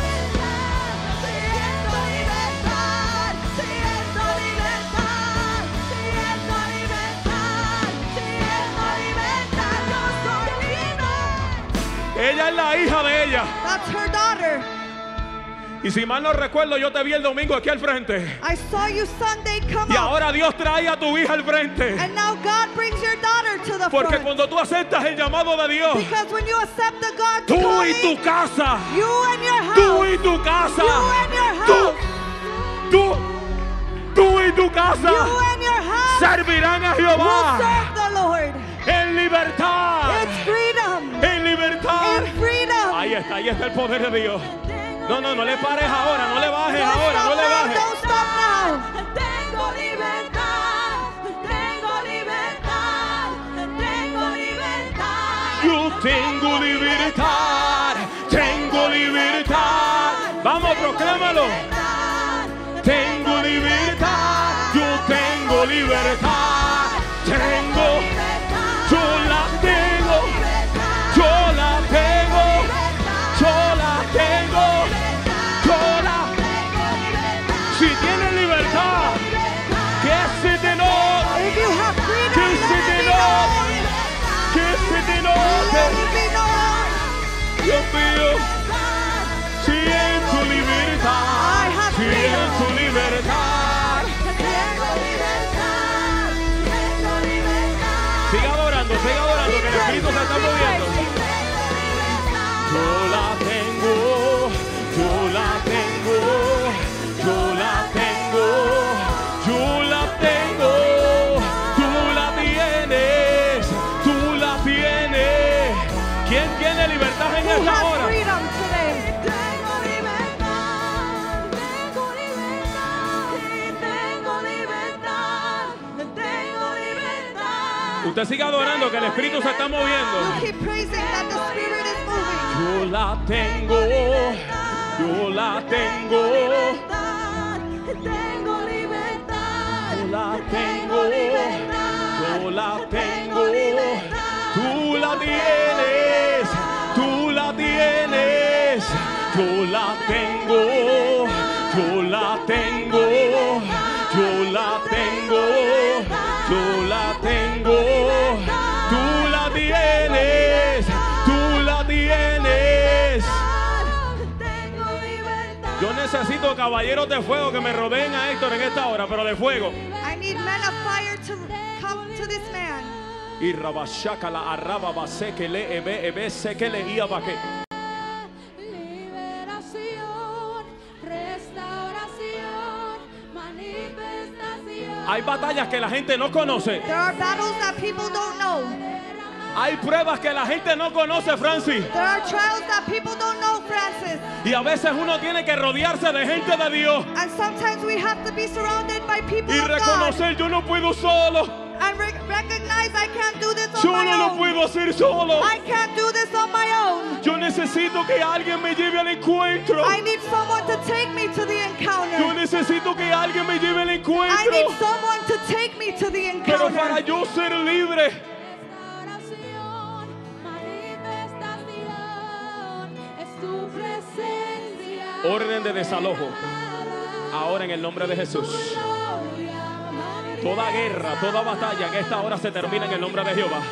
Ella es la hija de ella. That's her daughter. Y si mal no recuerdo, yo te vi el domingo aquí al frente. I saw you Sunday come Y up. ahora Dios trae a tu hija al frente. And now God brings your daughter to the Porque front. cuando tú aceptas el llamado de Dios, Because when you accept the God's tú y calling, tu casa, you and your house, tú y tu casa, you and your tú, house, tú, tú y tu casa you and your house servirán a will Jehová serve the Lord. en libertad. It's freedom. En libertad. In freedom. Ahí está, ahí está el poder de Dios. No, no, no le pares ahora, no le bajes Don't ahora, stop no le now, bajes. don't stop now. Tengo libertad, tengo libertad, tengo libertad. Yo tengo libertad, tengo libertad. Vamos, proclámalo. Tengo libertad, yo tengo libertad. Tengo, yo la tengo, yo la tengo, yo la tengo, yo la. Si tienes libertad, que se te note, If you have freedom, que let se it te be note, known. que se te Let note. it be known. Dios mío, siento libertad, I have siento libertad. Tengo libertad, tengo libertad. Siga adorando, siga adorando, que el Espíritu se está moviendo. Yo la tengo, yo la tengo, yo la tengo, yo la tengo. Tú la tienes, tú la tienes. ¿Quién tiene libertad en Who esta has hora? freedom today? Tengo libertad, tengo libertad, tengo libertad, tengo libertad. Usted siga adorando, que el Espíritu se está moviendo. You keep praising that the Spirit is moving. Yo la tengo, yo la tengo, Tengo libertad, yo la tengo, yo la tengo, tú la la tienes, tú la tienes, yo la tengo, yo la tengo, yo la tengo, yo la tengo, tú la tienes, tú la tienes. Yo necesito caballeros de fuego que me rodeen a Héctor en esta hora, pero de fuego. I need men of fire to come to this man. Y rabashaka la arraba baseke le ebe ebe seke le ia baque. Liberación, restauración, manifestación. Hay batallas que la gente no conoce. There are battles that people don't know. Hay pruebas que la gente no conoce, Francis. There are trials that people don't know, Francis. Y a veces uno tiene que rodearse de gente de Dios And sometimes we have to be surrounded by people y of God. reconocer, yo no puedo solo. And re- recognize I can't do this on Yo my no lo own. puedo hacer solo. I can't do this on my own. Yo necesito que alguien me lleve al encuentro. I need someone to take me to the Yo encounter. necesito que alguien me lleve al I encuentro. need someone to take me to the Pero para encounter. yo ser libre, Restauración, manifestación, es tu presencia. orden de desalojo. Ahora en el nombre de Jesús. Toda guerra, toda batalla en esta hora se termina en el nombre de Jehová.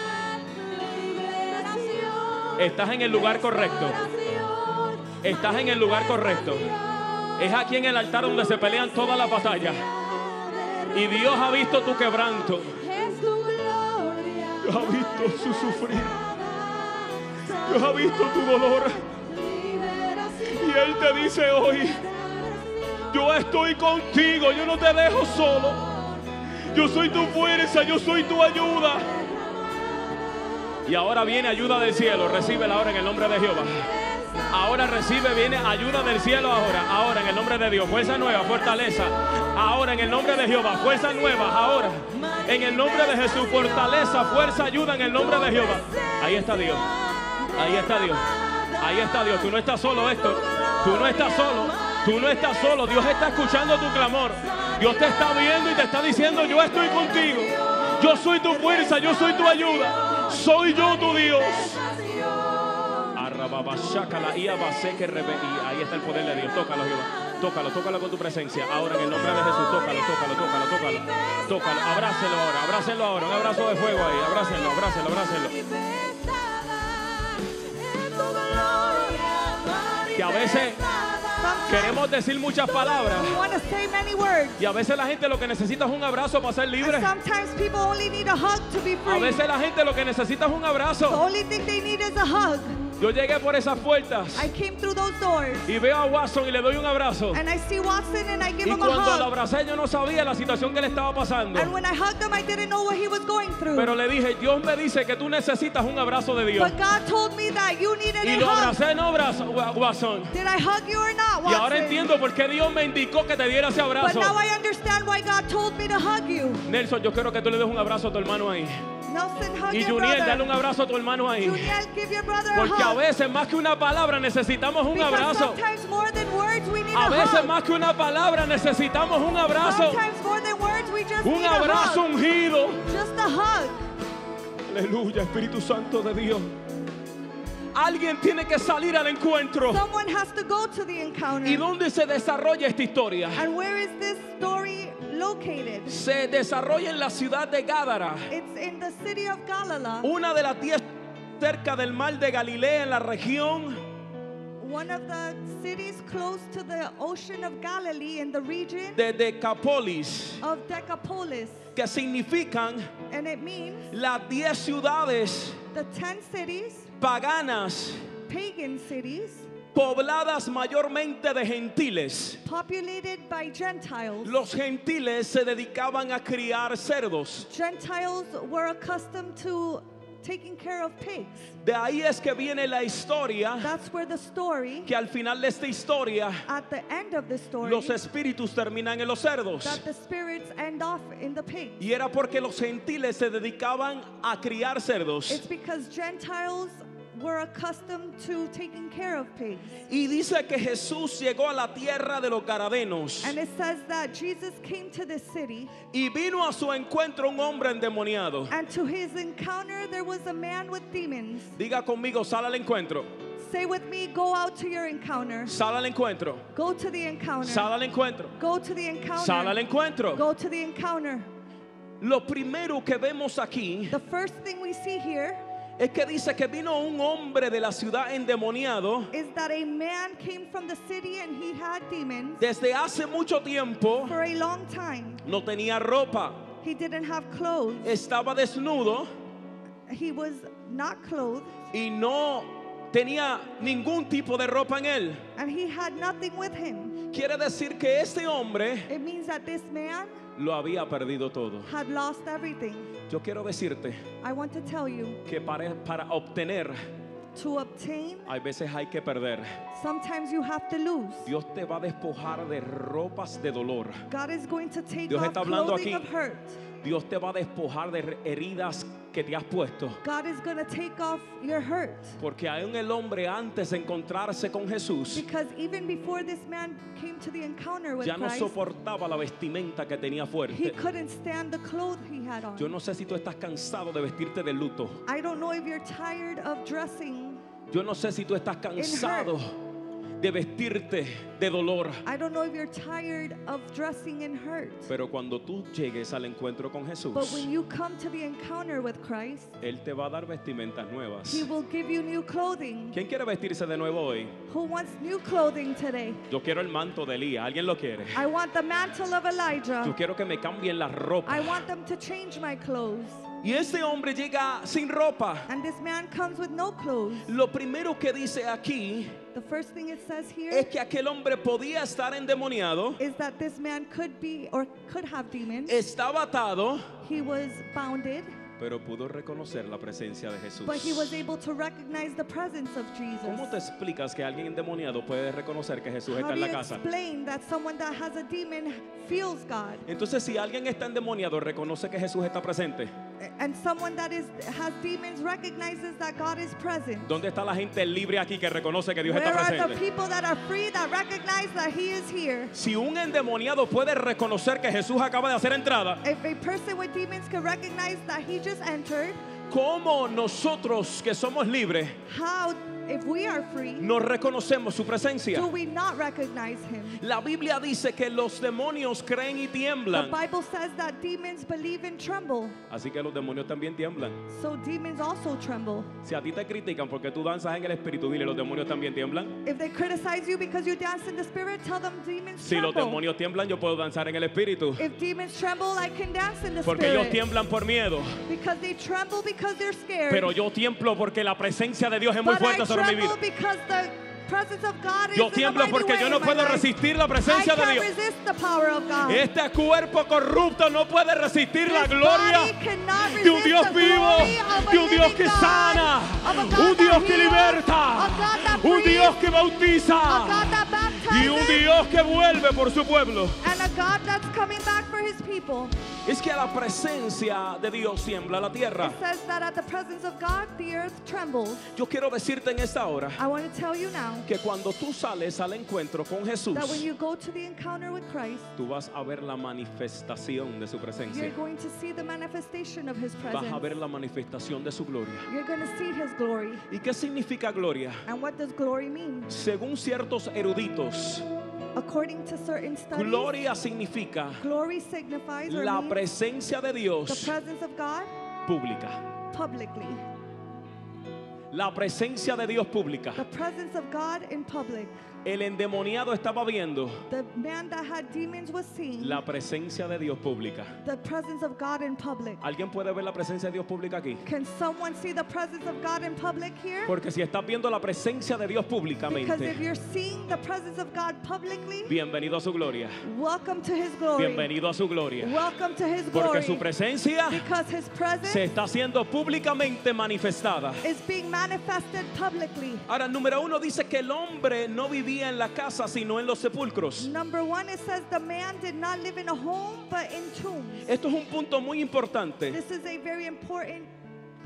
Estás en el lugar correcto. Estás en el lugar correcto. Es aquí en el altar donde se pelean todas las batallas. Y Dios ha visto tu quebranto. Es tu gloria. Dios ha visto su sufrir. Dios ha visto tu dolor. Y Él te dice hoy, yo estoy contigo, yo no te dejo solo. Yo soy tu fuerza, yo soy tu ayuda. Y ahora viene ayuda del cielo. Recíbela ahora en el nombre de Jehová. Ahora recibe, viene ayuda del cielo ahora. Ahora en el nombre de Dios. Fuerza nueva, fortaleza. Ahora en el nombre de Jehová. Fuerza nueva, ahora. En el nombre de Jesús. Fortaleza, fuerza, ayuda en el nombre de Jehová. Ahí está Dios. Ahí está Dios. Ahí está Dios. Tú no estás solo, Héctor. Tú no estás solo. Tú no estás solo. Dios está escuchando tu clamor. Dios te está viendo y te está diciendo, yo estoy contigo. Yo soy tu fuerza, yo soy tu ayuda. Soy yo tu Dios. Ahí está el poder de Dios. Tócalo, Jehová. Tócalo, tócalo con tu presencia. Ahora en el nombre de Jesús. Tócalo, tócalo, tócalo, tócalo. Tócalo. Abrácelo ahora, abrácelo ahora. Un abrazo de fuego ahí. Abrácelo, abrácelo, abrácelo. Que a veces queremos decir muchas palabras. We want to say many words. Y a veces la gente lo que necesita es un abrazo para ser libre. And sometimes people only need a hug to be A free. veces la gente lo que necesita es un The abrazo. only thing they need is a hug. Yo llegué por esas puertas I came through those doors y veo a Watson y le doy un abrazo. and I see Watson and I give Y him a cuando lo hug. abracé yo no sabía la situación que le estaba pasando. And when I hugged him, I didn't know what he was going through. Pero le dije, Dios me dice que tú necesitas un abrazo de Dios. But God told me that you needed Y a lo hug. abracé, no abrazo, Watson. Did I hug you or not, Y Watson? ahora entiendo por qué Dios me indicó que te diera ese But abrazo. now I understand why God told me to hug you. Nelson, yo quiero que tú le des un abrazo a tu hermano ahí. Nelson, hug Y your Juniel, brother. dale un abrazo a tu hermano ahí. Juniel, give your brother a Porque a hug. veces más que una palabra necesitamos un Because abrazo. sometimes more than words, we need A a veces hug. más que una palabra necesitamos un abrazo. Sometimes more than words, we just Un need a abrazo hug. ungido. Just a hug. Aleluya, Espíritu Santo de Dios. Alguien tiene que salir al encuentro. Someone has to go to the encounter. ¿Y dónde se desarrolla esta historia? And where is this story located? Se desarrolla en la ciudad de Gádara, It's in the city of Galilee, una de las diez cerca del mar de Galilea en la región one of the cities close to the Ocean of Galilee in the region de Decápolis, of Decapolis. que significan And it means las diez ciudades the ten cities, paganas pagan cities, pobladas mayormente de gentiles. populated by Gentiles. Los gentiles se dedicaban a criar cerdos. Gentiles were accustomed to taking care of pigs. De ahí es que viene la historia, That's where the story, que al final de esta historia at the end of the story, los espíritus terminan en los cerdos. that the spirits end off in the pigs. Y era porque los gentiles se dedicaban a criar cerdos. It's because Gentiles were accustomed to taking care of pigs. Y dice que Jesús llegó a la tierra de los Gadarenos. And it says that Jesus came to this city, Y vino a su encuentro un hombre endemoniado. and to his encounter there was a man with demons. Diga conmigo, sal al encuentro. Say with me, go out to your encounter. Sal al encuentro. Go to the encounter. Sal al encuentro. Go to the encounter. Sal al encuentro. Go to the encounter. Lo primero que vemos aquí The first thing we see here es que dice que vino un hombre de la ciudad endemoniado is that a man came from the city and he had demons desde hace mucho tiempo. for a long time. No tenía ropa, He didn't have clothes. estaba desnudo He was not clothed, y no tenía ningún tipo de ropa en él. and he had nothing with him. Quiere decir que este hombre It means that this man lo había perdido todo. had lost everything. Yo quiero decirte I want to tell you, que para, para obtener to obtain, hay veces hay que perder. sometimes you have to lose. Dios te va a despojar de ropas de dolor. God is going to take Dios off está hablando clothing aquí. of hurt. Dios te va a despojar de heridas que te has puesto. God is going to take off your hurt. Porque aún el hombre antes de encontrarse con Jesús Because even before this man came to the encounter with ya no Christ, soportaba la vestimenta que tenía he fuerte. couldn't stand the clothes he had on. Yo no sé si tú estás cansado de vestirte de luto. I don't know if you're tired of dressing. Yo no sé si tú estás cansado de vestirte de dolor. I don't know if you're tired of dressing in hurt. Pero cuando tú llegues al encuentro con Jesús, But when you come to the encounter with Christ, Él te va a dar vestimentas nuevas. he will give you new clothing. ¿Quién quiere vestirse de nuevo hoy? Who wants new clothing today? Yo quiero el manto de Elías. ¿Alguien lo quiere? I want the mantle of Elijah. Yo quiero que me cambien la ropa. I want them to change my clothes. Y este hombre llega sin ropa. And this man comes with no clothes. Lo primero que dice aquí The first thing it says here es que aquel hombre podía estar endemoniado, is that this man could be or could have demons. estaba atado, He was bounded, pero pudo reconocer la presencia de Jesús. but he was able to recognize the presence of ¿Cómo te Jesus. explicas que alguien endemoniado puede reconocer que Jesús How está do en you la casa? explain that someone that has a demon feels God? Entonces, si alguien está endemoniado, reconoce que Jesús está presente. And someone that is has demons recognizes that God is present. ¿Dónde está la gente libre aquí que reconoce que Dios Where está are the presente? people that are free that recognize that He is here? Si un endemoniado puede reconocer que Jesús acaba de hacer entrada, If a person with demons can recognize that He just entered, ¿cómo nosotros que somos libres how, if we are free, no reconocemos su presencia? do we not recognize Him? La Biblia dice que los demonios creen y The tiemblan. Bible says that demons believe and tremble, Así que los demonios también tiemblan. so demons also tremble. Si a ti te critican porque tú danzas en el espíritu, dile, los demonios también tiemblan. If they criticize you because you dance in the Spirit, tell them demons Si los tremble. demonios tiemblan, yo puedo danzar en el espíritu. If demons tremble, I can dance in the Porque ellos Spirit. tiemblan por miedo. Because they tremble because they're scared. Pero yo tiemblo porque la presencia de Dios es muy But I fuerte sobre mi vida. tremble because the presence of God is Yo in a tiemblo mighty porque way yo no in my puedo life. resistir la I presencia de can't Dios. resist the power of God. Este cuerpo corrupto no puede resistir la This gloria body cannot de un resist Dios the vivo, glory of a de un Dios living que God, sana, of a God un that Dios que heals, liberta, a God that un frees, Dios que a bautiza God that y un baptizes, Dios que vuelve por su pueblo. and a God that's coming back for His people. Es que a la presencia de Dios tiembla la tierra. It says that at the presence of God, the earth trembles. Yo quiero decirte en esta hora I want to tell you now que cuando tú sales al encuentro con Jesús, that when you go to the encounter with Christ, tú vas a ver la manifestación de su presencia. you're going to see the manifestation of His Vas a ver presence. la manifestación de su gloria. You're going to see His glory. ¿Y qué significa gloria? And what does glory mean? Según ciertos eruditos, According to certain studies, gloria significa glory signifies or la means presencia de the Dios presence of God pública. publicly. La presencia de Dios pública. The presence of God in public. El endemoniado estaba viendo The man that had demons was seeing la presencia de Dios pública. the presence of God in public. ¿Alguien puede ver la presencia de Dios pública aquí? Can someone see the presence of God in public here? Porque si estás viendo la presencia de Dios Because if públicamente, you're seeing the presence of God publicly, bienvenido a su gloria. welcome to His glory. Bienvenido a su gloria. Welcome to His Porque su glory. presencia Because His presence se está haciendo públicamente manifestada. is being manifested publicly. Ahora, número uno dice que el hombre no vivía en la casa, sino en los sepulcros. Number one, it says the man did not live in a home but in tombs. Esto es un punto muy importante. This is a very important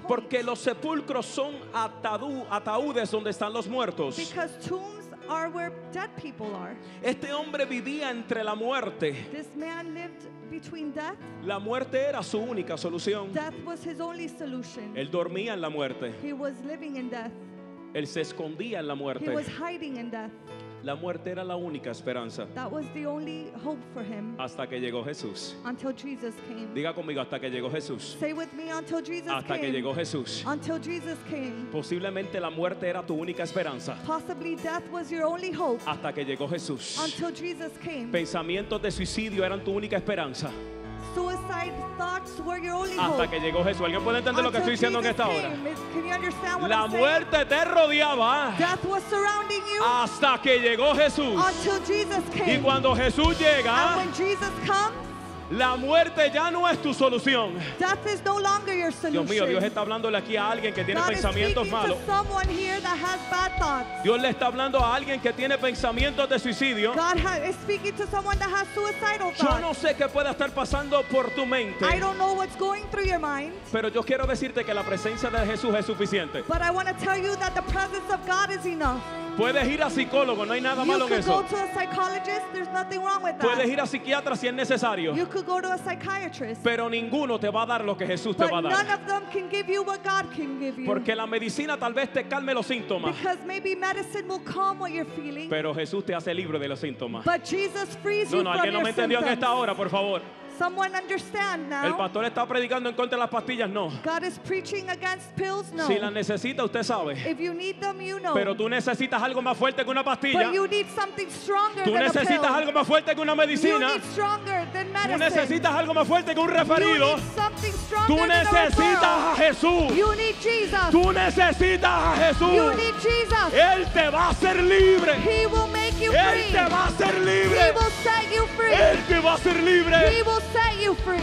Porque los sepulcros son atadu- ataúdes donde están los muertos. Because tombs are where dead people are. Este hombre vivía entre la muerte. This man lived between death. La muerte era su única solución. Death was his only solution. Él dormía en la muerte. He was living in death. Él se escondía en la He muerte. was hiding in death. La muerte era la única esperanza. That was the only hope for him Hasta que llegó Jesús. until Jesus came. Diga conmigo, hasta que llegó Jesús. Say with me, until Jesus Hasta que came. llegó Jesús. Until Jesus came. Posiblemente la muerte era tu única esperanza. Possibly death was your only hope Hasta que llegó Jesús. until Jesus came. Pensamientos de suicidio eran tu única esperanza. Suicide thoughts were your only Hasta hope. que llegó Jesús. ¿Alguien puede entender lo que estoy Until diciendo en Jesus esta hora? came. Is- Can you understand what La I'm saying? muerte te rodeaba Death was surrounding you hasta que llegó Jesús. until Jesus Y came. cuando Jesús And llega, when Jesus comes, la muerte ya no es tu solución. death is no longer your Dios solution. mío, Dios está hablándole aquí a alguien que tiene God is pensamientos speaking malos. to someone here that has bad thoughts. Dios le está hablando a alguien que tiene pensamientos de suicidio. God ha- is speaking to someone that has suicidal Yo thoughts. no sé qué pueda estar pasando por tu mente, I don't know what's going through your mind, pero yo quiero decirte que la presencia de Jesús es suficiente. but I want to tell you that the presence of God is enough. Puedes ir a psicólogo, no hay nada You malo en could go eso. to a psychologist, there's nothing wrong with Puedes that. ir a psiquiatra si es necesario, You could go to a psychiatrist, pero ninguno te va a dar lo que Jesús te but va a none dar. of them can give you what God can give you. Porque la medicina tal vez te calme los síntomas, Because maybe medicine will calm what you're feeling, pero Jesús te hace libre de los síntomas. but Jesus frees No, you no, from alguien no your me entendió en symptoms. esta hora, por favor. Someone understand El now? pastor está predicando en contra de las pastillas, no. God is preaching against pills? No. Si las necesita, usted sabe. If you need them, you know. Pero tú necesitas algo más fuerte que una pastilla. But you need something stronger Tú than a pill. necesitas algo más fuerte que una You medicina. need stronger than Tú medicine. necesitas algo más fuerte que un You referido. need something stronger Tú than a necesitas a referral. Jesús. You need Jesus. Tú necesitas a You Jesús. need Jesus. Él te va a hacer libre. He will make you Él free. te va a hacer He libre. will set you free. Él te va a hacer He libre. will set you free.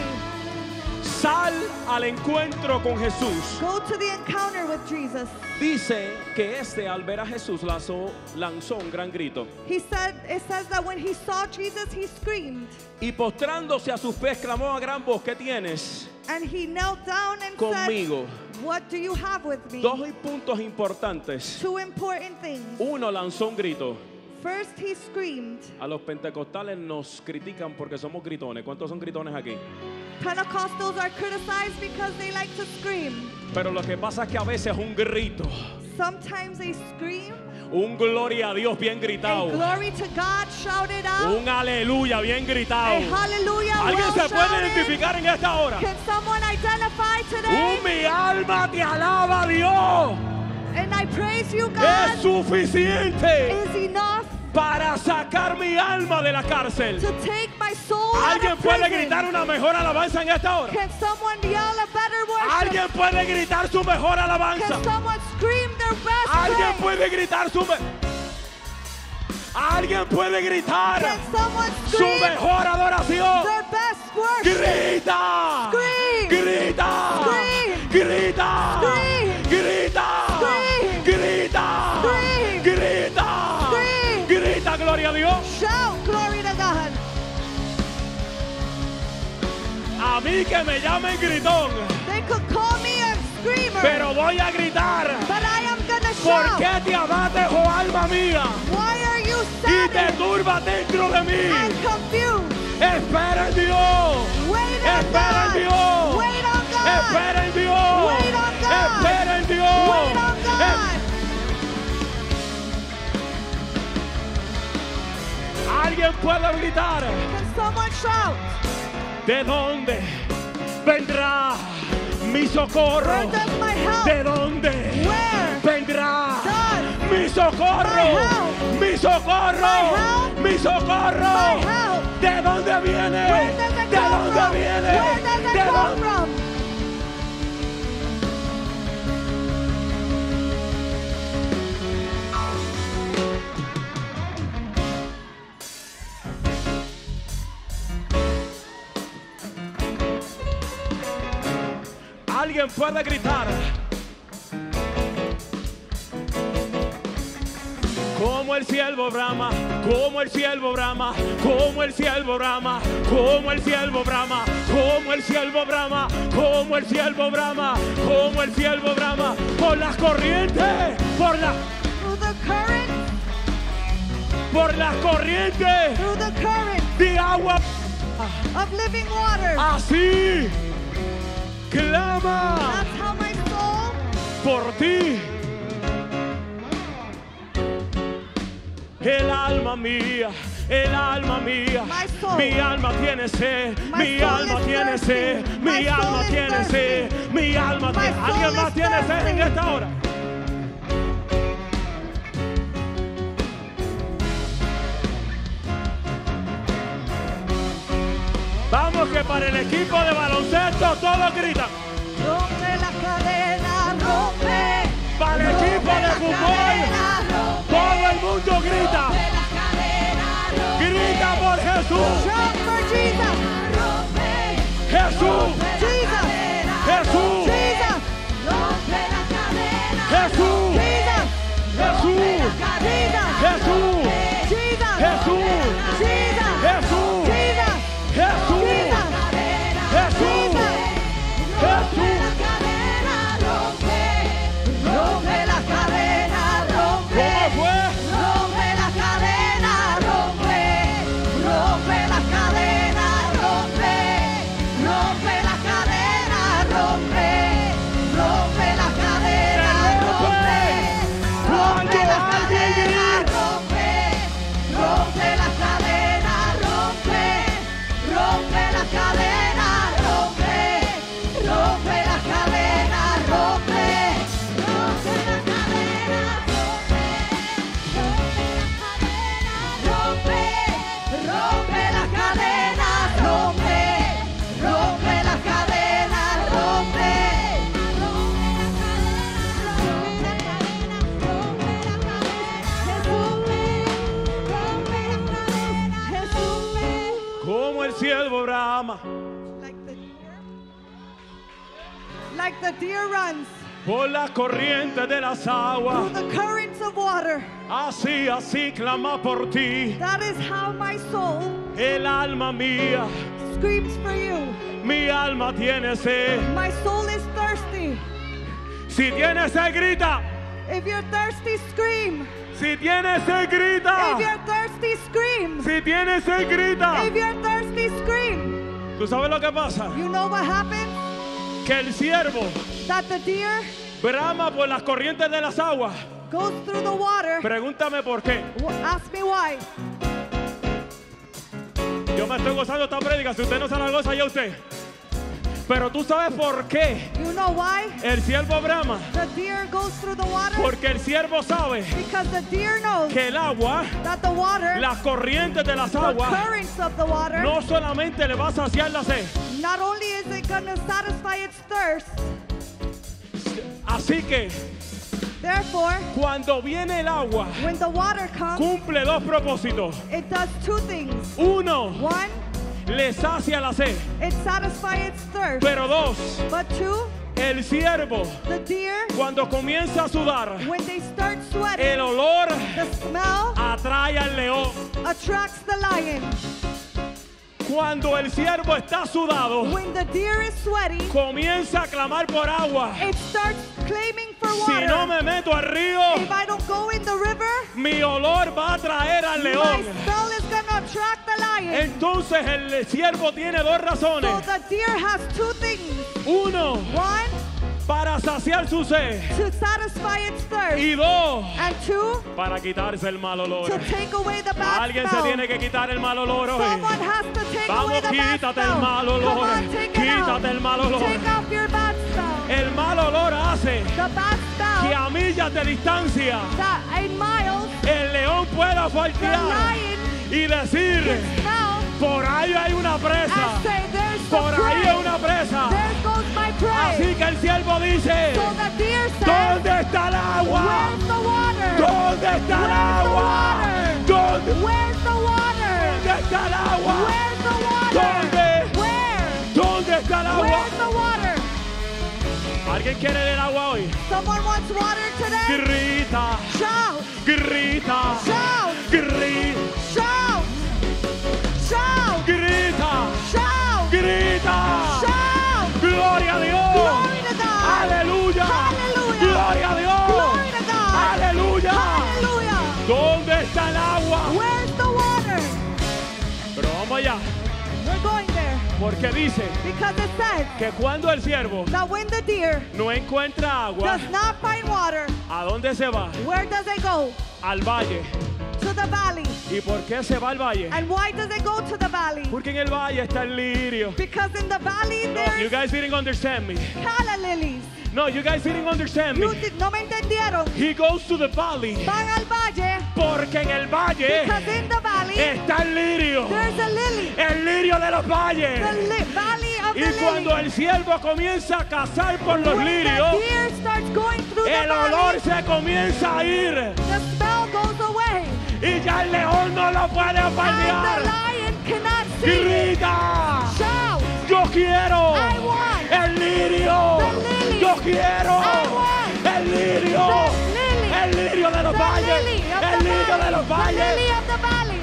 Sal al encuentro con Jesús. Go to the encounter with Jesus. Dice que este al ver a Jesús lanzó, lanzó un gran grito. He said, it says that when he saw Jesus, he screamed. Y postrándose a sus pies clamó a gran voz: ¿qué tienes And he knelt down and conmigo? said, what do you have with me? Dos puntos importantes. Two important things. Uno, lanzó un grito. First, he screamed. A los pentecostales nos critican porque somos gritones. ¿Cuántos son gritones aquí? Pentecostals are criticized because they like to scream. Pero lo que pasa es que a veces un grito, Sometimes they scream. un gloria a Dios bien A gritado, glory to God shouted out. un aleluya bien A gritado. hallelujah ¿Alguien well se puede shouted. identificar en esta hora? Can someone identify today? Un mi alma te alaba, Dios. And I praise you, Es God. suficiente Is enough para sacar mi alma de la cárcel. to take my soul out ¿Alguien of puede prison. gritar una mejor alabanza en esta hora? Can someone yell a better worship? ¿Alguien puede gritar su mejor alabanza? Can someone scream their best ¿Alguien praise? puede gritar su me- ¿Alguien puede gritar Can someone su scream mejor adoración? their best worship? Grita, Scream. grita, Scream. grita, Scream. grita, Scream. grita, Scream. grita, Scream. grita, gloria a Dios. Shout glory to God. A mí que me llamen gritón, They could call me a screamer, pero voy a gritar. but I am gonna ¿Por shout. qué te abates, oh alma mía? Why are you Y te sad turba dentro de mí. and confused? Espera en Dios. Wait on Espera en God. Dios. Wait on God. Espera en Dios. Wait on God. Espera en Dios. Wait on God. Alguien puede gritar. Can someone shout? ¿De dónde vendrá mi socorro? Where does my help? ¿De dónde Where vendrá does mi socorro? my help? Mi socorro. My help? Mi socorro. My help? ¿De dónde viene? Where does it ¿De come dónde from? viene? Where does it ¿De come dónde? from? Alguien puede gritar. Como el siervo brama, como el siervo brama, como el siervo brama, como el siervo brama, como el siervo brama, como el siervo brama, como el siervo brama, por las corrientes, por la, Through the current, por las corrientes through the current de agua. of living water. Así clama That's how my soul por ti. El alma mía, el alma mía, My soul. mi alma tiene sed, My mi soul alma is tiene thirsty. sed, My mi soul alma is tiene thirsty. sed, mi alma My tiene. soul ¿Alguien is más tiene sed en thirsty. esta hora? Vamos que para el equipo de baloncesto todos gritan. rompe la cadena, rompe. Para el equipo de fútbol todo el mundo grita. Grita por Jesús. Shout for Jesus. Jesús. Jesus. Jesús. Jesus. Jesús. Jesus. Jesús. Jesus. Jesús. Jesus. Jesús. Jesus. Jesús. Jesus. Jesús. Jesus. Jesús. Jesús. Rompe la cadena, rompe. ¿Cómo fue? Rompe la cadena, rompe. Rompe la cadena, rompe. Rompe la cadena, rompe. Rompe la cadena, rompe. Rompe la cadena, rompe. Rompe la cadena, rompe. Rompe la cadena, rompe. Rompe la cadena, rompe. Rompe la cadena, rompe. Rompe la cadena, rompe. Rompe la cadena, rompe. Como el siervo brama Like the deer. Like the deer runs por las corrientes de las aguas. through the currents of water. Así, así clama por ti. That is how my soul El alma mía, screams for you. mi alma tiene sed. My soul is thirsty. Si tienes sed, grita. If you're thirsty, scream. Si tienes sed, If grita. you're thirsty, scream. Si tienes sed, grita. If you're thirsty, scream. ¿Tú sabes lo que pasa? You know what happens? Que el siervo That the deer brama por las corrientes de las aguas. goes through the water. Pregúntame por qué. W- Ask me why. Yo me estoy gozando esta prédica. Si usted no se la goza, ya usted. Pero tú sabes por qué You know why? el siervo brama. The deer goes through the water Porque el siervo sabe because the deer knows que el agua, that the water, las corrientes de las the aguas, currents of the water, no solamente le va a saciar la sed. not only is it going to satisfy its thirst, Así que therefore, cuando viene el agua, when the water comes, cumple dos propósitos. it does two things. Uno, One, le sacia la sed. it satisfies its thirst. Pero dos, But two, el siervo, the deer, cuando comienza a sudar, when they start sweating, el olor the smell atrae al león. attracts the lion. Cuando el siervo está sudado, When the deer is sweaty, comienza a clamar por agua. it starts claiming for Si water. no me meto al río, If I don't go in the river, mi olor va a atraer al my león. smell is going to attract the lion. Entonces el siervo tiene dos So razones. the deer has two things. Uno, One, para saciar su sed. to satisfy its thirst. Y dos, And two, para quitarse el mal olor. to take away the bad Alguien se smell. tiene que quitar el mal olor hoy. Someone has to take Vamos, away the bad quítate smell. el mal Come olor. on, take it out. Quítate el mal olor. Take off your bad smell. El mal olor hace The bad que smell a millas de distancia that in miles, el león pueda the faltear lion y decir, can smell por ahí hay una presa. and say, there's the Por ahí prey. hay una presa. There goes my prey. Así que el siervo dice, So the deer says, ¿dónde está el agua? where's the water? ¿Dónde está el Where's the agua? water? ¿Dónde, Where's the water? ¿Dónde está el agua? Where's the water? ¿Dónde? Where? ¿Dónde está el agua? Where's the water? ¿Alguien quiere el agua hoy? Someone wants water today? Grita, Shout. grita. Grita. Shout. Grita. Shout. Shout. Grita. Shout. Grita. Shout. Gloria a Dios. Glory to God. Aleluya. Hallelujah. Gloria a Dios. Glory to God. Aleluya. Hallelujah. ¿Dónde está el agua? Where's the water? Pero vamos allá. We're going there. Porque dice Because it says que cuando el siervo that when the deer no encuentra agua, does not find water, ¿a dónde se va? where does it go? Al valle. To the valley. ¿Y por qué se va al valle? And why does it go to the valley? Porque en el valle está el lirio. Because in the valley No, you there's guys didn't understand me. calla lilies. No, you guys didn't understand You me. did- no me entendieron. He goes to the valley. Van al valle Porque en el valle because in the valley está el lirio. there's a lily. El lirio de los valles. The li- valley of Y the cuando lily. el siervo comienza a cazar por los When the lirios, deer starts going through the el olor valley, se comienza a ir. the smell goes away. Y ya el león no lo puede And the apalear. lion cannot see it. Grita. Shout. Yo quiero I want el lirio. the lily. Yo quiero I want el lirio. the lily. El lirio de los The valles. lily of El the lirio de valley. los The valles. lily of the valley.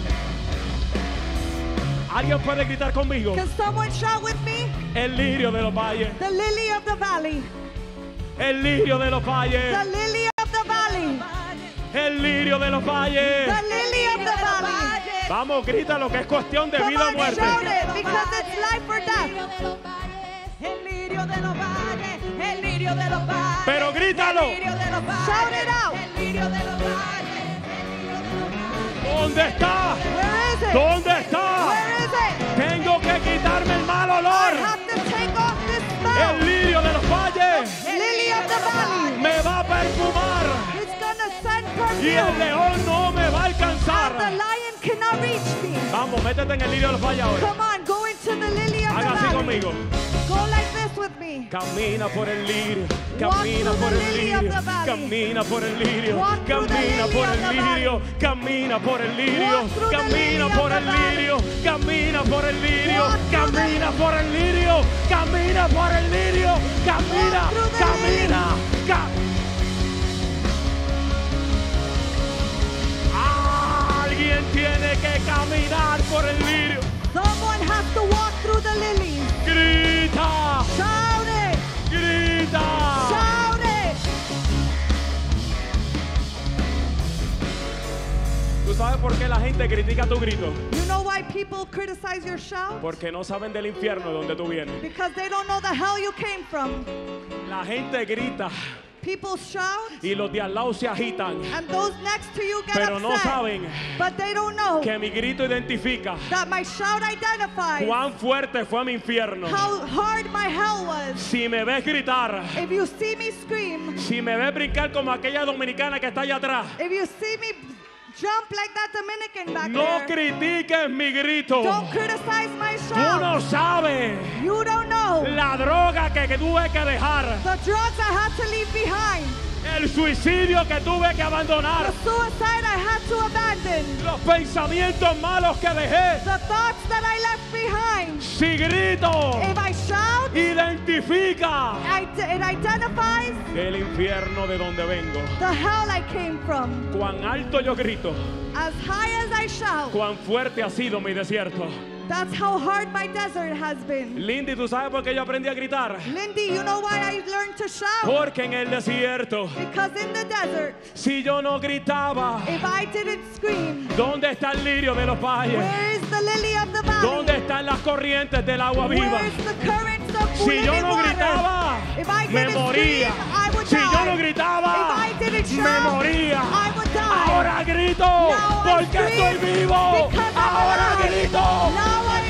¿Alguien puede gritar conmigo? Can someone shout with me? El lirio de los valles. The lily of the valley. El lirio de los The valles. lily of the valley. El lirio de los valles. The lily of the valley. Vamos, grita lo que es cuestión de Come vida o on, muerte. shout it because it's life or death. El lirio de los valles, el lirio de los valles. Pero grítalo. El lirio de los valles. Shout it out. El lirio de los valles. ¿Dónde está? Where is it? ¿Dónde está? Where is it? Tengo que quitarme el mal I olor. have to take off this El smell. lirio de los valles Lily of the valley. me va a perfumar. It's gonna send Y el perfume. león no me va a And the alcanzar. lion cannot reach me. Vamos, métete en el lirio de los valles ahora. Come on, go into the lily of Haga the así valley. conmigo. Go like this with me. Camina por el lirio, Walk camina through por the el lily of lirio, the valley. camina por el lirio, Walk through the camina lily por of el the lirio, camina por el lirio, Walk through the camina lily por of el the valley. lirio, camina por el lirio, Walk through the- camina por el lirio, camina por el lirio, camina, Walk through the camina, ca- Alguien tiene que caminar por el lirio. Someone has to walk through the lily. Grita, Shout it. grita. Shout it. ¿Tú sabes por qué la gente critica tu grito? You know why people criticize your shout? Porque no saben del infierno de donde tú vienes. Because they don't know the hell you came from. La gente grita People shout, y los de al lado se agitan, and those next to you get pero no upset. saben But they don't know que mi grito identifica that my shout identifies cuán fuerte fue mi infierno. how hard my hell was. Si me ves gritar, If you see me scream, si me ves brincar como aquella dominicana que está allá atrás, if you see me jump like that Dominican back no there, critiques mi grito. don't criticize my Tú shout. no sabes You don't know la droga que, que tuve que dejar, the drugs I had to leave behind, el suicidio que tuve que the abandonar, suicide I had to abandon, los pensamientos malos que dejé. the thoughts that I left behind. Si grito, If I shout, identifica I, it identifies el infierno de donde vengo. the hell I came from. Cuán alto yo grito, As high as I shout, cuán fuerte ha sido mi desierto. that's how hard my desert has been. Lindy, ¿tú sabes por qué yo aprendí a gritar? Lindy, you know why I learned to shout? Porque en el desierto, Because in the desert, si yo no gritaba, if I didn't scream, ¿dónde está el lirio de los valles? where is the lily of the valley? ¿Dónde están las corrientes del agua viva? Where is the currents of Si living yo no water? gritaba, If I me didn't moría. scream, I would Si die. yo no gritaba, If I didn't me shout, moría. I would die. Ahora grito Now I porque scream estoy vivo. because I'm Ahora alive. grito. Now I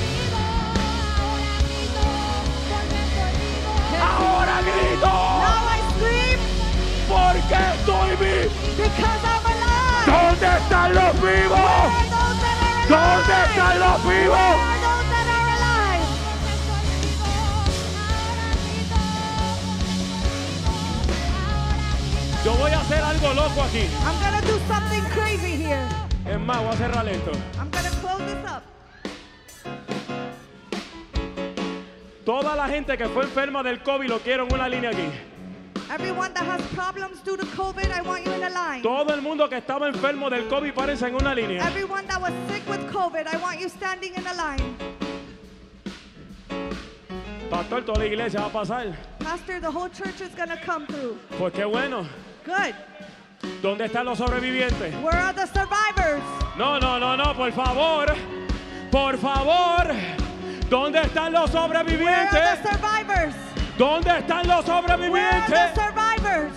Ahora grito Now I scream porque estoy vivo. because I'm alive. ¿Dónde están los Where vivos? are those that are alive? ¿Dónde están los Where vivos? are those that are alive? Yo voy a hacer algo loco aquí. I'm gonna do something crazy here. Es más, voy a cerrar esto. I'm gonna close this up. Toda la gente que fue enferma del COVID lo quiero en una línea aquí. Everyone that has problems due to COVID, I want you in a line. Todo el mundo que estaba enfermo del COVID, párense en una línea. Everyone that was sick with COVID, I want you standing in a line. Pastor, toda la iglesia va a pasar. Pastor, the whole church is going to come through. Pues qué bueno. Good. ¿Dónde están los sobrevivientes? Where are the survivors? No, no, no, no, por favor. Por favor. ¿Dónde están los Where sobrevivientes? are the survivors? ¿Dónde están los Where are sobrevivientes? the survivors?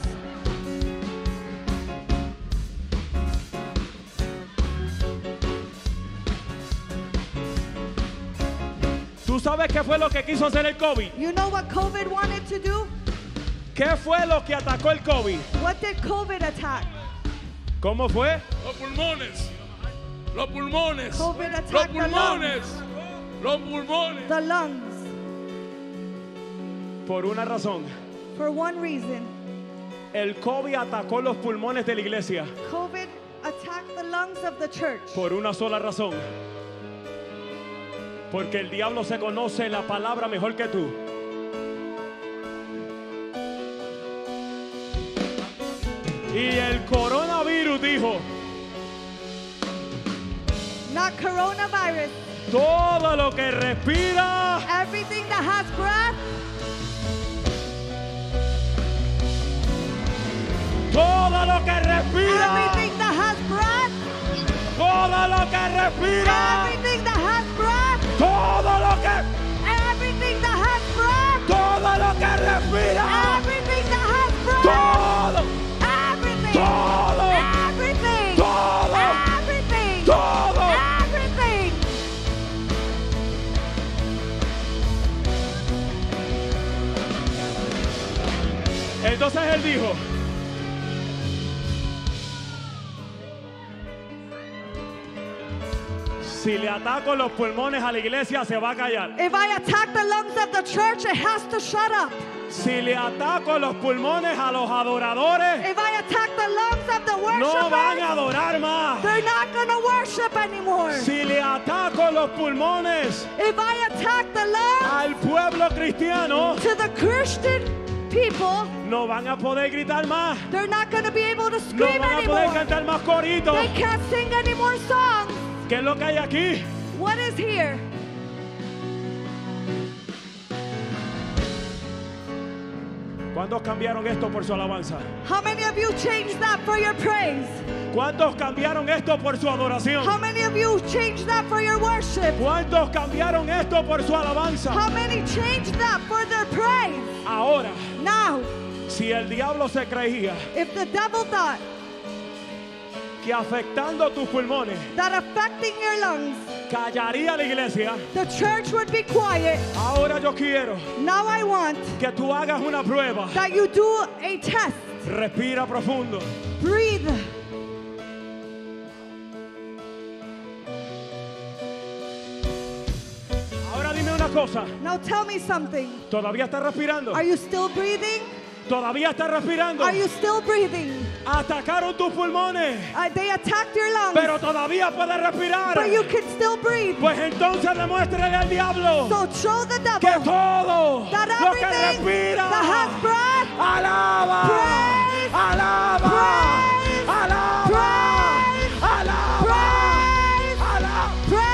¿Tú sabes qué fue lo que quiso hacer el COVID? You know what COVID wanted to do? ¿Qué fue lo que atacó el COVID? What did COVID attack? ¿Cómo fue? Los pulmones. Los pulmones. COVID Los attacked the pulmones. lungs. Los pulmones. The lungs. Por una razón. For one reason. El COVID atacó los pulmones de la iglesia. COVID attacked the lungs of the church. Por una sola razón. Porque el diablo se conoce la palabra mejor que tú. Y el coronavirus dijo: Not coronavirus. todo lo que respira, Everything that has breath. todo lo que respira, Everything that has breath. todo lo que respira, Everything that has breath. todo lo que, Everything that has breath. todo lo que respira, Everything that has breath. todo, Everything. todo, Everything. todo, Everything. todo. Everything. Entonces él dijo: si le ataco los pulmones a la iglesia, se va a callar. If I attack the lungs of the church, it has to shut up. Si le ataco los pulmones a los adoradores, If I attack the lungs of the no van a worshipers, adorar más. they're not going to worship anymore. Si le ataco los pulmones If I attack the lungs al pueblo cristiano, to the Christian people, no van a poder gritar más. they're not going to be able to No scream van a poder anymore. cantar más coritos. They can't sing any more songs. ¿Qué es lo que hay aquí? What is here? ¿Cuántos cambiaron esto por su alabanza? How many of you changed that for your praise? ¿Cuántos cambiaron esto por su adoración? How many of you changed that for your worship? ¿Cuántos cambiaron esto por su alabanza? How many changed that for their praise? Ahora, Now, si el diablo se creía if the devil thought que afectando tus pulmones that affecting your lungs, callaría la iglesia, the church would be quiet, ahora yo quiero now I want que tú hagas una prueba. that you do a test. Respira profundo. Breathe. Ahora dime una cosa. Now tell me something. ¿Todavía estás respirando? Are you still breathing? ¿Todavía estás respirando? Are you still breathing? Atacaron tus pulmones, Uh, they attacked your lungs, pero todavía puedes respirar. but you can still breathe. Pues entonces demuéstrale al diablo So show the que devil todo that lo que everything respira, that has breath, alaba, praise, alaba, praise, alaba, praise, alaba, praise, alaba. praise.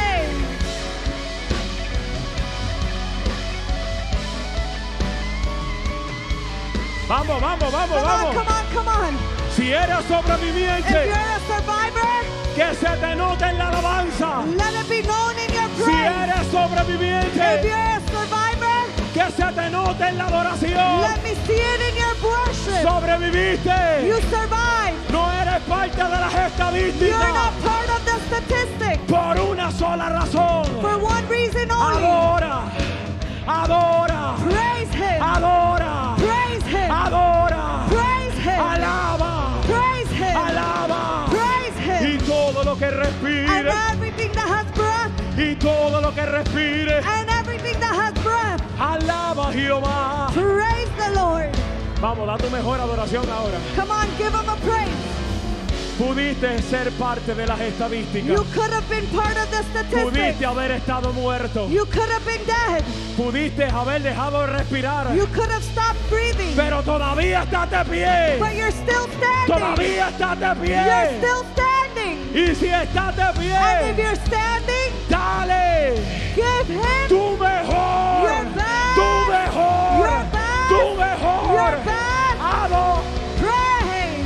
Vamos, vamos, vamos, Come on, vamos. come on, come on. Si eres If sobreviviente, you're a survivor, que se te note en la alabanza. let it be known in your Si praise. eres If sobreviviente, you're a survivor, que se te note en la adoración. let me see it in your worship. Sobreviviste. You survived. No eres parte de las You're estadísticas. not part of the statistic. Por una sola razón. For one reason only. Adora. Adora. Praise Him. Adora. Praise Him. Adora. Praise Him. Alaba. Praise Him. Alaba. Praise Y Him. todo lo que And respire. everything that has breath. Y todo lo que respire. And everything that has breath. Alaba a Jehová. Praise the Lord. Vamos, da tu mejor adoración ahora. Come on, give Him a praise. Pudiste ser parte de las estadísticas. You could have been part of the statistics. Pudiste haber estado muerto. You could have been dead. Pudiste haber dejado de respirar. You could have stopped breathing. Pero todavía estás de pie. But you're still standing. Todavía estás de pie. You're still standing. Y si estás de pie, And if you're standing, dale give him tu mejor. your best. Tu mejor. Your best. Tu mejor. Your best. Ado. Praise.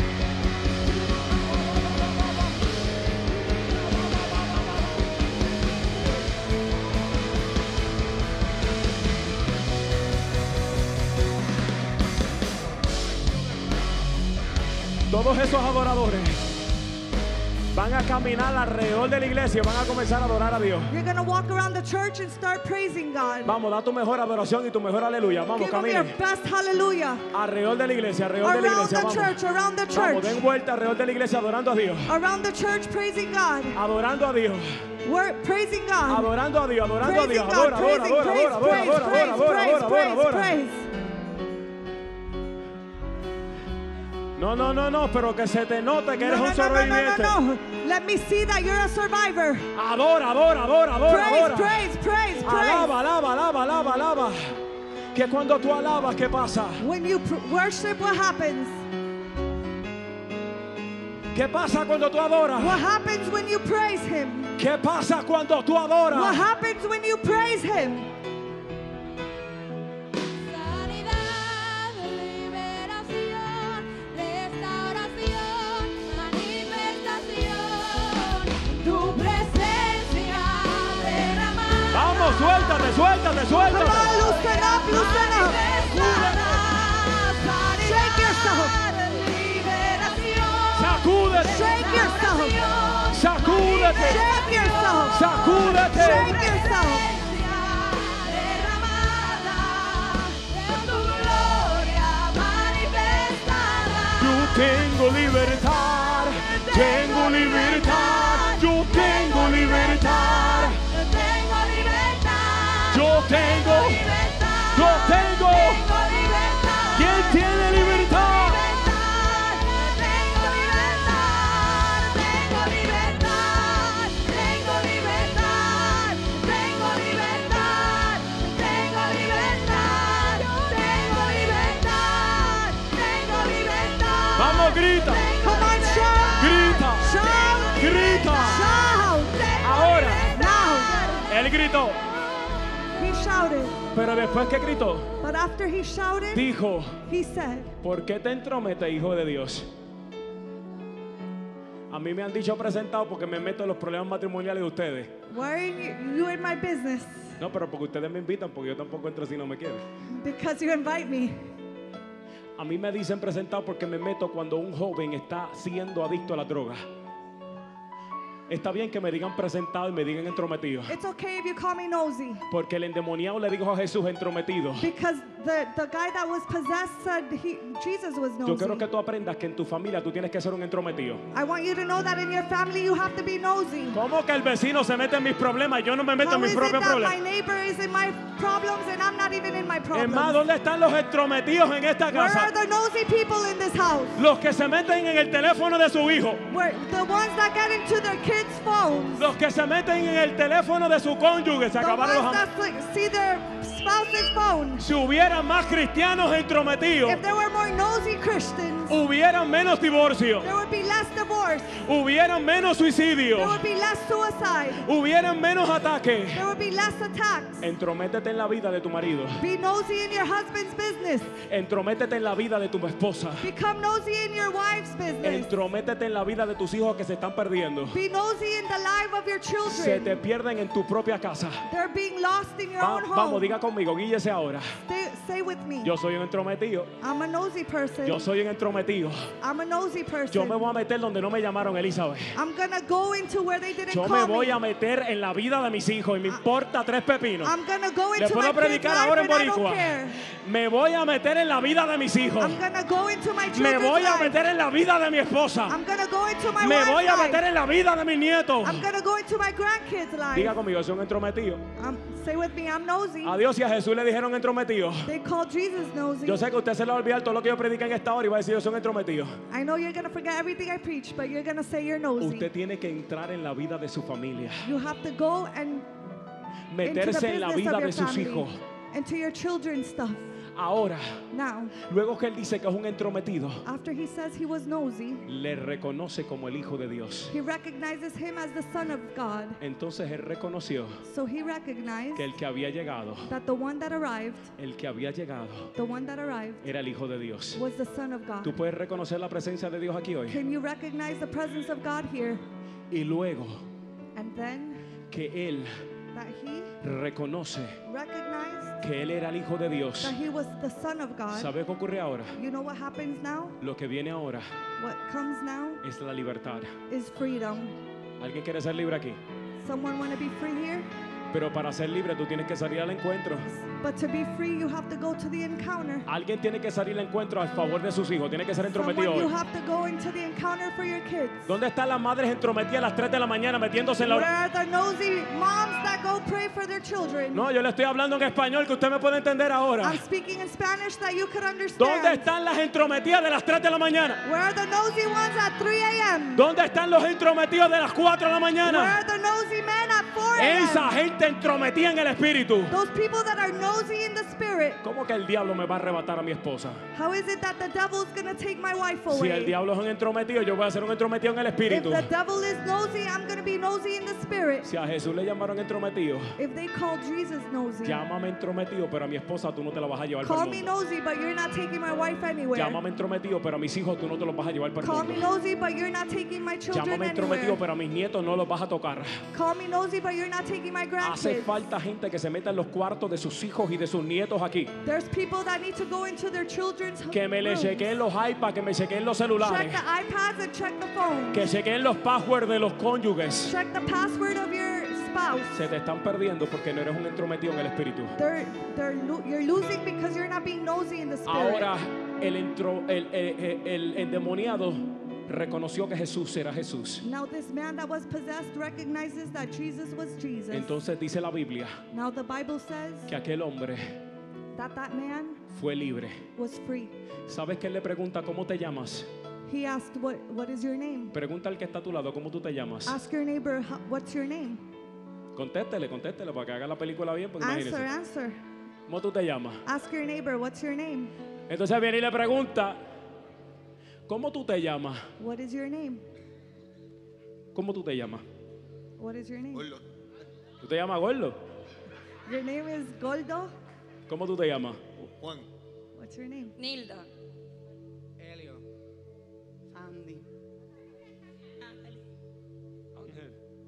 Todos esos adoradores van a caminar alrededor de la iglesia y van a comenzar a adorar a Dios. You're going to walk around the church and start praising God. Vamos, da tu mejor adoración y tu mejor aleluya. Vamos, Give him your caminen. best hallelujah. Alrededor de la iglesia, alrededor de la Around iglesia. the Vamos. church, around the Vamos, church. den vuelta alrededor de la iglesia adorando a Dios. Around the church, praising God. Adorando a Dios. We're praising God. Adorando a Dios, adorando a Dios. Praising God, Adora, adora, praising, adora, praise, adora, praise, adora, praise, adora, praise, adora, praise, adora, adora. praise. No, no, no, no, pero que se te note que eres No, un no, no, no, sobreviviente. no, no. Let me see that you're a survivor. Adora, adora, adora, adora, Praise, adora. praise, praise, praise. Alaba, alaba, alaba, alaba, alaba. Que cuando tú alabas, ¿qué pasa? When you pr- worship, what happens? ¿Qué pasa cuando tú adoras? What happens when you praise Him? ¿Qué pasa cuando tú What adoras? happens when you praise Him? Sanidad, liberación, restauración, manifestación, tu presencia derramada. Vamos, suéltate, suéltate, Come suéltate. on, loosen up, loosen up. Shake yourself. Sacúdete, Shake yourself. sacúdete, Shake yourself. sacúdete. Shake yourself. Yo tengo libertad, tengo libertad, yo tengo libertad, yo tengo, yo tengo. ¿Quién tiene libertad? Vamos, grita, Come on, shout. grita, Shout. grita. Shout. Ahora, Now. él gritó, He shouted. pero después que gritó, But after he shouted, dijo, he said, ¿por qué te entrometes, hijo de Dios? A mí me han dicho presentado porque me meto en los problemas matrimoniales de ustedes. why are you, you in my business? No, pero porque ustedes me invitan, porque yo tampoco entro si no me quieren. Because you invite me. A mí me dicen presentado porque me meto cuando un joven está siendo adicto a la droga. Está bien que me digan presentado y me digan entrometido. It's okay if you call me nosy. Porque el endemoniado le dijo a Jesús entrometido. Because the, the guy that was possessed said he, Jesus was Yo nosy. quiero que tú aprendas que en tu familia tú tienes que ser un entrometido. I want you to know that in your family you have to be nosy. ¿Cómo que el vecino se mete en mis problemas y yo no me meto How en mis is it propios that my problemas? neighbor is in my problems and I'm not even in my Es problems? más, ¿dónde están los entrometidos en esta Where are casa? the nosy people in this house? Los que se meten en el teléfono de su hijo. Where the ones that get into their kids' phones. Los que se meten en el teléfono de su cónyuge. Se The acabaron los ones am- that fl- see their spouse's phone. Si hubieran más cristianos entrometidos, If there were more nosy Christians, hubieran menos divorcios, there would be less divorce. hubieran menos There suicidios, would be less suicide. hubieran menos ataques. There would be less attacks. Entrométete en la vida de tu marido. Be nosy in your husband's business. Entrométete en la vida de tu esposa. Become nosy in your wife's business. Entrométete en la vida de tus hijos que se están perdiendo. Be nosy in the life of your Se children. te pierden en tu propia casa. They're being lost in your Va- own vamos, home. diga conmigo, guíllese ahora. Stay, say with me. Yo soy un entrometido. I'm a nosy person. Yo soy un entrometido. I'm a nosy person. Yo me voy a meter donde no me llamaron Elizabeth. I'm gonna go into where they didn't Yo me call voy me. a meter en la vida de mis hijos y me importa tres pepinos. I'm gonna go ¿Le into puedo my kids' predicar life ahora en and I don't boricua? care. Me voy a meter en la vida de mis hijos. I'm gonna go into my Me children's voy a life. meter en la vida de mi esposa. I'm gonna go into my Me wife's voy a life. meter en la vida de mis nietos. I'm gonna go into my grandkids' life. Diga conmigo, soy un entrometido. Um, Say with me, I'm nosy. A Dios y a Jesús le dijeron entrometido. They called Jesus nosy. Yo sé que usted se le va a olvidar todo lo que yo predico en esta hora y va a decir yo soy entrometido. I know you're going to forget everything I preach, but you're going to say you're nosy. Usted tiene que entrar en la vida de su familia. You have to go and meterse en la vida de sus hijos. Into your children's stuff. Ahora, Now, luego que él dice que es un entrometido, after he says he was nosy, le reconoce como el hijo de Dios. he recognizes him as the son of God. Entonces él reconoció So he recognized que el que había llegado, that the one that arrived, el que había llegado, the one that arrived, era el hijo de Dios. was the son of God. ¿Tú puedes reconocer la presencia de Dios aquí hoy? Can you recognize the presence of God here? Y luego And then que él that he reconoce recognized que él era el hijo de Dios. that he was the son of God. ¿Sabe qué ocurre ahora? You know what happens now? Lo que viene ahora What comes now es la libertad. is freedom. ¿Alguien quiere ser libre aquí? Someone want to be free here? Pero para ser libre tú tienes que salir al encuentro. But to be free, you have to go to the encounter. Alguien tiene que salir al encuentro a favor de sus hijos. Tiene que ser Someone, entrometido you hoy. have to go into the encounter for your kids. ¿Dónde están las madres entrometidas a las tres de la mañana metiéndose en la Where hora? are the nosy moms that go pray for their children? No, yo le estoy hablando en español que usted me puede entender ahora. I'm speaking in Spanish that you could understand. ¿Dónde están las entrometidas de las tres de la mañana? Where are the nosy ones at three a m? ¿Dónde están los entrometidos de las cuatro de la Where mañana? are the nosy men at four a m? Esa gente entrometida en el espíritu. Those people that are nosy in the spirit. ¿Cómo que el diablo me va a arrebatar a mi esposa? How is it that the devil's going to take my wife away? Si el diablo es un entrometido, yo voy a ser un entrometido en el If espíritu. the devil is nosy, I'm going to be nosy in the spirit. Si a Jesús le llamaron entrometido, If they call Jesus nosy, llámame entrometido, pero a mi esposa tú no te la vas a llevar para call el me mundo. nosy, but you're not taking my wife anywhere. Llámame entrometido, pero a mis hijos tú no te los vas a llevar para el Call me mundo. nosy, but you're not taking my children Llámame entrometido, anywhere. pero a mis nietos no los vas a tocar. Call me nosy, but you're not taking my Hace grandkids. falta gente que se meta en los cuartos de sus hijos y de sus nietos aquí. There's people that need to go into their children's Que me le rooms. chequeen los iPads, que me chequeen los Check celulares. the iPads and check the phones. Que chequeen los passwords de los cónyuges. Check the password of your spouse. Se te están perdiendo porque no eres un entrometido en el espíritu. They're, they're lo- you're losing because you're not being nosy in the spirit. Ahora el, entro, el, el, el, el endemoniado reconoció que Jesús era Jesús. Now this man that was possessed recognizes that Jesus was Jesus. Entonces dice la Biblia Now the Bible says que aquel hombre that that man fue libre. was free. ¿Sabes que él le pregunta cómo te llamas? He asked, what, what is your name? Pregunta al que está a tu lado cómo tú te llamas. Ask your neighbor, "How- what's your name? Contéstele, contéstele para que haga la película bien, porque Answer, imagínese. answer. ¿Cómo tú te llamas? Ask your neighbor, what's your name? Entonces viene y le pregunta, ¿cómo tú te llamas? What is your name? ¿Cómo tú te llamas? What is your name? ¿Tú te llamas Gordo? Your name is Goldo? ¿Cómo tú te llamas? Juan. What's your name? Nilda. Helio. Sandy. Ángel.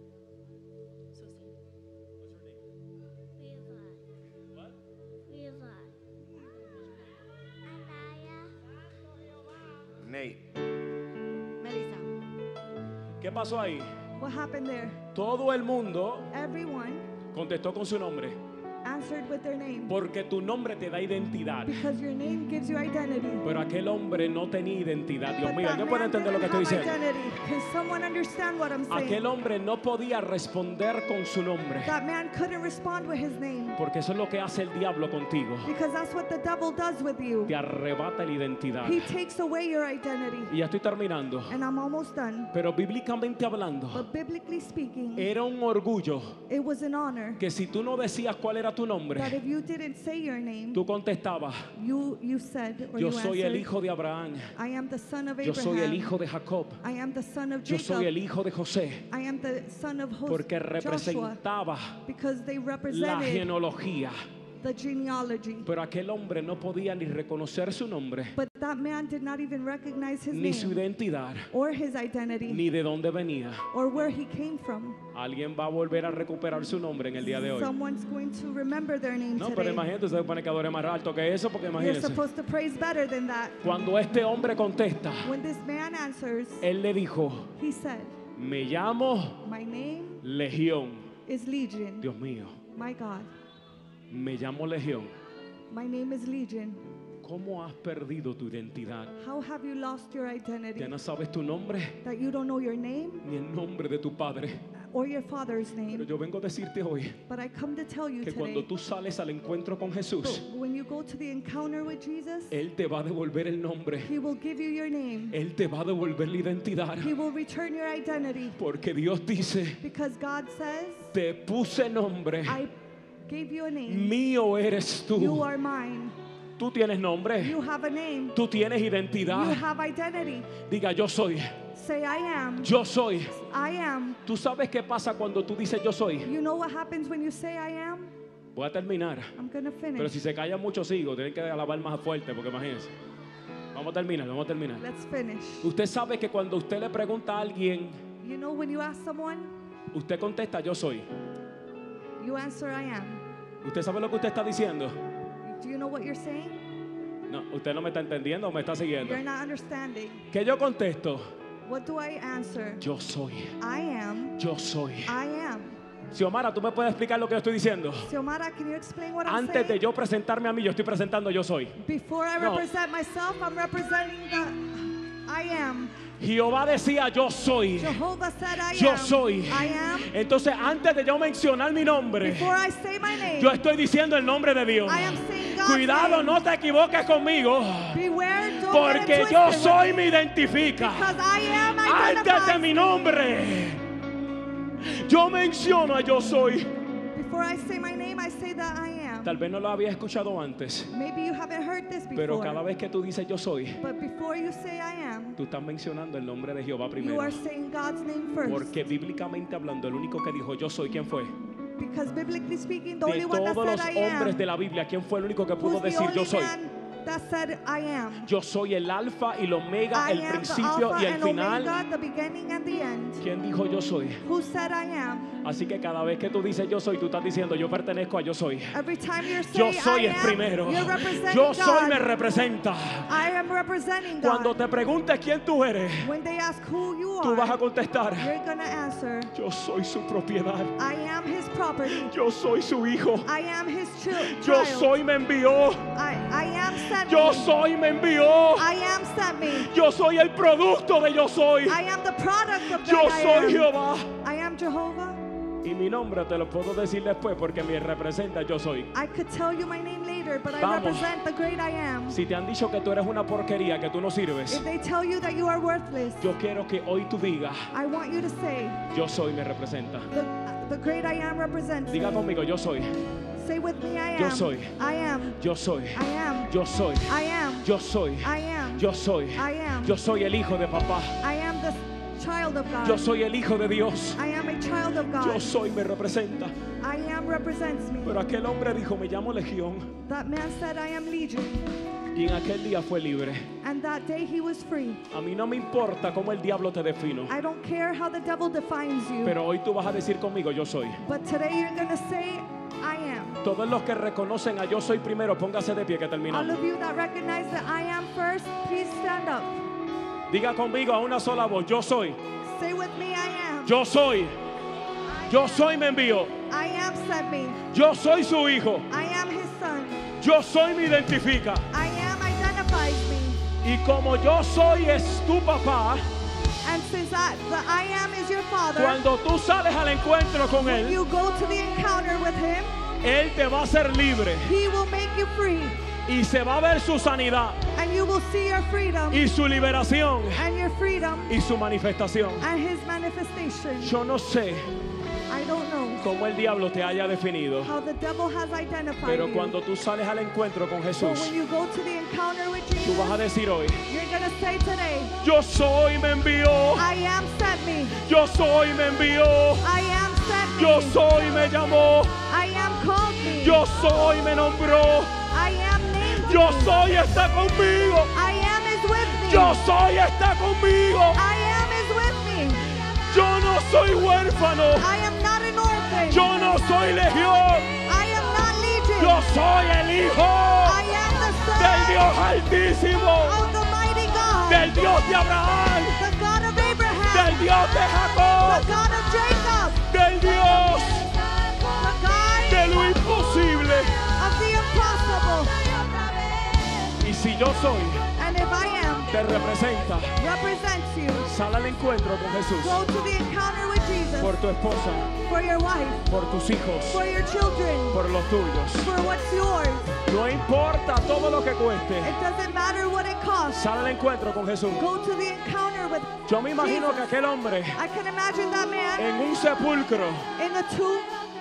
Nate. Melissa. ¿Qué pasó ahí? What happened there? Todo el mundo Everyone contestó con su nombre. answered with their name. Porque tu nombre te da identidad. Because your name gives you identity. Pero aquel hombre no tenía identidad. Dios But mío, that ¿alguien puede man entender lo que didn't estoy have diciendo? identity. Can someone understand what I'm saying? Aquel hombre no podía responder con su nombre. That man couldn't respond with his name. Porque eso es lo que hace el diablo contigo. Because that's what the devil does with you. Te arrebata la identidad. He takes away your identity. Y ya estoy terminando. And I'm almost done. Pero bíblicamente hablando, But biblically speaking, era un orgullo it was an honor que si tú no decías cuál era tu that nombre, if you didn't say your name, tú contestabas, you, you said or yo you soy el answered, hijo de Abraham, I am the son of yo Abraham. soy el hijo de Jacob, I am the son of yo Jacob. soy el hijo de José, I am the son of Jos- porque Joshua. representaba Because they la represented genealogía. the genealogy. Pero aquel hombre no podía ni reconocer su nombre, But that man did not even recognize his ni su name identidad, or his identity ni de dónde venía. or where he came from. Alguien va a volver a recuperar su nombre en el día de hoy. Someone's going to remember their name No, pero today. imagínate, usted pone que adore más alto que eso, porque You're imagínese. supposed to praise better than that. Cuando este hombre contesta, When this man answers, él le dijo, he said, me llamo my name Legión. is Legion. Dios mío, My God, me llamo Legión. my name is Legion. ¿Cómo has perdido tu identidad? How have you lost your identity? Ya no sabes tu nombre That you don't know your name ni el nombre de tu padre. or your father's Pero name. yo vengo a decirte hoy But I come to tell you que today, cuando tú sales al encuentro con Jesús, but when you go to the encounter with Jesus, Él te va a devolver el nombre. He will give you your name. Él te va a devolver la identidad. He will return your identity. Porque Dios dice, Because God says, te puse nombre. I gave you a name. Mío eres tú. You are mine. Tú tienes nombre. You have a name. Tú tienes You identidad. have identity. Diga, yo soy. Say, I am. Yo soy. I am. ¿Tú sabes qué pasa cuando tú dices yo soy? You know what happens when you say I am? Voy a terminar. I'm going to finish. Pero si se callan muchos hijos, tienen que alabar más fuerte, porque imagínense. Vamos a terminar, vamos a terminar. Let's finish. Usted sabe que cuando usted le pregunta a alguien, You know when you ask someone, usted contesta yo soy. you answer I am. ¿Usted sabe lo que usted está diciendo? Do you know what you're saying? No, usted no me está entendiendo o me está siguiendo. You're not understanding. ¿Qué yo contesto? What do I answer? Yo soy. I am. Yo soy. I am. Xiomara, ¿tú me puedes explicar lo que yo estoy diciendo? Xiomara, can you explain what I'm Antes de saying? yo presentarme a mí, yo estoy presentando yo soy. Before I No. represent myself, I'm representing the I am. Jehová decía yo soy. Jehovah said I Yo am. soy. I am. Entonces, antes de yo mencionar mi nombre, Before I say my name, yo estoy diciendo el nombre de Dios. I am saying God's Cuidado, name. no te equivoques conmigo. Beware, don't Porque get it yo twisted soy with me me. identifica. Because I am Antes de identified. mi nombre, yo menciono a yo soy. Before I say my name, I say that I am. Tal vez no lo habías escuchado antes, Maybe you haven't heard this before. pero cada vez que tú dices yo soy, But before you say I am, tú estás mencionando el nombre de Jehová you primero. are saying God's name first. Porque bíblicamente hablando, el único que dijo yo soy, ¿quién fue? Because biblically speaking, the De only one that todos said los I hombres am, de la Biblia, ¿quién fue el único que pudo who's the decir yo only soy? man that said I am. Yo soy el alfa y el omega, I el am the principio Alpha y el and final. Omega, the beginning and the end. ¿Quién dijo yo soy? Who said I am? Así que cada vez que tú dices yo soy, tú estás diciendo yo pertenezco a yo soy. Every time you're Yo saying soy I el am, primero. you're representing Yo soy God. me representa. I am representing God. Cuando te preguntes quién tú eres, When they ask who you tú are, vas a contestar, you're gonna answer, yo soy su propiedad. I am His property. Yo soy su hijo. I am His chil- Yo child. soy me envió. I, I am sent Yo me. soy me envió. I am sent me. Yo soy el producto de yo soy. I am the product of Yo that I soy am. Jehová. I am Jehovah. Y mi nombre te lo puedo decir después porque me representa yo soy. I could tell you my name later, but I Vamos. represent the great I am. Si te han dicho que tú eres una porquería, que tú no sirves, If they tell you that you are worthless, yo quiero que hoy tú digas, I want you to say, yo soy me representa. the, the great I am represents Diga me. conmigo, yo soy. Say with me, I am. Yo soy. I am. Yo soy. I am. Yo soy. I am. Yo soy. I am. Yo soy. I am. Yo soy el hijo de papá. I am the child of God. Yo soy el hijo de Dios. I am a child of God. Yo soy me representa. I am represents me. Pero aquel hombre dijo, me llamo Legión. That man said, I am legion. Y en aquel día fue libre. And that day he was free. A mí no me importa cómo el diablo te defino. I don't care how the devil defines you. Pero hoy tú vas a decir conmigo, yo soy. But today you're going to say, I am. Todos los que reconocen a yo soy primero, póngase de pie que All terminamos. of you that recognize that I am first, please stand up. Diga conmigo a una sola voz, yo soy. Say with me, I am. Yo soy. Yo soy me envió. I am sent me. Yo soy su hijo. I am his son. Yo soy me identifica. I am identifies me. Y como yo soy es tu papá, And since I, the I am is your father, cuando tú sales al encuentro con when él, you go to the encounter with him, él te va a hacer libre. he will make you free. Y se va a ver su sanidad And you will see your freedom y su liberación and your freedom y su manifestación. and his manifestation. Yo no sé I don't know cómo el diablo te haya definido, how the devil has identified pero you. cuando tú sales al encuentro con But Jesús, when you go to the encounter with tú Jesus, vas a decir hoy, you're going to say today, yo soy me envió, I am sent me. yo soy me envió, I am sent me. yo soy me llamó, I am called me. yo soy me nombró, I am named yo me. soy está conmigo, I am is with me. yo soy está conmigo, I am is with me. yo no soy huérfano, I am not an orphan. yo no soy legión, I am not legion. yo soy el hijo I am the son del Dios altísimo, of the mighty God, del Dios de Abraham, the God of Abraham, del Dios de the Jacob, God of Jacob, del Dios the God de lo imposible. of the impossible. Y si yo soy, And if I am, te representa, represents you. sal al encuentro con Jesús. Go to the encounter with Jesus. Por tu esposa, For your wife. por tus hijos, For your children. por los tuyos. For what's yours. No importa todo lo que cueste, It doesn't matter what it costs. sal al encuentro con Jesús. Go to the encounter with Yo me imagino Jesus. que aquel hombre I can imagine that man en un sepulcro in a tomb.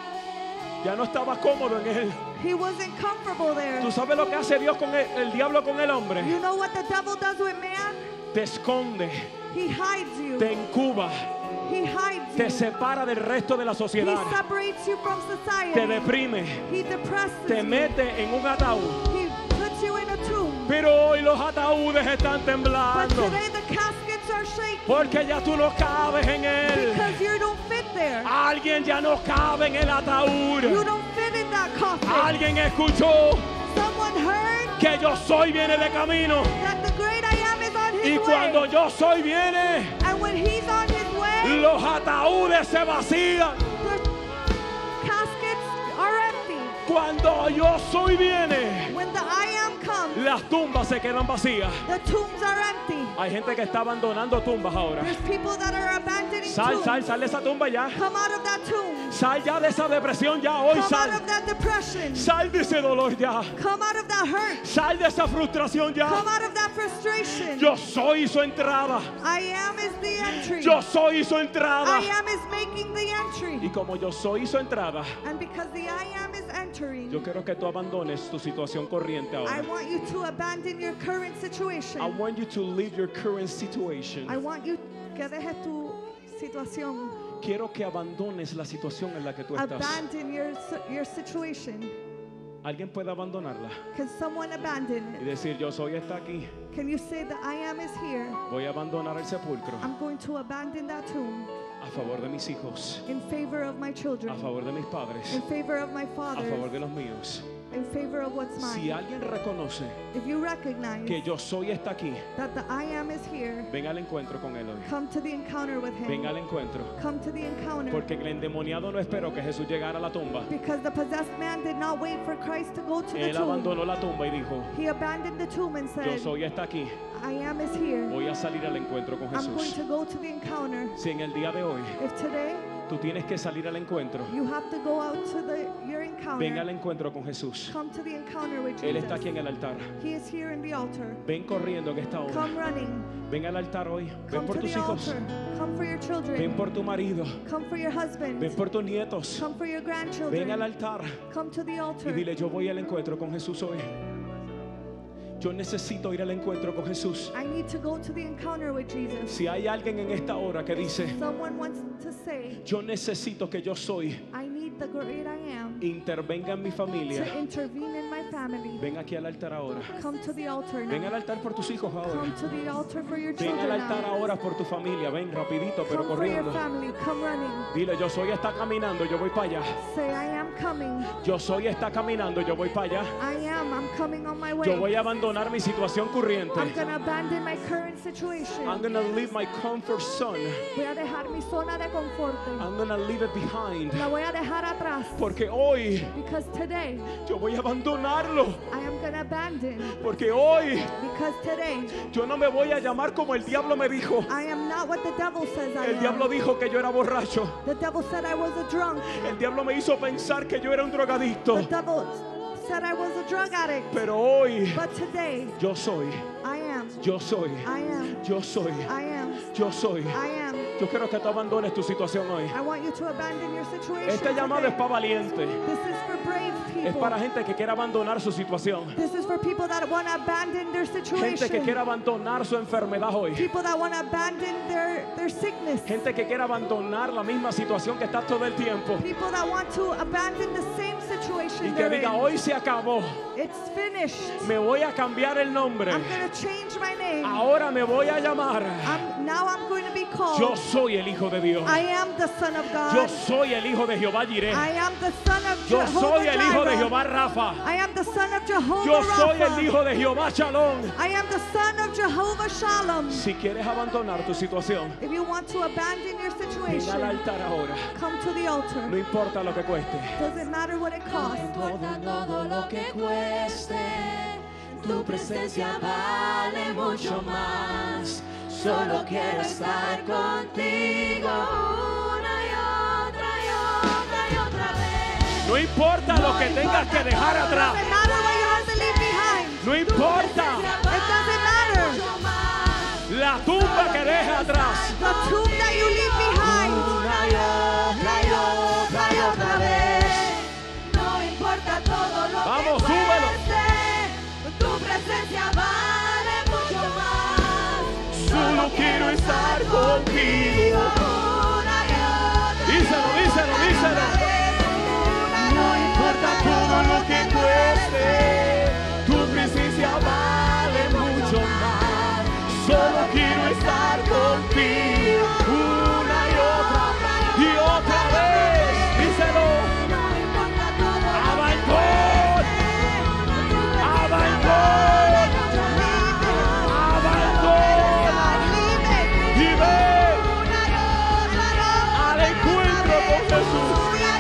ya no estaba cómodo en él. He wasn't comfortable there. ¿Tú sabes lo que hace Dios con el, el diablo con el hombre? You know what the devil does with man? Te esconde, He hides you. te incuba, He hides te you. separa del resto de la He sociedad, separates you from society. te deprime, He depresses te you. mete en un ataúd. He puts you in a tomb. Pero hoy los ataúdes están But temblando today the caskets are shaking porque ya tú no cabes en él. because you don't fit there. Alguien ya no cabe en el ataúd. You don't fit in that coffin. Alguien escuchó Someone heard que yo soy viene de camino. that the great I am is on his Y cuando way. yo soy viene, And when he's on his way, los ataúdes se vacían. the caskets are empty. Cuando yo soy viene, When the I am comes, las tumbas se quedan vacías. the tombs are empty. Hay gente que está abandonando tumbas ahora. There's people that are abandoning Sal, tombs. sal, sal de esa tumba ya. Come out of that tomb. Sal ya de esa depresión ya hoy, Come sal. out of that depression. Sal de ese dolor ya. Come out of that hurt. Sal de esa frustración ya. Come out of that frustration. Yo soy su entrada. I am is the entry. Yo soy su entrada. I am is making the entry. Y como yo soy su entrada, And because the I am is entering, yo quiero que tú abandones tu situación corriente I ahora. want you to abandon your current situation. I want you to leave your current situation. I want you que dejes tu situación. Quiero que abandones la situación en la que tú estás. Abandon your your situation. ¿Alguien puede abandonarla? Can someone abandon Y it? decir, yo soy está aquí. Can you say the I am is here? Voy a abandonar el sepulcro I'm going to abandon that tomb a favor de mis hijos, in favor of my children, a favor de mis padres, in favor of my a father, favor de los míos. in favor of what's Si mine. alguien reconoce If you recognize que yo soy está aquí, that the I am is here, ven al encuentro con él hoy. come to the encounter with him. Ven al encuentro. Come to the encounter. Porque el endemoniado no esperó que Jesús llegara a la tumba. Because the possessed man did not wait for Christ to go to the Él tomb. abandonó la tumba y dijo, He abandoned the tomb and yo said, soy está aquí. I am is here. Voy a salir al encuentro con I'm going Jesús. to go to the encounter. Si en el día de hoy If today tú tienes que salir al encuentro, you have to go out to the your ven al encounter, encuentro con Jesús. come to the encounter with Él Jesus. está aquí en el altar. He is here in the altar. Ven corriendo en esta hora. Come running. Ven al altar hoy. Ven Come por to tus the hijos. altar. Come for your Ven children. por tu marido. Come for your husband. Ven por tus nietos. Come for your Ven al grandchildren. altar Come to the y altar. dile, yo voy al encuentro con Jesús hoy. Yo necesito ir al encuentro con Jesús. I need to go to the encounter with Jesus. Si hay alguien en esta hora que dice, Someone wants to say, yo necesito que yo soy, I need the great I am intervenga en mi familia. to intervene in my family. Ven aquí al altar ahora. Come to the altar Ven now. al altar por tus hijos ahora. Come to the altar for your Ven al children altar now. ahora por tu familia. Ven rapidito, pero Come for your corriendo. family. Come running. Dile, yo soy está caminando, yo voy para allá. Say, I am coming. Yo soy está caminando, yo voy para allá. I am. I'm coming on my way. Yo voy a abandonar mi situación corriente. I'm going to abandon my current situation. I'm gonna leave my comfort zone. Voy a dejar mi zona de confort. I'm gonna leave it behind. La voy a dejar atrás. Porque hoy Because today yo voy a abandonarlo. I am going to abandon. Porque hoy Because today yo no me voy a llamar como el diablo me dijo. I am not what the devil says I El am. diablo dijo que yo era borracho. The devil said I was a drunk. El diablo me hizo pensar que yo era un drogadicto. The devil said I was a drug addict. Pero hoy But today yo soy, I am. yo soy, I am. yo soy, I am. yo soy. I am. Yo quiero que tú abandones tu situación hoy. I want you to abandon your situation. Este llamado today. es para valiente. This is for brave people. Es para gente que quiere abandonar su situación. This is for people that want to abandon their situation. Gente que quiere abandonar su enfermedad hoy. People that want to abandon their, their sickness. Gente que quiere abandonar la misma situación que está todo el tiempo. People that want to abandon the same situation Y que they're diga, in. hoy se acabó. It's finished. Me voy a cambiar el nombre. I'm going to change my name. Ahora me voy a llamar. I'm, now I'm going to be called. Yo soy el Hijo de Dios. I am the Son of God. Yo soy el Hijo de Jehová Jireh. I am the Son of Yo Jehovah soy el Hijo de Jireh. Jehová Rafa. I am the Son of Jehovah Yo soy Rapha. el Hijo de Jehová Shalom. I am the Son of Jehovah Shalom. Si quieres abandonar tu situación, If you want to abandon your ven al situation, altar ahora. come to the altar. No importa lo que cueste. Doesn't matter what it costs. Todo lo que cueste, Tu presencia vale mucho más. Solo quiero estar contigo una y otra y otra y otra vez. No importa lo que tengas que dejar atrás. Doesn't matter what you have to leave behind. No importa It doesn't matter. la tumba que dejes atrás. The tomb that you leave behind. Una y otra y otra y otra vez. No importa todo lo Vamos, que súbelo. cueste, tu presencia vale mucho más. Solo quiero estar contigo. Una y otra. Díselo, díselo, díselo. No importa todo lo que cueste, tu presencia vale mucho más. Solo quiero estar contigo una y otra y otra vez. Díselo. Abandón, abandón, abandón. Y ven al encuentro con Jesús.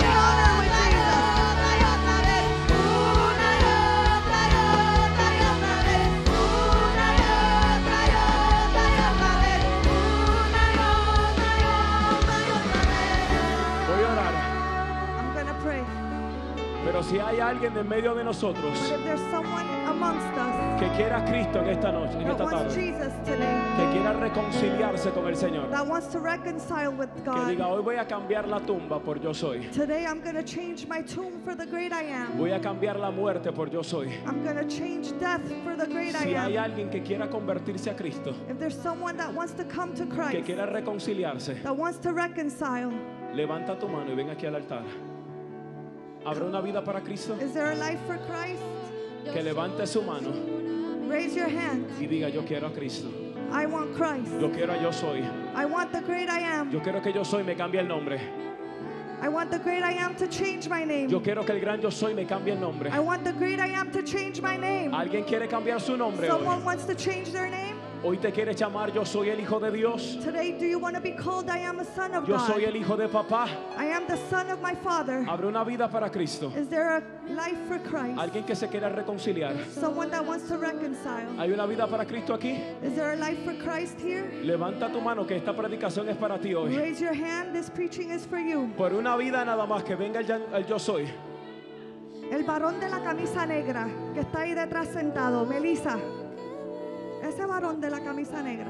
Voy a orar. I'm going to pray. Pero si hay alguien en medio de nosotros But if there's someone amongst us que quiera a Cristo en esta noche, en that esta wants tarde, Jesus today, que quiera reconciliarse con el Señor, that wants to reconcile with que diga, God, hoy voy a cambiar la tumba por yo soy. today I'm going to change my tomb for the great I am. Voy a cambiar la muerte por yo soy. I'm going to change death for the great I Si hay am. alguien que quiera convertirse a Cristo, If there's someone that wants to come to que Christ, quiera reconciliarse, that wants to reconcile, levanta tu mano y ven aquí al altar. ¿Habrá una vida para Cristo? is there a life for Christ? Que levante su mano Raise your hand. y diga, yo quiero a Cristo. I want Christ. Yo quiero a yo soy. I want the great I am. Yo quiero que yo soy me cambie el nombre. I want the great I am to change my name. Yo quiero que el gran yo soy me cambie el nombre. I want the great I am to change my name. ¿Alguien quiere cambiar su nombre hoy? Someone wants to change their name? Hoy te quieres llamar yo soy el hijo de Dios. Today, do you want to be called I am a son of Yo God? soy el hijo de papá. I am the son of my Father. Habrá una vida para Cristo. Is there a life for Christ? Alguien que se quiera reconciliar. Someone that wants to reconcile. ¿Hay una vida para Cristo aquí? Is there a life for Christ here? Levanta tu mano que esta predicación es para ti hoy. Raise your hand. This preaching is for you. Por una vida nada más que venga el, ya- el yo soy. El varón de la camisa negra que está ahí detrás sentado, Melissa. Ese varón de la camisa negra.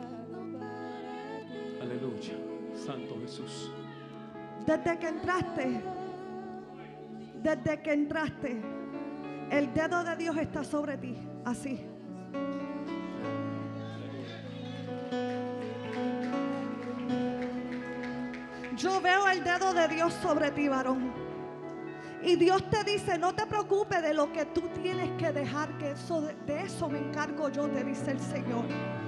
Aleluya. Santo Jesús. Desde que entraste, desde que entraste, el dedo de Dios está sobre ti, así. Yo veo el dedo de Dios sobre ti, varón. Y Dios te dice, no te preocupes de lo que tú tienes que dejar, que eso, de, de eso me encargo yo, te dice el Señor.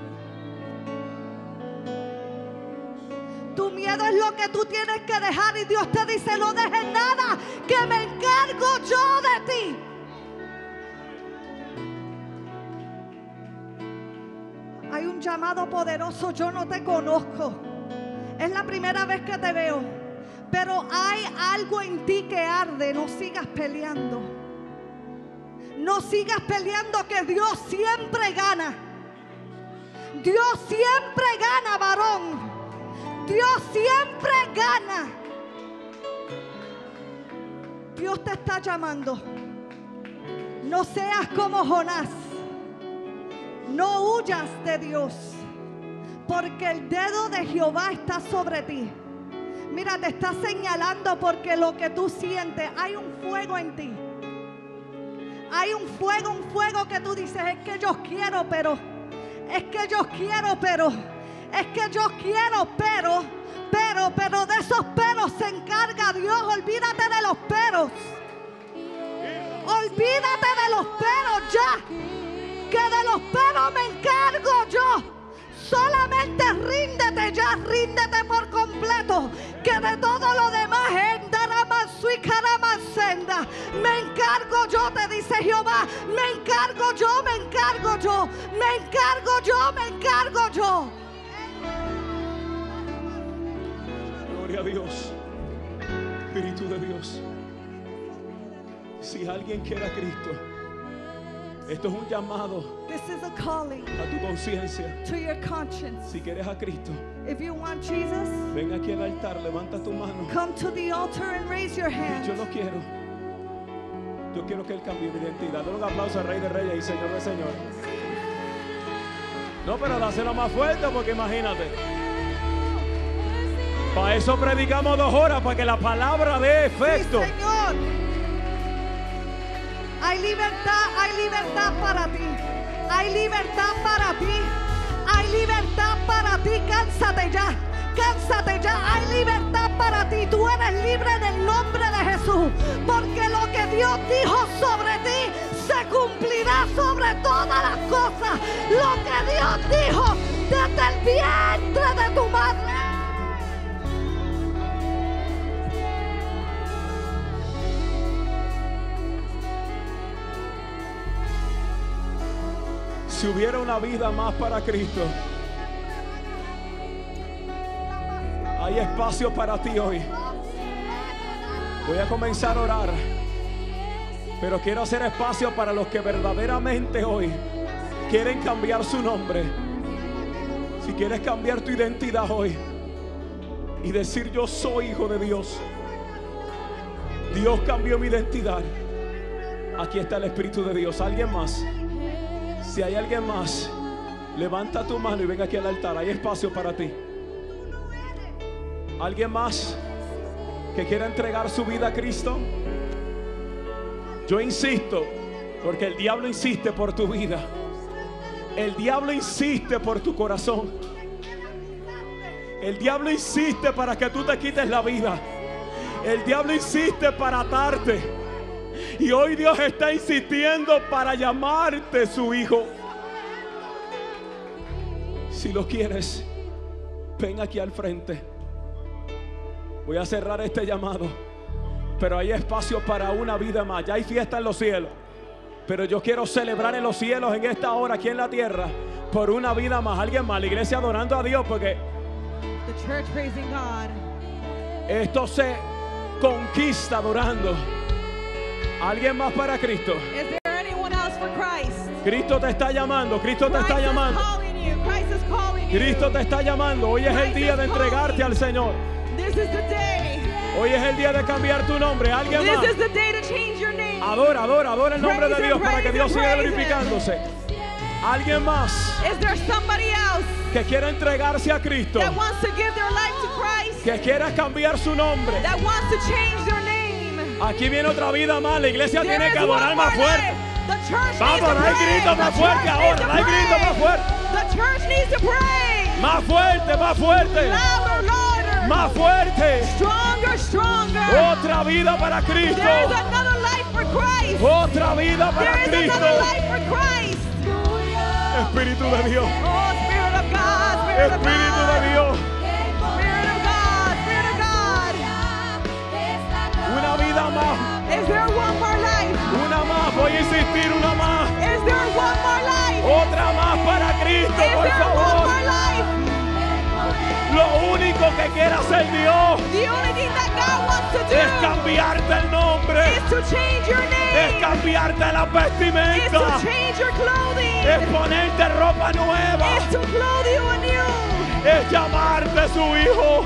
Tu miedo es lo que tú tienes que dejar y Dios te dice, no dejes nada, que me encargo yo de ti. Hay un llamado poderoso, yo no te conozco. Es la primera vez que te veo. Pero hay algo en ti que arde, no sigas peleando. No sigas peleando, que Dios siempre gana. Dios siempre gana, varón. Dios siempre gana. Dios te está llamando. No seas como Jonás. No huyas de Dios, porque el dedo de Jehová está sobre ti. Mira, te está señalando porque lo que tú sientes, hay un fuego en ti. Hay un fuego, un fuego que tú dices, es que yo quiero, pero, es que yo quiero, pero, es que yo quiero, pero, pero, pero de esos peros se encarga Dios. Olvídate de los peros. Olvídate de los peros ya. Que de los peros me encargo yo. Solamente ríndete ya, ríndete por completo. Que de todo lo demás, me encargo yo, te dice Jehová. Me encargo yo, me encargo yo. Me encargo yo, me encargo yo. Gloria a Dios. Espíritu de Dios. Si alguien quiere a Cristo, Esto es un llamado This is a calling a tu conciencia. to your conscience. Si quieres a Cristo, If you want Jesus, ven aquí al altar, levanta tu mano. come to the altar and raise your Y hand. yo lo quiero. Yo quiero que Él cambie mi identidad. Dale un aplauso al Rey de Reyes y Señor de Señores. No, pero dáselo más fuerte porque imagínate. Para eso predicamos dos horas, para que la palabra dé efecto. Sí, Señor. Hay libertad, hay libertad para ti. Hay libertad para ti. Hay libertad para ti. Cánsate ya. Cánsate ya. Hay libertad para ti. Tú eres libre en el nombre de Jesús. Porque lo que Dios dijo sobre ti se cumplirá sobre todas las cosas. Lo que Dios dijo desde el vientre de tu madre. Si hubiera una vida más para Cristo, hay espacio para ti hoy. Voy a comenzar a orar, pero quiero hacer espacio para los que verdaderamente hoy quieren cambiar su nombre. Si quieres cambiar tu identidad hoy y decir yo soy hijo de Dios, Dios cambió mi identidad. Aquí está el Espíritu de Dios. ¿Alguien más? Si hay alguien más, levanta tu mano y ven aquí al altar. Hay espacio para ti. ¿Alguien más que quiera entregar su vida a Cristo? Yo insisto, porque el diablo insiste por tu vida. El diablo insiste por tu corazón. El diablo insiste para que tú te quites la vida. El diablo insiste para atarte. Y hoy Dios está insistiendo para llamarte su hijo. Si lo quieres, ven aquí al frente. Voy a cerrar este llamado, pero hay espacio para una vida más. Ya hay fiesta en los cielos, pero yo quiero celebrar en los cielos en esta hora aquí en la tierra por una vida más. Alguien más, la iglesia adorando a Dios, porque The church praising God. esto se conquista adorando. ¿Alguien más para Cristo? Is there anyone else for Christ? Cristo te está llamando, Cristo te está Christ is llamando. calling you. Christ is calling you. Cristo te está llamando. Hoy es el día de entregarte al Señor. This is the day. Hoy es el día de cambiar tu nombre. ¿Alguien más? This is the day to change your name. Adora, adora, adora el nombre de Praise Dios him, para que praise Dios him, siga praise him. glorificándose. ¿Alguien más Is there somebody else que quiera entregarse a Cristo? that wants to give their life to Christ? Que quiera cambiar su nombre. That wants to change their name? Aquí viene otra vida más. La iglesia There tiene is que adorar one más more fuerte. life. The church Vamos, needs to hay pray. gritos más The fuerte church ahora. needs to Hay gritos pray. más fuerte. The church needs to pray. Más fuerte, más fuerte. Louder, louder. Más fuerte. Stronger, stronger. Otra vida para Cristo. There is another life for Christ. Otra vida para There is Cristo. another life for Christ. Espíritu de Dios. Oh, Spirit of God, Spirit of Espíritu God. de Dios. Spirit of God, Spirit of God. Una vida más. Is there one more life? Una más. Voy a insistir, una más. Is there one more life? Otra más para Cristo, Is por there one favor. more life? Lo único que quiere hacer Dios The only thing that God wants to do es cambiarte el nombre. is to change your Es name. cambiarte las Is to vestimentas. change your clothing. Es ponerte ropa nueva. Is to clothe you anew. Es llamarte su hijo.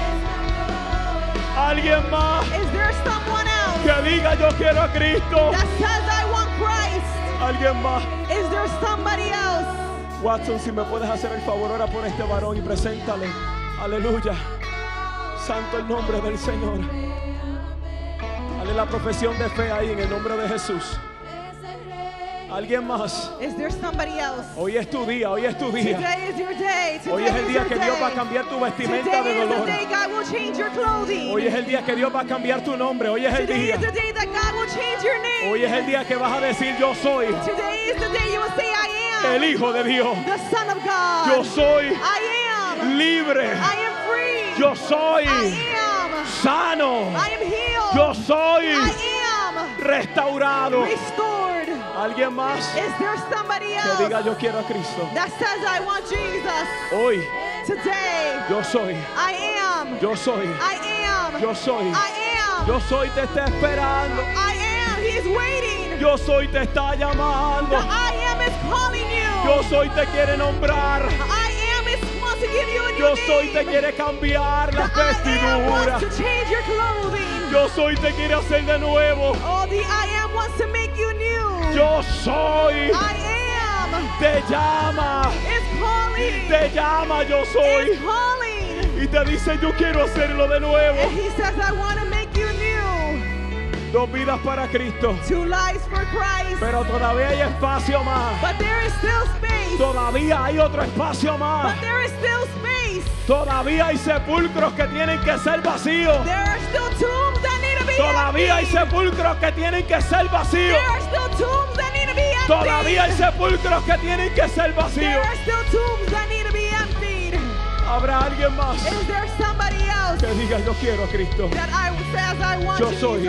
Alguien más Is there someone else que diga yo quiero a Cristo. that says I want Christ? Alguien más. Is there somebody else? Watson, si me puedes hacer el favor, ora por este varón y preséntale. Aleluya. Santo el nombre del Señor. Dale la profesión de fe ahí en el nombre de Jesús. ¿Alguien más? Is there somebody else? Hoy es tu día, hoy es tu día. Today is your day. Today Hoy es el is día your que Dios va a day. cambiar tu vestimenta Today de is the dolor. day God will change your clothing. Hoy es el día que Dios va a cambiar tu nombre. Hoy es el Today día. is the day that God will change your name. Hoy es el día que vas a decir yo soy Today is the day you will say I am el Hijo de Dios. the Son of God. Yo soy I am libre. I am free. Yo soy I am sano. I am healed. Yo soy I am restaurado. restored. ¿Alguien más Is there somebody que else diga yo quiero a Cristo? that says I want Jesus? Hoy Today yo soy. I am Yo soy. I am Yo soy. I am Yo soy te está esperando. I am. He is waiting. Yo soy te está llamando. The I am is calling you. Yo soy te quiere nombrar. I am is wants to give you a new Yo soy te name. quiere cambiar las The I am vestiduras. wants to change your clothing. Yo soy te quiere hacer de nuevo. Oh, the I am wants to make you new. Yo soy I am te llama. is calling. Te llama, yo soy. Is calling. Y te dice, yo quiero hacerlo de nuevo. And he says, I want to make you new. Dos vidas para Cristo. Two lives for Christ. Pero todavía hay espacio más. But there is still space. Todavía hay otro espacio más. But there is still space. Todavía hay sepulcros que tienen que ser vacíos. There are still tombs that need to be Todavía hay emptied. sepulcros que tienen que ser vacíos. There are still tombs that need to be emptied. Todavía hay sepulcros que tienen que ser There vacíos. are still tombs that need to be emptied. Habrá alguien más Is there somebody else que diga, yo quiero a Cristo. that I says I want Yo Jesus? soy.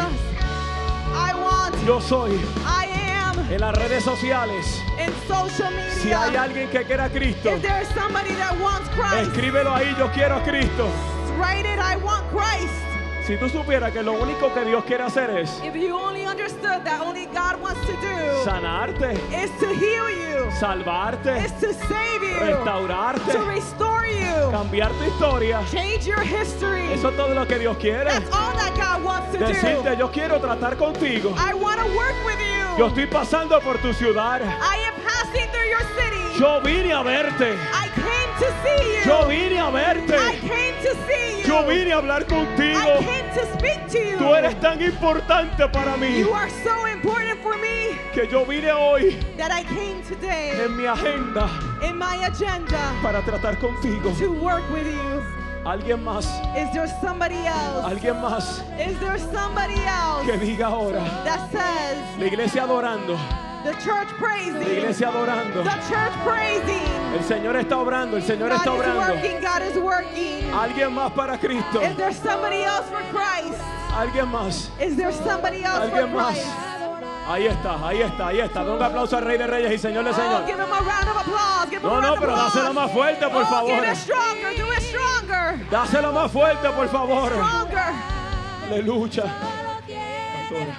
I want. Yo soy. I am. En las redes sociales, In social media. si hay alguien que quiera a Cristo, If there is somebody that wants Christ, escríbelo ahí, yo quiero a Cristo. write it. I want Christ. Si tú supieras que lo único que Dios quiere hacer es If you only understood that only God wants to do sanarte, is to heal you, salvarte, is to save you, restaurarte, to restore you, cambiar tu historia. change your history. Eso es todo lo que Dios quiere. That's all that God wants to do. Decirte, yo quiero tratar contigo. I want to work with you. Yo estoy pasando por tu ciudad. I am passing through your city. Yo vine a verte. I came to see you. Yo vine a verte. I came to see you. Yo vine a hablar contigo. I came to speak to you. Tú eres tan importante para mí You are so important for me que yo vine hoy that I came today en mi agenda in my agenda para tratar contigo. to work with you. Alguien más, Is there somebody else? alguien más Is there somebody else que diga ahora. that says La iglesia adorando, the church praising? la iglesia adorando. The church praising. El Señor está obrando, el Señor God está is obrando. working. God is working. Alguien más para Cristo. Is there somebody else for Christ? Alguien más. Is there somebody else for Alguien más. Christ? Ahí está, ahí está, ahí está. Da un aplauso al Rey de Reyes y Señor de Oh, Señor. give him a round of applause. Give him No, a no, round pero of applause. dáselo más fuerte, por oh, favor. Give it stronger. Do it stronger. Dáselo más fuerte, por favor. Stronger. Aleluya. Pastor.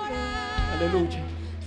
Aleluya.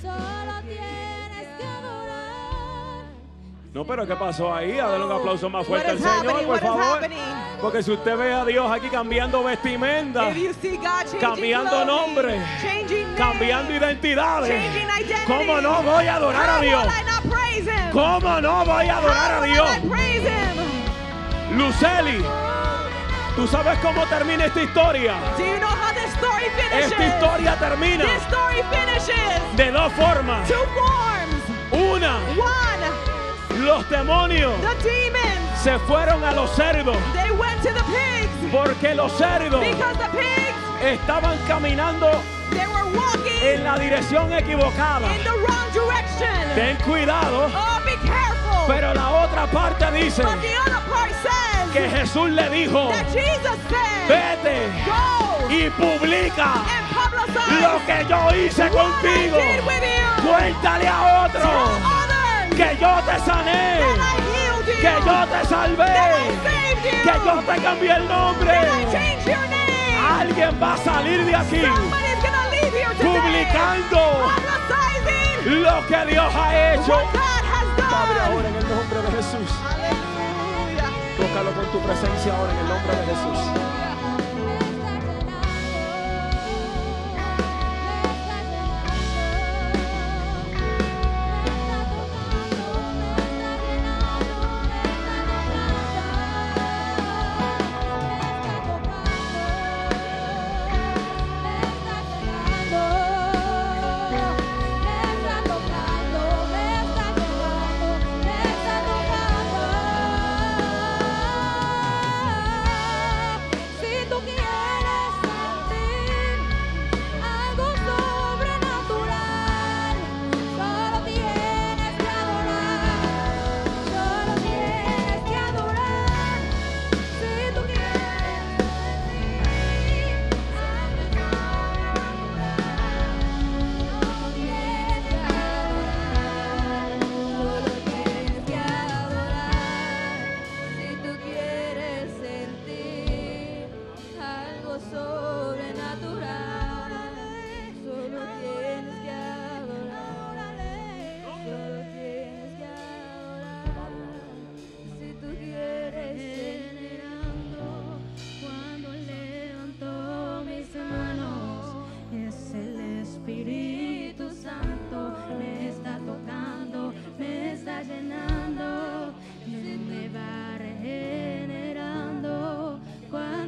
No, pero ¿qué pasó ahí? Dale un aplauso más fuerte What al is Señor, happening? por What is favor. happening? Porque si usted ve a Dios aquí cambiando vestimenta, If you see God changing cambiando clothing, nombres, changing names, cambiando identidades, changing identity, ¿cómo no voy a adorar a how Dios? will I not praise him? ¿Cómo no voy a adorar How a will Dios? I not praise him? Luceli, ¿tú sabes cómo termina esta historia? Do you know how this story finishes? Esta historia termina This story finishes de dos formas. two forms. Una, One, los demonios the demons, se fueron a los cerdos they went to the pigs porque los cerdos because the pigs, estaban caminando they were walking en la dirección equivocada. in the wrong direction. Ten cuidado, Oh, be careful. pero la otra parte dice But the other part says que Jesús le dijo, that Jesus said, vete go y publica and publicize lo que yo hice what contigo. I did with you. Cuéntale a Tell otro others que yo te sané, that I healed you, que yo te salvé, that I saved you, que yo te cambié el nombre. that I changed your name. Alguien va a salir de aquí Somebody's gonna leave here today publicando publicizing lo que Dios ha hecho. what God has Padre, done. ahora en el nombre de Jesús, Hallelujah. tócalo con tu presencia ahora en el nombre de Jesús.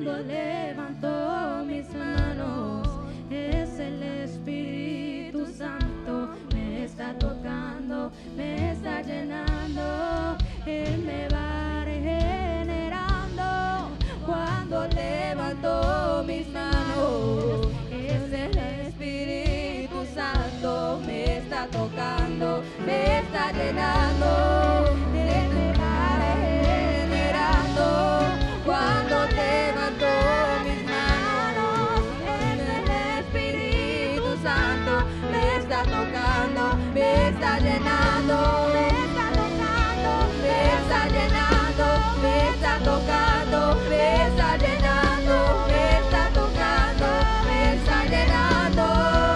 Cuando levanto mis manos, es el Espíritu Santo. Me está tocando, me está llenando. Él me va regenerando. Cuando levanto mis manos, es el Espíritu Santo. Me está tocando, me está llenando. Él me va regenerando. Cuando levanto mis manos, es el Espíritu Santo. Me está tocando, me está llenando. Me está tocando, me está llenando. Me está tocando, me está llenando. Me está tocando, me está llenando.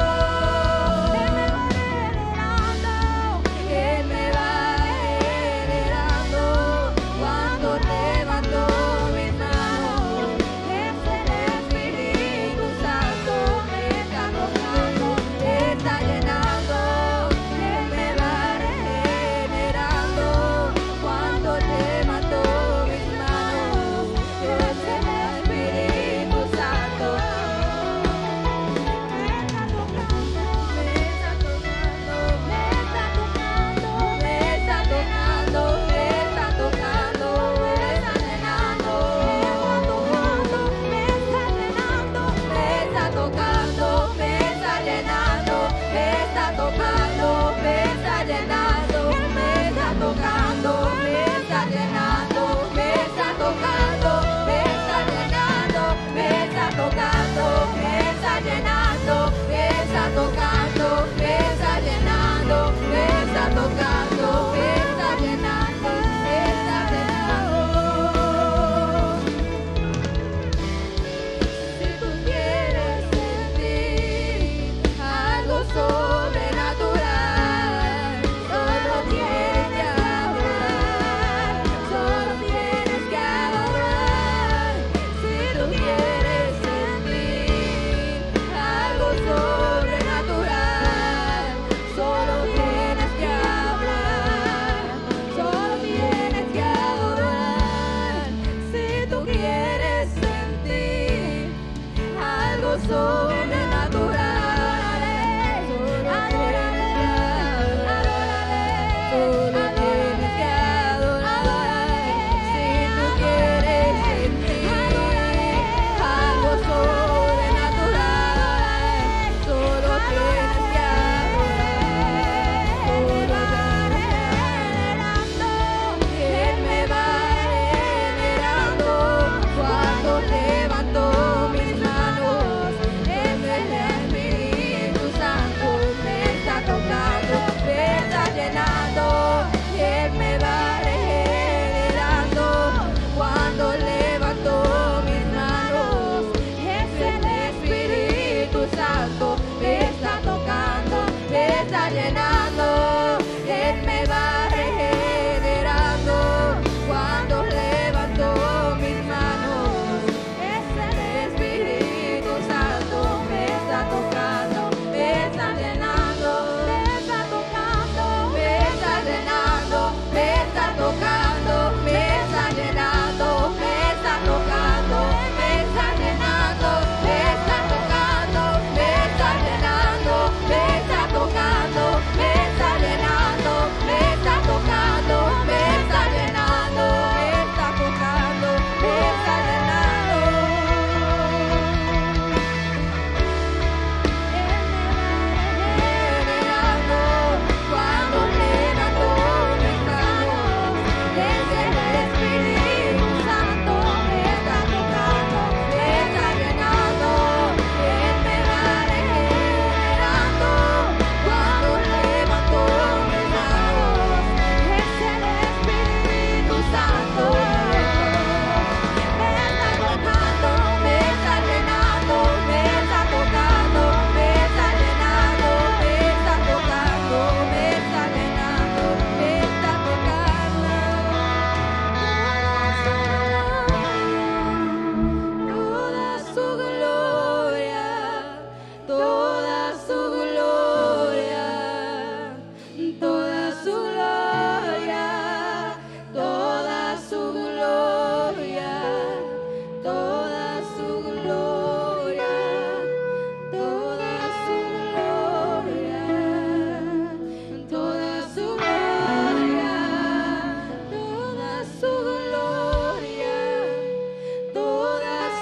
Él me va regenerando. Cuando levanto mis manos, es el Espíritu Santo. Me está tocando, me está llenando. Él me va regenerando. Cuando levanto mis manos, es el Espíritu Santo. Me está tocando, me está tocando, me está tocando, me está tocando, me está tocando, me está llenando. Me está llenando, me está tocando, me está llenando. Me está tocando, me está llenando. Me está tocando, me está llenando. Me está tocando, me está llenando. Me está tocando, me está llenando. Me está tocando, me está llenando. Me está tocando, me está llenando. Me está llenando. Si tú quieres sentir algo sobrenatural, solo tienes que adorar, solo tienes que adorar. Si tú quieres sentir algo sobrenatural, solo tienes que hablar, solo tienes que adorar. Si tú quieres sentir algo sobrenatural, adórale, adórale, solo tienes que adorar. Si tú quieres sentir algo sobrenatural, solo tienes que adorar. Él me va regenerando. Cuando levanto mis manos, es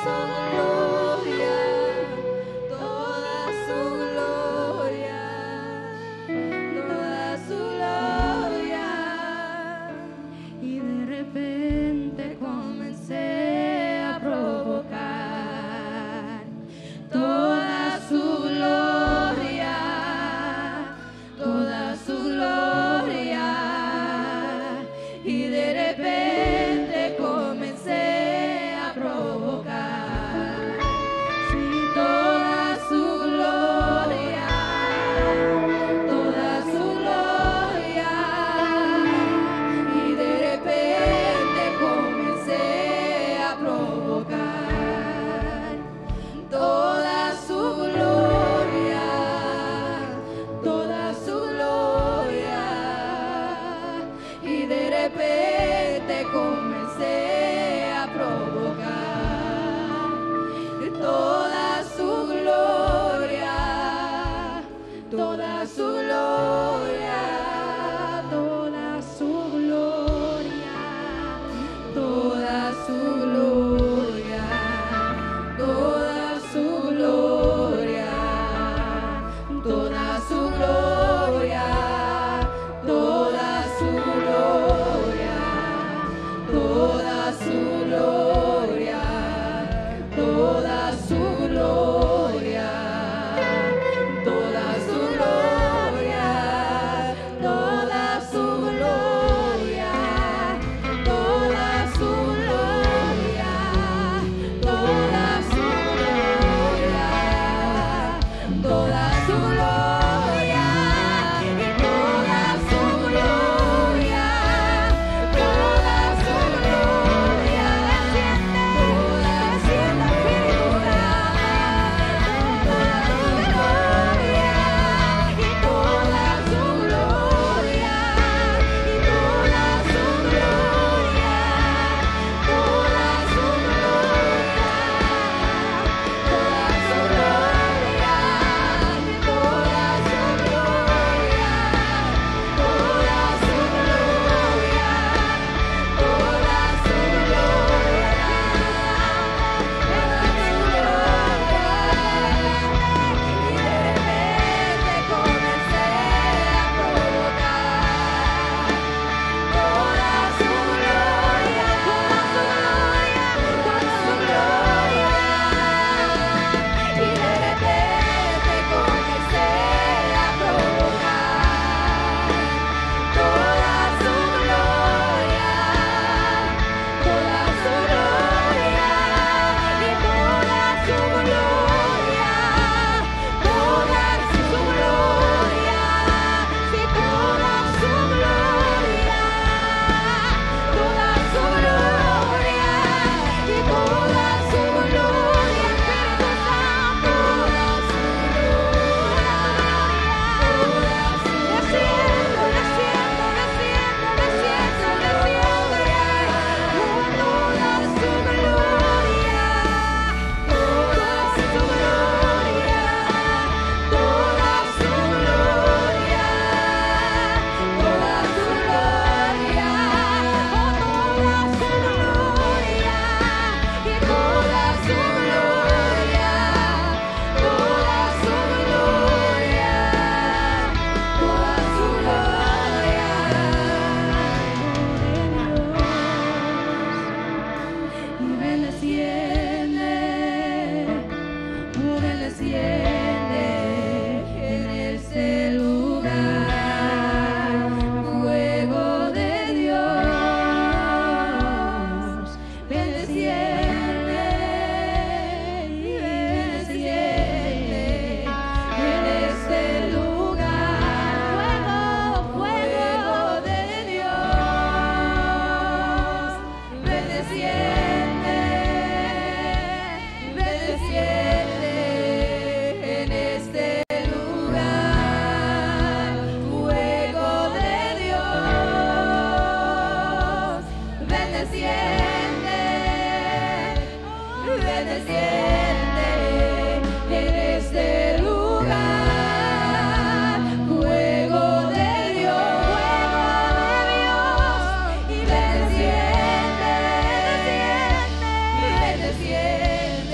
Ven, desciende,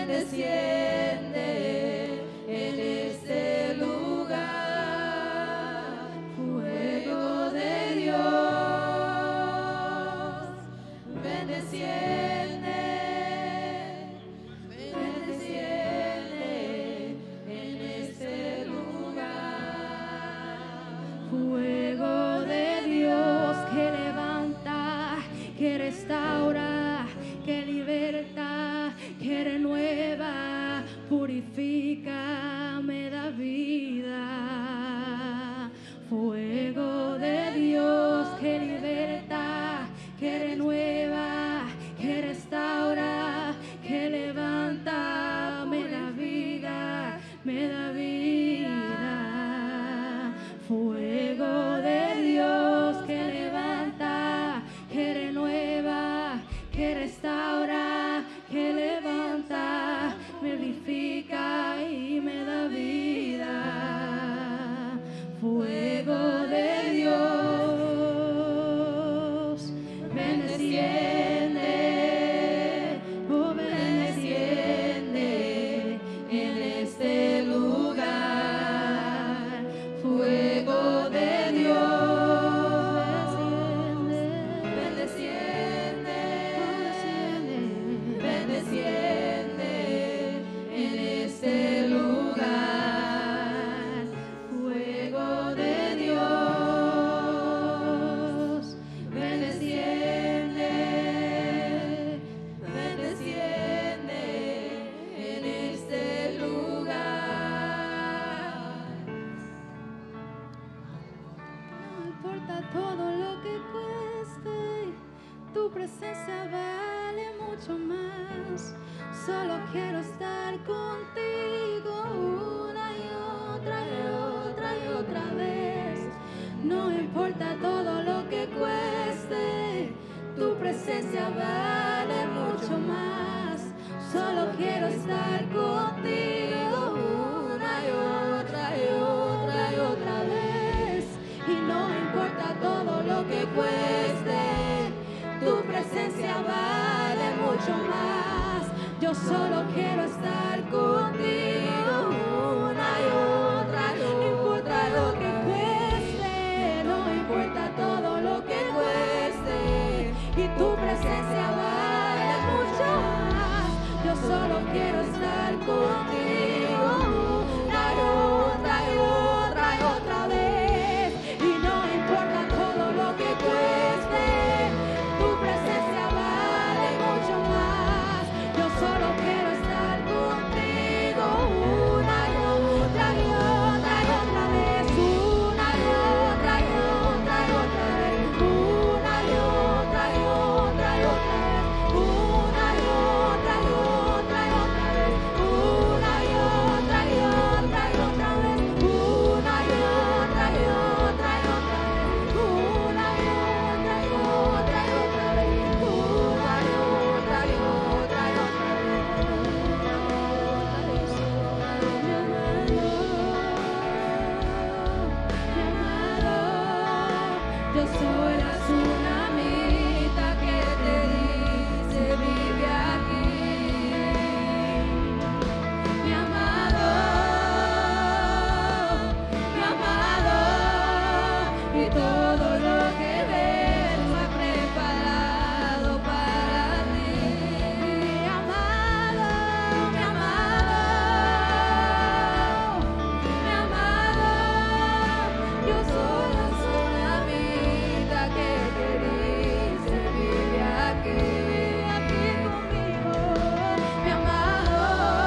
ven desciende en este lugar, fuego de Dios, ven desciende, ven desciende en este lugar, fuego de Dios que levanta, que restaura, que liberta, que renueva, purifica, me da vida. Fuego de Dios que liberta, que renueva, que restaura, que levanta, me da vida, me da vida. Fuego de Dios que levanta, que renueva, que restaura, que levanta, me vivifica y me da vida. Fuego de Dios, ven desciende, oh ven desciende en este lugar. Fuego de Dios, ven desciende, ven desciende en este lugar. Fuego de Dios, ven desciende, ven desciende en este lugar. No importa todo lo que cueste, tu presencia vale mucho más. Solo quiero estar contigo una y otra y otra y otra vez. No importa todo lo que cueste, tu presencia vale mucho más. Solo quiero estar contigo una y otra y otra y otra vez. Y no importa todo lo que cueste, tu presencia vale mucho más. Yo solo quiero estar contigo una y otra y otra y lo que cueste. No importa todo lo que cueste, y tu presencia vale mucho más. Yo solo quiero estar contigo una y otra y otra y otra vez. Y no importa todo lo que cueste, tu presencia vale mucho más. Yo solo quiero estar contigo una y otra y otra y otra vez. Una y otra y otra y otra vez. Una y otra y otra y otra vez. Una y otra y otra y otra vez. Una y otra y otra y otra vez. Una y otra y otra y otra vez. Una y otra y otra y otra vez. Una y otra y otra y otra vez. Yo soy la tsunamita que te dice vive aquí. Mi amado, mi amado, y todo lo que ves me ha preparado para ti. Mi amado, mi amado, mi amado, yo soy la tsunamita que te dice vive aquí, aquí conmigo. Mi amado,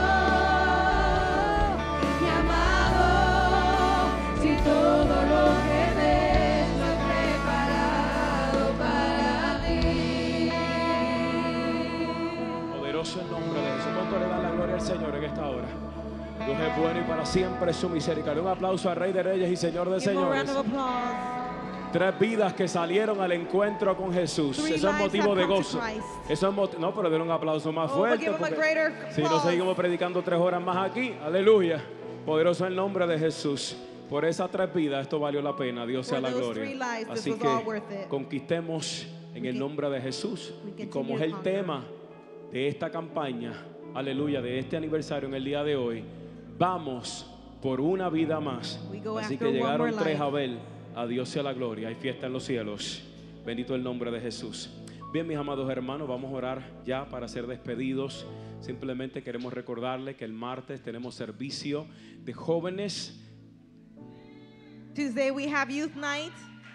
mi amado, si todo lo que ves lo he preparado para ti. Poderoso el nombre de Jesús. ¿Cuánto le dan la gloria al Señor en esta hora? Dios es bueno y para siempre es su misericordia. Un aplauso al Rey de Reyes y Señor de Give him a Señores. round of applause. Tres vidas que salieron al encuentro con Jesús. Three Eso es lives motivo have de come to gozo. Christ. Eso es moti- no, pero den un aplauso más Oh, but fuerte. give him a porque greater si no applause. seguimos predicando tres horas más aquí. Aleluya. Poderoso el nombre de Jesús. Por esas tres vidas esto valió la pena. Dios sea For la those three gloria. lives, this Así was que all worth it. conquistemos en el nombre de Jesús. we Y como es continue el to conquer. tema de esta campaña, aleluya, de este aniversario en el día de hoy, vamos por una vida más. We go Así after que one llegaron more tres life. a ver. A Dios sea la gloria. Hay fiesta en los cielos. Bendito el nombre de Jesús. Bien, mis amados hermanos, vamos a orar ya para ser despedidos. Simplemente queremos recordarles que el martes tenemos servicio de jóvenes. Tuesday we have youth night.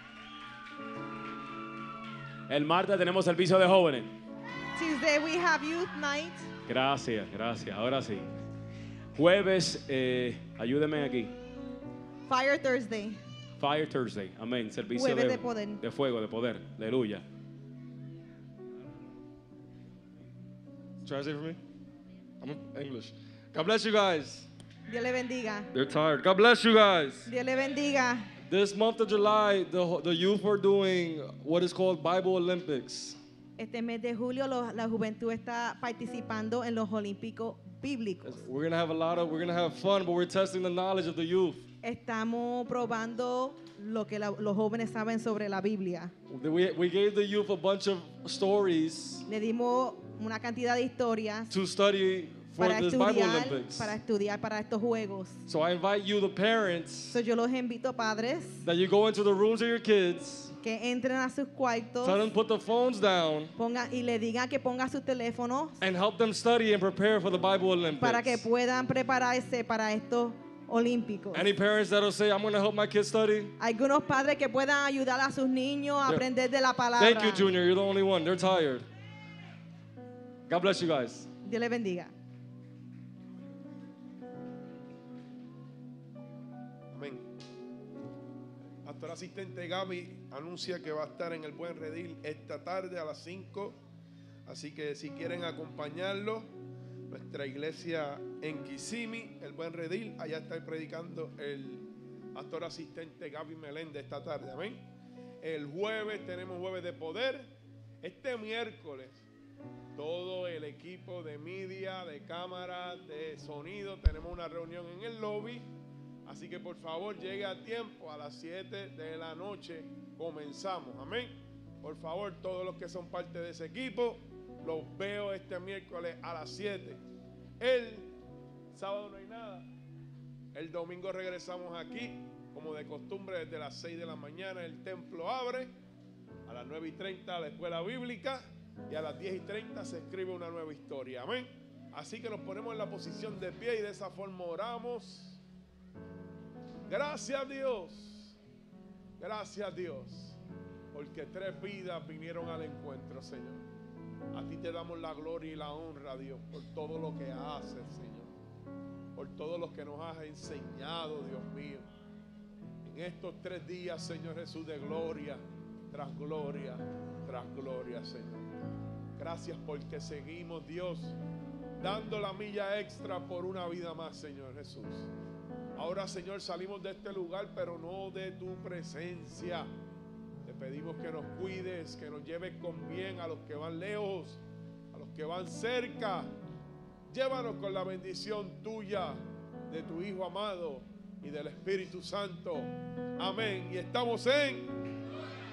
El martes tenemos servicio de jóvenes. Tuesday we have youth night. Gracias, gracias. Ahora sí. Jueves, eh, ayúdenme aquí. Fire Thursday. Fire Thursday. Amén. Servicio Jueves de, de poder. de fuego, de poder. Aleluya. Translate for me. I'm English. God bless you guys. Dios le bendiga. They're tired. God bless you guys. Dios le bendiga. This month of July, the, the youth were doing what is called Bible Olympics. Este mes de julio lo- la juventud está participando en los olímpicos bíblicos. We're gonna have a lot of, we're gonna have fun, but we're testing the knowledge of the youth. Estamos probando lo que la- los jóvenes saben sobre la Biblia. We, we gave the youth a bunch of stories Le dimos una cantidad de historias to study for para this Bible estudiar, Olympics. para estudiar para estos juegos. So I invite you, the parents, So yo los invito, padres, that you go into the rooms of your kids, que entren a sus cuartos tell them to put the phones down, ponga, y le digan que ponga sus teléfonos and help them study and prepare for the Bible Olympics. para que puedan prepararse para estos olímpicos. Any parents that'll say, I'm going to help my kids study? Algunos padres que puedan ayudar a sus niños a Yeah. aprender de la palabra. Thank you, Junior. You're the only one. They're tired. God bless you guys. Dios le bendiga. Amén. Pastor asistente Gaby anuncia que va a estar en el Buen Redil esta tarde a las cinco. Así que si quieren acompañarlo, nuestra iglesia en Kissimmee, el Buen Redil, allá está predicando el pastor asistente Gaby Meléndez esta tarde. Amén. El jueves tenemos jueves de poder. Este miércoles, todo el equipo de media, de cámara, de sonido, tenemos una reunión en el lobby. Así que por favor llegue a tiempo, a las siete de la noche comenzamos, amén. Por favor, todos los que son parte de ese equipo, los veo este miércoles a las siete. El sábado no hay nada. El domingo regresamos aquí, como de costumbre, desde las seis de la mañana el templo abre. A las nueve y treinta la escuela bíblica. Y a las diez y treinta se escribe una nueva historia, amén. Así que nos ponemos en la posición de pie y de esa forma oramos. Gracias Dios, gracias Dios, porque tres vidas vinieron al encuentro, Señor. A ti te damos la gloria y la honra, Dios, por todo lo que haces, Señor, por todo lo que nos has enseñado, Dios mío, en estos tres días, Señor Jesús, de gloria tras gloria tras gloria, Señor. Gracias porque seguimos, Dios, dando la milla extra por una vida más, Señor Jesús. Ahora, Señor, salimos de este lugar, pero no de tu presencia. Te pedimos que nos cuides, que nos lleves con bien a los que van lejos, a los que van cerca. Llévanos con la bendición tuya, de tu Hijo amado y del Espíritu Santo. Amén. Y estamos en...